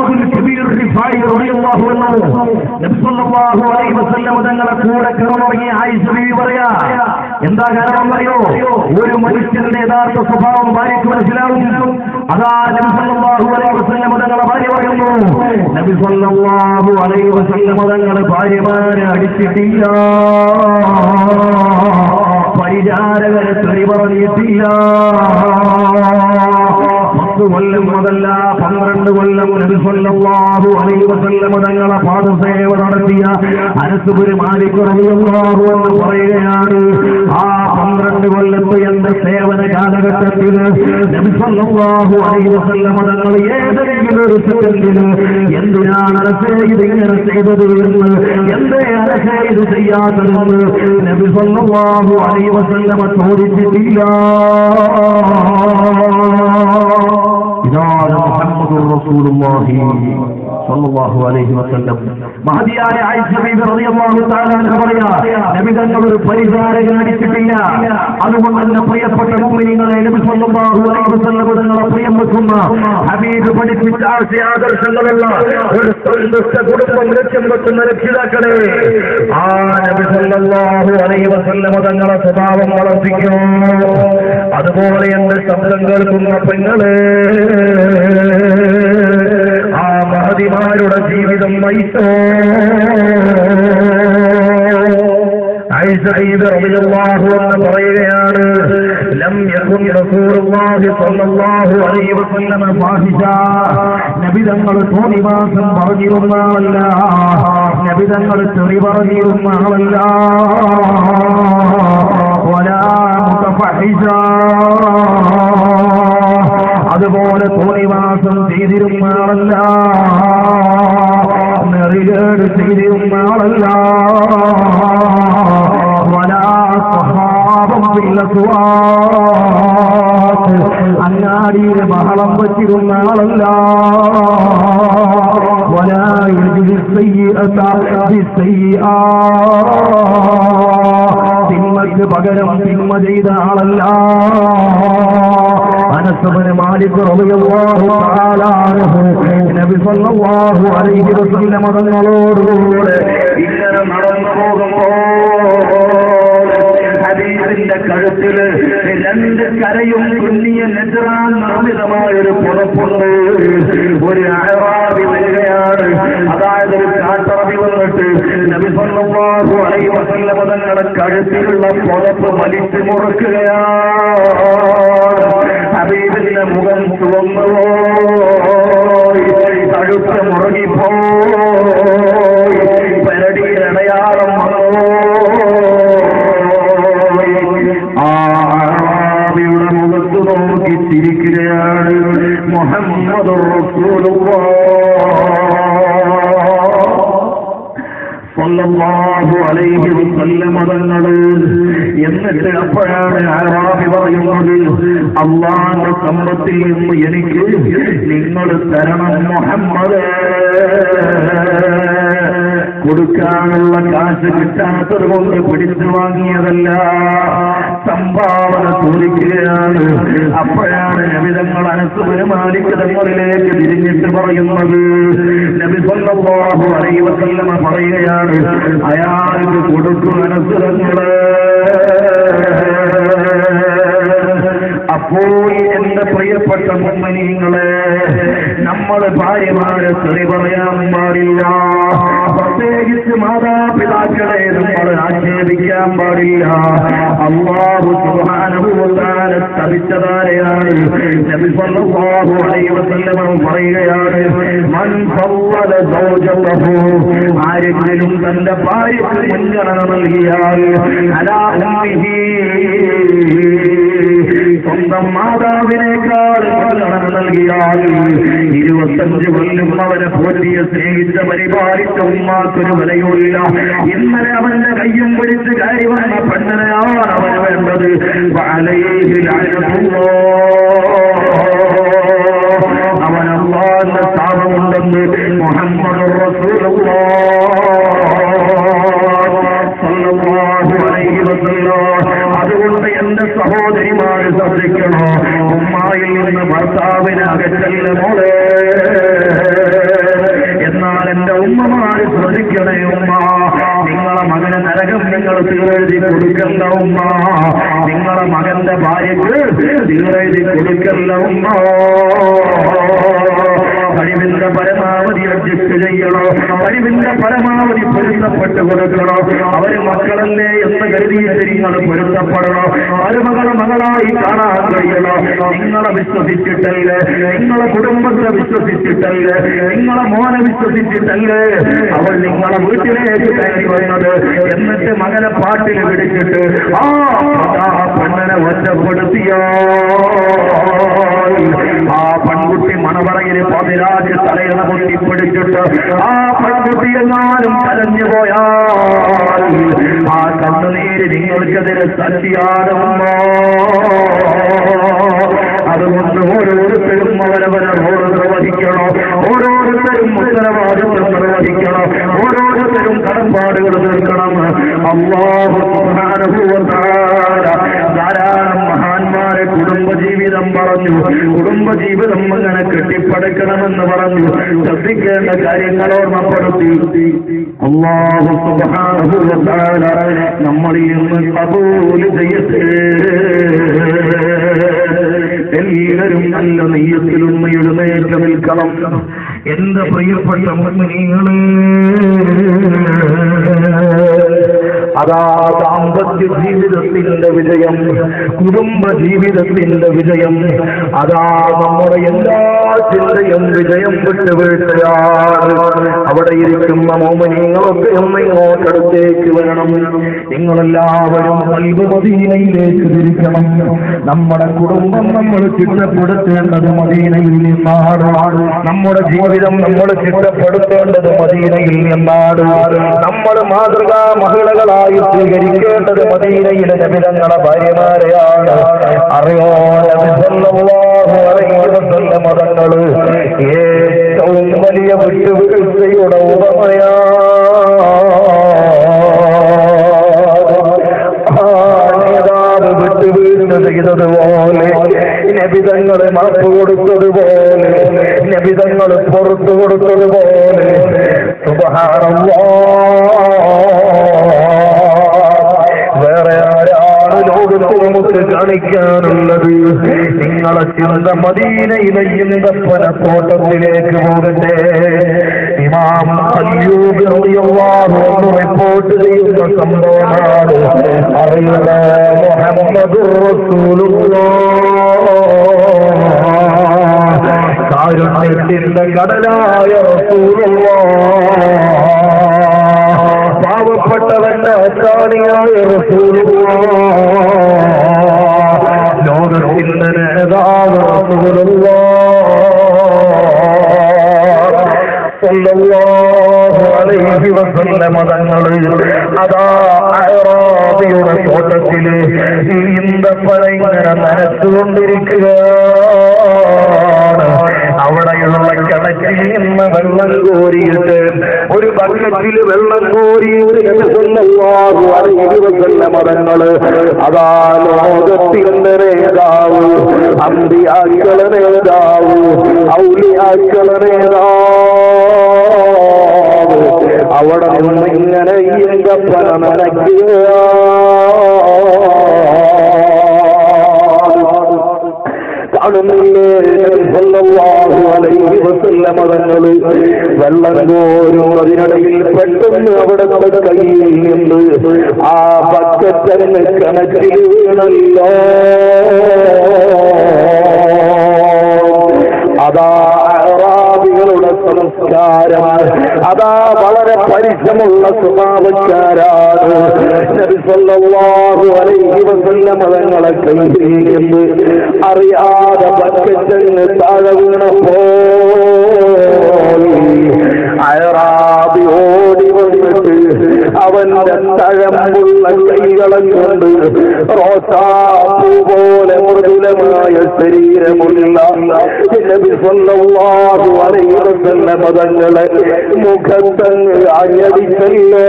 തങ്ങളെ കൂടെ കിടന്നുറങ്ങിയ ആയിഷ ബീവി പറയാ. എന്താ കാരണം അറിയോ? ഒരു മനുഷ്യന്റെ യഥാർത്ഥ സ്വഭാവം ഭാര്യയ്ക്ക് മനസ്സിലാവും. അതാ നബി സല്ലല്ലാഹു അലൈഹി വസല്ലം തങ്ങളെ ഭാര്യ പറയുന്നു, നബി സല്ലല്ലാഹു അലൈഹി വസല്ലം തങ്ങളെ ഭാര്യമാരെ അടിച്ചിട്ടില്ല, പരിചാരകരെ തെറി പറഞ്ഞിട്ടില്ല. 10 കൊല്ലം മുതല്ല 12 കൊല്ലം നബി സല്ലല്ലാഹു അലൈഹി വസല്ലം തങ്ങളെ പാദസേവ നടത്തിയ അനസ് ബിൻ മാലിക് റളിയല്ലാഹു അൻഹു പറയുകയാണ്, ആ 12 കൊല്ലത്തെ എന്റെ സേവന കാലഘട്ടത്തിൽ നബി സല്ലല്ലാഹു അലൈഹി വസല്ലം തങ്ങൾ ഏതെങ്കിലും ഒരു സെക്കൻഡിന് എന്തിനാണ് അനസേ ഇതിങ്ങനെ ചെയ്തത് എന്ന്, എന്തേ അനസേ ഇത് ചെയ്യാത്തതെന്ന് നബി സല്ലല്ലാഹു അലൈഹി വസല്ലം ചോദിച്ചിട്ടില്ല. ഇതാണ് മുഹമ്മദുർ റസൂലുള്ളാഹി സല്ലല്ലാഹു അലൈഹി വസല്ലം. മഹദിയായ ആയിഷ ബീവി റളിയല്ലാഹു തആല അൻഹ പറയാ, നബി തങ്ങൾ ഒരു പരിചാരകനെ അടിച്ചിട്ടില്ല. അതുകൊണ്ട് തന്നെ പ്രിയപ്പെട്ട മുഅ്മിനീങ്ങളെ, നബി സല്ലല്ലാഹു അലൈഹി വസല്ലം തങ്ങളെ പ്രിയം വെക്കുന്ന ഹബീബ് പഠിപ്പിച്ച ആദർശങ്ങളുള്ള ഒരു സന്തുഷ്ട കുടുംബം ലക്ഷ്യം വെക്കുന്ന രക്ഷിതാക്കളെ, ആ നബി സല്ലല്ലാഹു അലൈഹി വസല്ലം തങ്ങളെ സ്വഭാവം വളർത്തിക്കും. അതുപോലെ എന്റെ ശബ്ദം കേൾക്കുന്ന പെങ്ങളെ, ആ മഹദിമാരുടെ ജീവിതം നയിച്ചോ. ആയിഷ ബീവി റളിയല്ലാഹു അൻഹ പറയുകയാണ്, ലം യകുൻ റസൂലുള്ളാഹി സ്വല്ലല്ലാഹു അലൈഹി വസല്ലം ഫാഹിഷ. നബി തങ്ങൾ തോന്നിവാസം പറഞ്ഞിരുന്ന ആളല്ല, നബി തങ്ങൾ തെറി പറഞ്ഞിരുന്ന ആളല്ല, വലാ മുതഫഹിഷ, അതുപോലെ തോന്നിവാസം ചെയ്തിരുന്ന ആളല്ല, നെറികേട് ചെയ്തിരുന്ന ആളല്ല, അങ്ങാടിയിലെ ബഹളം വച്ചിരുന്ന ആളല്ല, തിന്മയ്ക്ക് പകരം തിന്മ ചെയ്ത ആളല്ല. അനസ് ബിൻ മാലിക് റളിയല്ലാഹു തആല അൻഹു നബി സല്ലല്ലാഹു അലൈഹി വസല്ലം തങ്ങളോടുകൂടെ ഇങ്ങനെ നടന്നു പോകുമ്പോൾ ഹദീസിന്റെ കഴുത്തിൽ 2 കരയും കുഞ്ഞിയ നെജ്റാൻ നിർമ്മിതമായൊരു പുറപ്പുണ്ട്. ഒരു അഅറാബി വരികയാണ്, അതായത് ഒരു കാട്ടറബി വന്നിട്ട് നബി സല്ലല്ലാഹു അലൈഹി വസല്ലം തങ്ങളുടെ കഴുത്തിലുള്ള പുറപ്പ് വലിച്ചു മുറുക്കുകയാണ്. ഹബീബിന്റെ മുഖം ചുവന്നുപോയി, കഴുത്ത് മുറുകിപ്പോയി, പെരടിയിൽ അടയാളം വന്നു. ആ അഅറാബിയുടെ മുഖത്ത് നോക്കി ചിരിക്കുകയാണ് മുഹമ്മദുർ റസൂലുള്ളാഹി സല്ലല്ലാഹു അലൈഹി വസല്ലം തങ്ങൾ. എന്നിട്ട് അപ്പോഴാണ് അഅറാബി പറയുന്നത്, അല്ലാഹുവിന്റെ സമ്പത്തിൽ നിന്ന് എനിക്ക് നിങ്ങൾ തരണം മുഹമ്മദ്. കൊടുക്കാനുള്ള കാശ് കിട്ടാത്തത് കൊണ്ട് പിടിച്ചു വാങ്ങിയതല്ല, സംഭാവന ചോദിക്കുകയാണ്. അപ്പോഴാണ് നബി തങ്ങൾ അനസ് ബിൻ മാലിക് തങ്ങളിലേക്ക് തിരിഞ്ഞിട്ട് പറയുന്നത്, നബി സല്ലല്ലാഹു അലൈഹി വസല്ലം പറയുകയാണ്, അയാൾക്ക് കൊടുക്കും അനസ് തങ്ങള്. അപ്പോൾ എന്റെ പ്രിയപ്പെട്ട മുഅ്മിനീങ്ങളെ, നമ്മൾ ഭാര്യമാരെ തെറി പറയാൻ പാടില്ല. പ്രത്യേകിച്ച് മാതാപിതാക്കളെ നമ്മൾ ആക്ഷേപിക്കാൻ പാടില്ല. അല്ലാഹു സുബ്ഹാനഹു വ തആല സ്തപിച്ചതാരെയാണ് നബി സല്ലല്ലാഹു അലൈഹി വസല്ലം പറയുകയാണ്, മൻ ഫവ്വല സൗജതഹു, ആരെങ്കിലും തന്റെ ഭാര്യയ്ക്ക് മുൻഗണന നൽകിയാൽ അലാ ഉമ്മിഹി, സ്വന്തം മാതാവിനേക്കാൾ മുൻഗണന നൽകിയാൽ 25 കൊല്ലം അവനെ പോറ്റിയ സ്നേഹിച്ച പരിപാലിച്ച ഉമ്മാക്കൊരു വിലയുമില്ല. ഇന്നലെ അവന്റെ കയ്യും പിടിച്ച് കയറി വന്ന പെണ്ണനെയാണ് അവന് വേണ്ടത്. അലൈഹി അവൻ അല്ലാഹുവിന്റെ സ്ഥാനമുണ്ടെന്ന് മുഹമ്മദുർ റസൂലുള്ളാഹി സ്വല്ലല്ലാഹു അലൈഹി വസല്ലം. അതുകൊണ്ട് എന്റെ സഹോദരിമാര് ശ്രദ്ധിക്കണോ, ഉമ്മായിൽ നിന്ന് ഭർത്താവിനെ അകറ്റല്ല മോളെ. എന്നാൽ എന്റെ ഉമ്മമാര് ശ്രദ്ധിക്കണേ ഉമ്മ, നിങ്ങളെ മകന് നരകം നിങ്ങൾ തീരെഴുതി കൊടുക്കല്ല ഉമ്മ. നിങ്ങളെ മകന്റെ ഭാര്യക്ക് തീരെഴുതി കൊടുക്കല്ല ഉമ്മ. കഴിവിന്റെ പരമാവധി അഡ്ജസ്റ്റ് ചെയ്യണോ, കഴിവിന്റെ പരമാവധി പൊരുത്തപ്പെട്ട് കൊടുക്കണോ. അവര് മക്കളല്ലേ എന്ന് കരുതിയിട്ട് നിങ്ങൾ പൊരുത്തപ്പെടണോ. മരുമകളെ മകളായി കാണാൻ കഴിയണോ. നിങ്ങളെ വിശ്വസിച്ചിട്ടല്ലേ, നിങ്ങളെ കുടുംബത്തെ വിശ്വസിച്ചിട്ടല്ലേ, നിങ്ങളെ മോനെ വിശ്വസിച്ചിട്ടല്ലേ അവൾ നിങ്ങളെ വീട്ടിലേക്ക് കയറി വന്നത്. എന്നിട്ട് മകനെ പാട്ടിൽ പിടിച്ചിട്ട് ആ പെണ്ണനെ ഒറ്റപ്പെടുത്തിയോ, ആ പെൺകുട്ടി മണവറയിൽ പതിരാജ് തലയിണ പൊട്ടിപ്പിടിച്ചിട്ട് ആ പെൺകുട്ടി എങ്ങാനും കരഞ്ഞു പോയാൽ ആ കണ്ണുനീര് നിങ്ങൾക്കെതിരെ സത്യാകുമോ? അതുകൊണ്ട് ഓരോരുത്തരും അവരവരെ റോഡ് നിർവഹിക്കണോ, ഓരോരുത്തരും ഉത്തരവാദിത്വം നിർവഹിക്കണം, ഓരോരുത്തരും കടപ്പാടുകൾ തീർക്കണം. അല്ലാഹു സുബ്ഹാനഹു വ തആല ധാരാളം മഹാന്മാരെ കുടുംബജീവിതം പറഞ്ഞു, കുടുംബജീവിതം അങ്ങനെ കെട്ടിപ്പടുക്കണമെന്ന് പറഞ്ഞു. ശ്രദ്ധിക്കേണ്ട കാര്യങ്ങൾ ഓർമ്മപ്പെടുത്തി. അല്ലാഹു സുബ്ഹാനഹു വ തആല നമ്മളിൽ നിന്ന് ഖബൂൽ ചെയ്യട്ടെ. എല്ലാവരും നല്ല നെയ്യത്തിലും എഴുന്നേറ്റ് നിൽക്കണം. എന്റെ പ്രിയപ്പെട്ട മുഅ്മിനീങ്ങളെ, അതാ ദാമ്പത്യ ജീവിതത്തിന്റെ വിജയം, കുടുംബ ജീവിതത്തിന്റെ വിജയം, അതാ നമ്മുടെ എല്ലാ ചിന്തയും വിജയം വിട്ടുവീഴ്ചയാണ്. അവിടെ ഇരിക്കുന്ന മോമിനികളൊക്കെ ഒന്ന് ഇങ്ങോട്ടടുത്തേക്ക് വരണം. നിങ്ങളെല്ലാവരും ഖൽബ് മദീനയിലേക്ക് തിരിക്കണം. നമ്മുടെ കുടുംബം നമ്മൾ ചിട്ടപ്പെടുത്തേണ്ടത് മദീനയിൽ നിന്നാണ്. നമ്മുടെ ജീവിതം നമ്മൾ ചിട്ടപ്പെടുത്തേണ്ടത് മദീനയിൽ നിന്നാണ്. നമ്മൾ മാതൃകാ മഹിളകളായി സ്വീകരിക്കേണ്ടത് മദീനയിലെ നബിതങ്ങളുടെ ഭാര്യമാരെയാണ്. അറിയോ, നബി സല്ലല്ലാഹു അലൈഹി വസല്ലം മതങ്ങള് ഏറ്റവും വലിയ വിട്ടുവീഴ്ചയുടെ ഉപമയാണ്. വിട്ടുവീഴ്ച ചെയ്തതുപോലെ, നബിതങ്ങള് മാപ്പ് കൊടുത്തതുപോലെ, നബിതങ്ങള് പുറത്തു കൊടുത്തതുപോലെ, സുബ്ഹാനല്ലാഹ്, വേറെ ആരാണ് ലോകത്ത് നമുക്ക് കാണിക്കാനുള്ളത്? നിങ്ങളെ ചിന്ത മദീനയിലെ ഈന്തപ്പനത്തോട്ടത്തിലേക്ക് പോകട്ടെ. ഇമാം അയ്യൂബ് റളിയല്ലാഹു അൻഹു റിപ്പോർട്ട് ചെയ്യുന്ന സംഭവമാണ്. അറിയുക, മുഹമ്മദുർ റസൂലുള്ളാഹ്, കാരുണ്യത്തിന്റെ കടലായ റസൂലുള്ളാഹ്, പാവപ്പെട്ടവന്റെ അത്താണിയായ റസൂലുള്ളാഹ്, ലോകത്തിന്റെ നേതാവ് റസൂലുള്ളാഹ് സല്ലല്ലാഹു അലൈഹി വസല്ലം തങ്ങള് അതാ അഅറാബിയുടെ തോട്ടത്തില് ഈന്തപ്പന ഇങ്ങനെ നനച്ചുകൊണ്ടിരിക്കുകയാണ്. അവിടെയുള്ള കിണറ്റിൽ നിന്ന് വെള്ളം കോരിയിട്ട് ഒരു ബക്കറ്റിൽ വെള്ളം കോരിയിട്ട് സല്ലല്ലാഹു അലൈഹി വസല്ലം തങ്ങള് അതാ ലോകത്തിന്റെ നേതാവ്, അമ്പിയാക്കളെ നേതാവ്, ഔലിയാക്കളെ നേതാവ് അവിടെ നിന്ന് ഇങ്ങനെ ഈന്തപ്പന നനയ്ക്കുക. കാണുന്നില്ലേ സല്ലല്ലാഹു അലൈഹി വസല്ലം തങ്ങള് വെള്ളം കോരും അതിനിടയിൽ പെട്ടെന്ന് അവിടുത്തെ കയ്യിൽ നിന്ന് ആ ബക്കറ്റങ്ങ് കിണറ്റിൽ വീണല്ലോ. അതാ അറാബികളുടെ സംസ്കാരം, അതാ വളരെ പരിശ്രമമുള്ള സ്വഭാവക്കാരാണ്. നബി സല്ലല്ലാഹു അലൈഹി വസല്ലം തങ്ങളെ കയ്യിൽ നിന്ന് അറിയാതെ ബക്കറ്റങ്ങ് താഴെ വീണപ്പോ അറാബി ഓടി വന്നിട്ട് അവന്റെ തഴമ്പുള്ള കൈകളെ കൊണ്ട് റോസാപ്പൂ പോലെ മൃദുലമായ ശരീരമുള്ള നബി സല്ലല്ലാഹു അലൈഹി വസല്ലം തങ്ങളെ മുഖത്തങ്ങ് അഞ്ഞടിച്ചല്ലോ.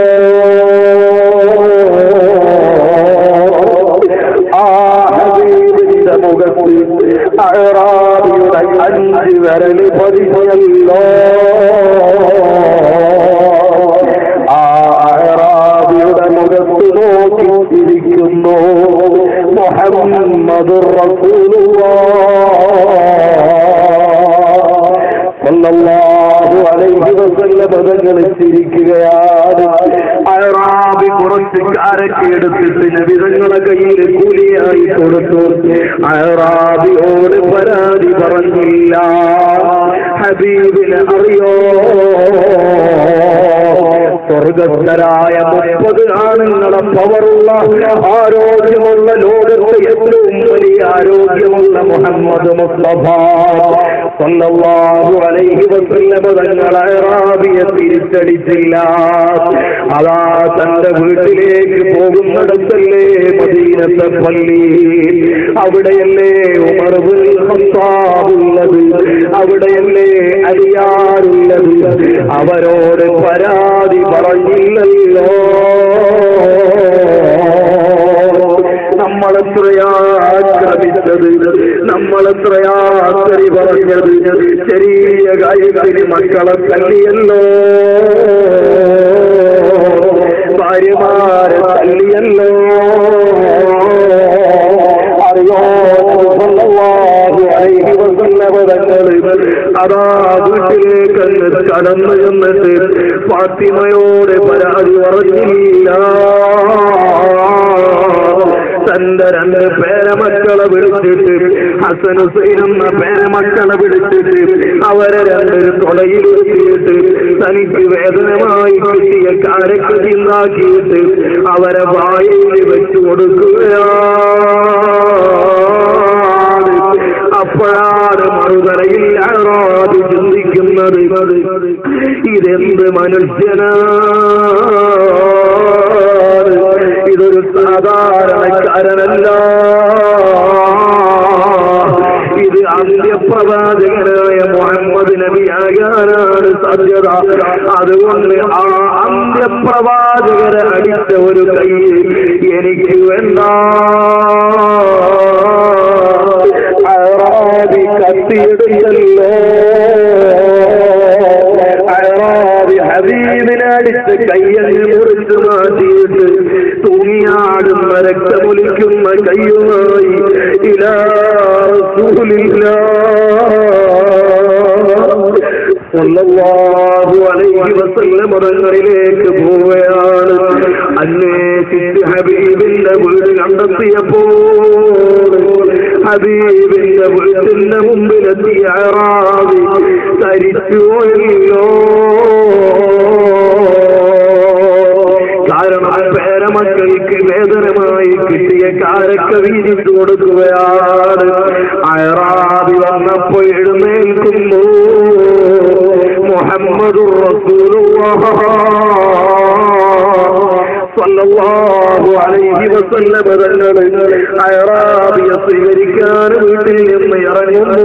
ആ ഹബീബിന്റെ മുഖത്ത് അറാബിയുടെ 5 വിരൽ പതിഞ്ഞല്ലോ. ആ അറാബിയുടെ മുഖത്ത് നോക്കിയിരിക്കുന്നു മുഹമ്മദുർ റസൂലുള്ളാഹ് സല്ലല്ലാഹു അലൈഹി വസല്ലം തങ്ങൾ ചിരിക്കുകയാണ്. അറാബി കുറച്ച് കാരൊക്കെ എടുത്തിട്ട് നബി തങ്ങളുടെ കയ്യിൽ കൂലിയായി കൊടുത്തു. അറാബിയോട് പരാതി പറഞ്ഞില്ല. ഹബീബിനെ അറിയോ, സ്വർഗസ്ഥരായ 30 ആണുങ്ങളെ പവറുള്ള ആരോഗ്യമുള്ള ലോകത്ത് ഏറ്റവും വലിയ ആരോഗ്യമുള്ള മുഹമ്മദ് മുസ്തഫ സല്ലല്ലാഹു അലൈഹി വസല്ലം തങ്ങൾ അറാബിയെ തിരിച്ചടിച്ചില്ല. അതാ തന്റെ വീട്ടിലേക്ക് പോകുന്നിടത്തല്ലേ മദീനത്തെ പള്ളി, അവിടെയല്ലേ ഉമർ ഇബ്നുൽ ഖത്താബ് ഉള്ളത്, അവിടെയല്ലേ അലിയാറുള്ളത്. അവരോട് പരാതി പറഞ്ഞില്ലല്ലോ. നമ്മളെത്രയാ ആക്രമിച്ചത്, നമ്മളെത്രയാ തെറി പറഞ്ഞത്. ചെറിയ കാര്യത്തിന് മക്കളെ തല്ലിയല്ലോ, ഭാര്യമാരെ തല്ലിയല്ലോ. അറിയോ സല്ലല്ലാഹു അലൈഹി വസല്ലം തങ്ങൾ അതാ വീട്ടിലേക്ക് കടന്നു ചെന്നിട്ട് ഫാത്തിമയോട് പരാതി പറഞ്ഞില്ല. തന്റെ 2 പേരമക്കളെ വിളിച്ചിട്ട്, ഹസൻ ഹുസൈൻ എന്ന പേരമക്കളെ വിളിച്ചിട്ട് അവരെ 2 തൊടയിലെത്തിയിട്ട് തനിക്ക് വേദനമായി കിട്ടിയ കാരക്ക് ചിന്താക്കിയിട്ട് അവരെ വായിൽ വെച്ചു കൊടുക്കുകയാണ്. അപ്പോഴാണ് മറുതലയിൽ അറാബി ചിന്തിക്കുന്നത്, ഇതെന്ത് മനുഷ്യനാണ്, ഇതൊരു സാധാരണക്കാരനല്ല, ഇത് അന്ത്യപ്രവാചകനായ മുഹമ്മദ് നബിയാകാനാണ് സാധ്യത. അതുകൊണ്ട് ആ അന്ത്യപ്രവാചകരെ അടിച്ച ഒരു കൈ എനിക്ക് വേണ്ട. അറാബി കത്തിയെടുത്തല്ലോ. അറാബി ഹബീബിനെ അടിച്ച് കയ്യങ്ങ് മുറിച്ച് മാറ്റിയിട്ട് തൂങ്ങിയാടുന്ന രക്തമൊലിക്കുന്ന കയ്യുമായി ഇലാ റസൂലില്ലാഹ് സല്ലല്ലാഹു അലൈഹി വസല്ലം തങ്ങളിലേക്ക് പോവുകയാണ്. അന്വേഷിച്ച് ഹബീബിന്റെ വീട് കണ്ടെത്തിയപ്പോൾ ഹബീബിന്റെ വീട്ടിന്റെ മുമ്പിലെത്തിയ അറാബി തരിച്ചുപോയല്ലോ. കാരണം പേരമക്കൾക്ക് വേദനമായി കിട്ടിയ കാരക്ക വീതിച്ചു കൊടുക്കുകയാണ്. അറാബി വന്നപ്പോൾ എഴുന്നേൽക്കുന്നു മുഹമ്മദുർ റസൂലുള്ളാഹ് സല്ലല്ലാഹു അലൈഹി വസല്ലം തങ്ങൾ അറാബിയെ സ്വീകരിക്കാൻ വീട്ടിൽ നിന്ന് ഇറങ്ങുന്നു.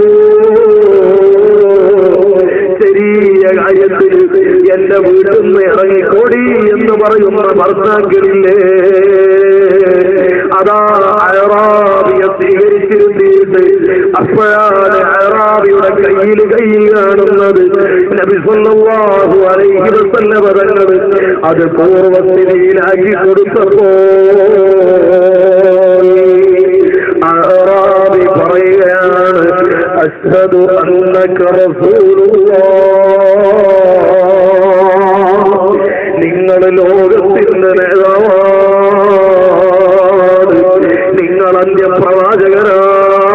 ചെറിയ കാര്യത്തിൽ എന്റെ വീട്ടിൽ നിന്ന് ഇറങ്ങിക്കോടി എന്ന് പറയുന്ന ഭർത്താക്കളില്ലേ, അതാ അറാബിയെ സ്വീകരിച്ചിരുന്നിട്ട് അപ്പോഴാണ് അറാബിയുടെ കയ്യിൽ കാണുന്നത് നബി സല്ലല്ലാഹു അലൈഹി വസല്ലം തങ്ങൾ അത് പൂർവസ്ഥിതിയിലാക്കി കൊടുത്തപ്പോൾ അറാബി പറയുകയാണ്, അശ്ഹദു അന്നക റസൂലുള്ളാഹ്, നിങ്ങൾ ലോകത്തിന്റെ നേതാവാണ്, നിങ്ങൾ അന്ത്യപ്രവാചകരാണ്.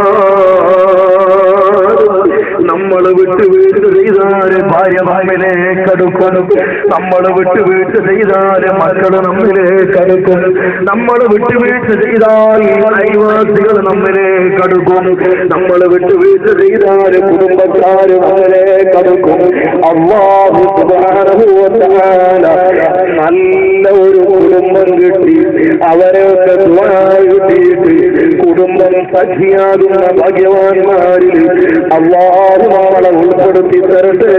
നമ്മൾ വിട്ടുവീഴ്ച ചെയ്താല് ഭാര്യ നമ്മിലേക്ക് അടുക്കും, നമ്മൾ വിട്ടുവീഴ്ച ചെയ്താല് മക്കള് നമ്മിലേക്ക് അടുക്കും, നമ്മൾ വിട്ടുവീഴ്ച ചെയ്താൽ അയൽവാസികൾ നമ്മിലേക്ക് അടുക്കും, നമ്മൾ വിട്ടുവീഴ്ച ചെയ്താല് കുടുംബക്കാര് നമ്മിലേക്ക് അടുക്കും. അല്ലാഹു സുബ്ഹാനഹു വ തആല നല്ല ഒരു കുടുംബം കിട്ടി, അവരെയൊക്കെ ദുആ കിട്ടിയിട്ട് കുടുംബം സഖിയാകുന്ന ഭാഗ്യവാന്മാരിൽ അല്ലാഹു നമ്മളെ ഉൾപ്പെടുത്തി തരട്ടെ.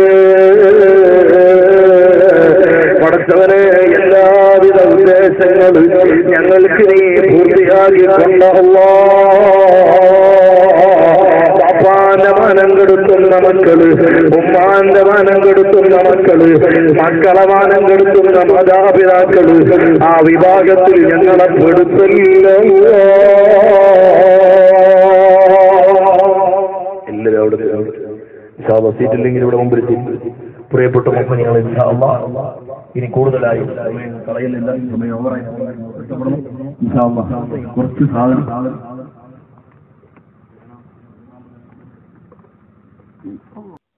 പടച്ചവനെ, എല്ലാവിധ ഉദ്ദേശങ്ങളും ഞങ്ങൾക്ക് നീ പൂർത്തിയാക്കി കൊണ്ട് പാപ്പാന്റെ മാനം കെടുത്തുന്ന മക്കള്, ഉമ്മാന്റെ മാനം കെടുത്തുന്ന മക്കള്, മക്കളെ മാനം കെടുത്തുന്ന മാതാപിതാക്കള്, ആ വിഭാഗത്തിൽ ഞങ്ങളെ പെടുത്തില്ല. എല്ലാവരും അവിടെ സീറ്റില്ലെങ്കിൽ ഇവിടെ മുമ്പിൽ പ്രിയപ്പെട്ട മക്കൾ, ഇനി കൂടുതലായി കളയുന്നില്ല, സമയം ഓവറായി കുറച്ച് സാധനം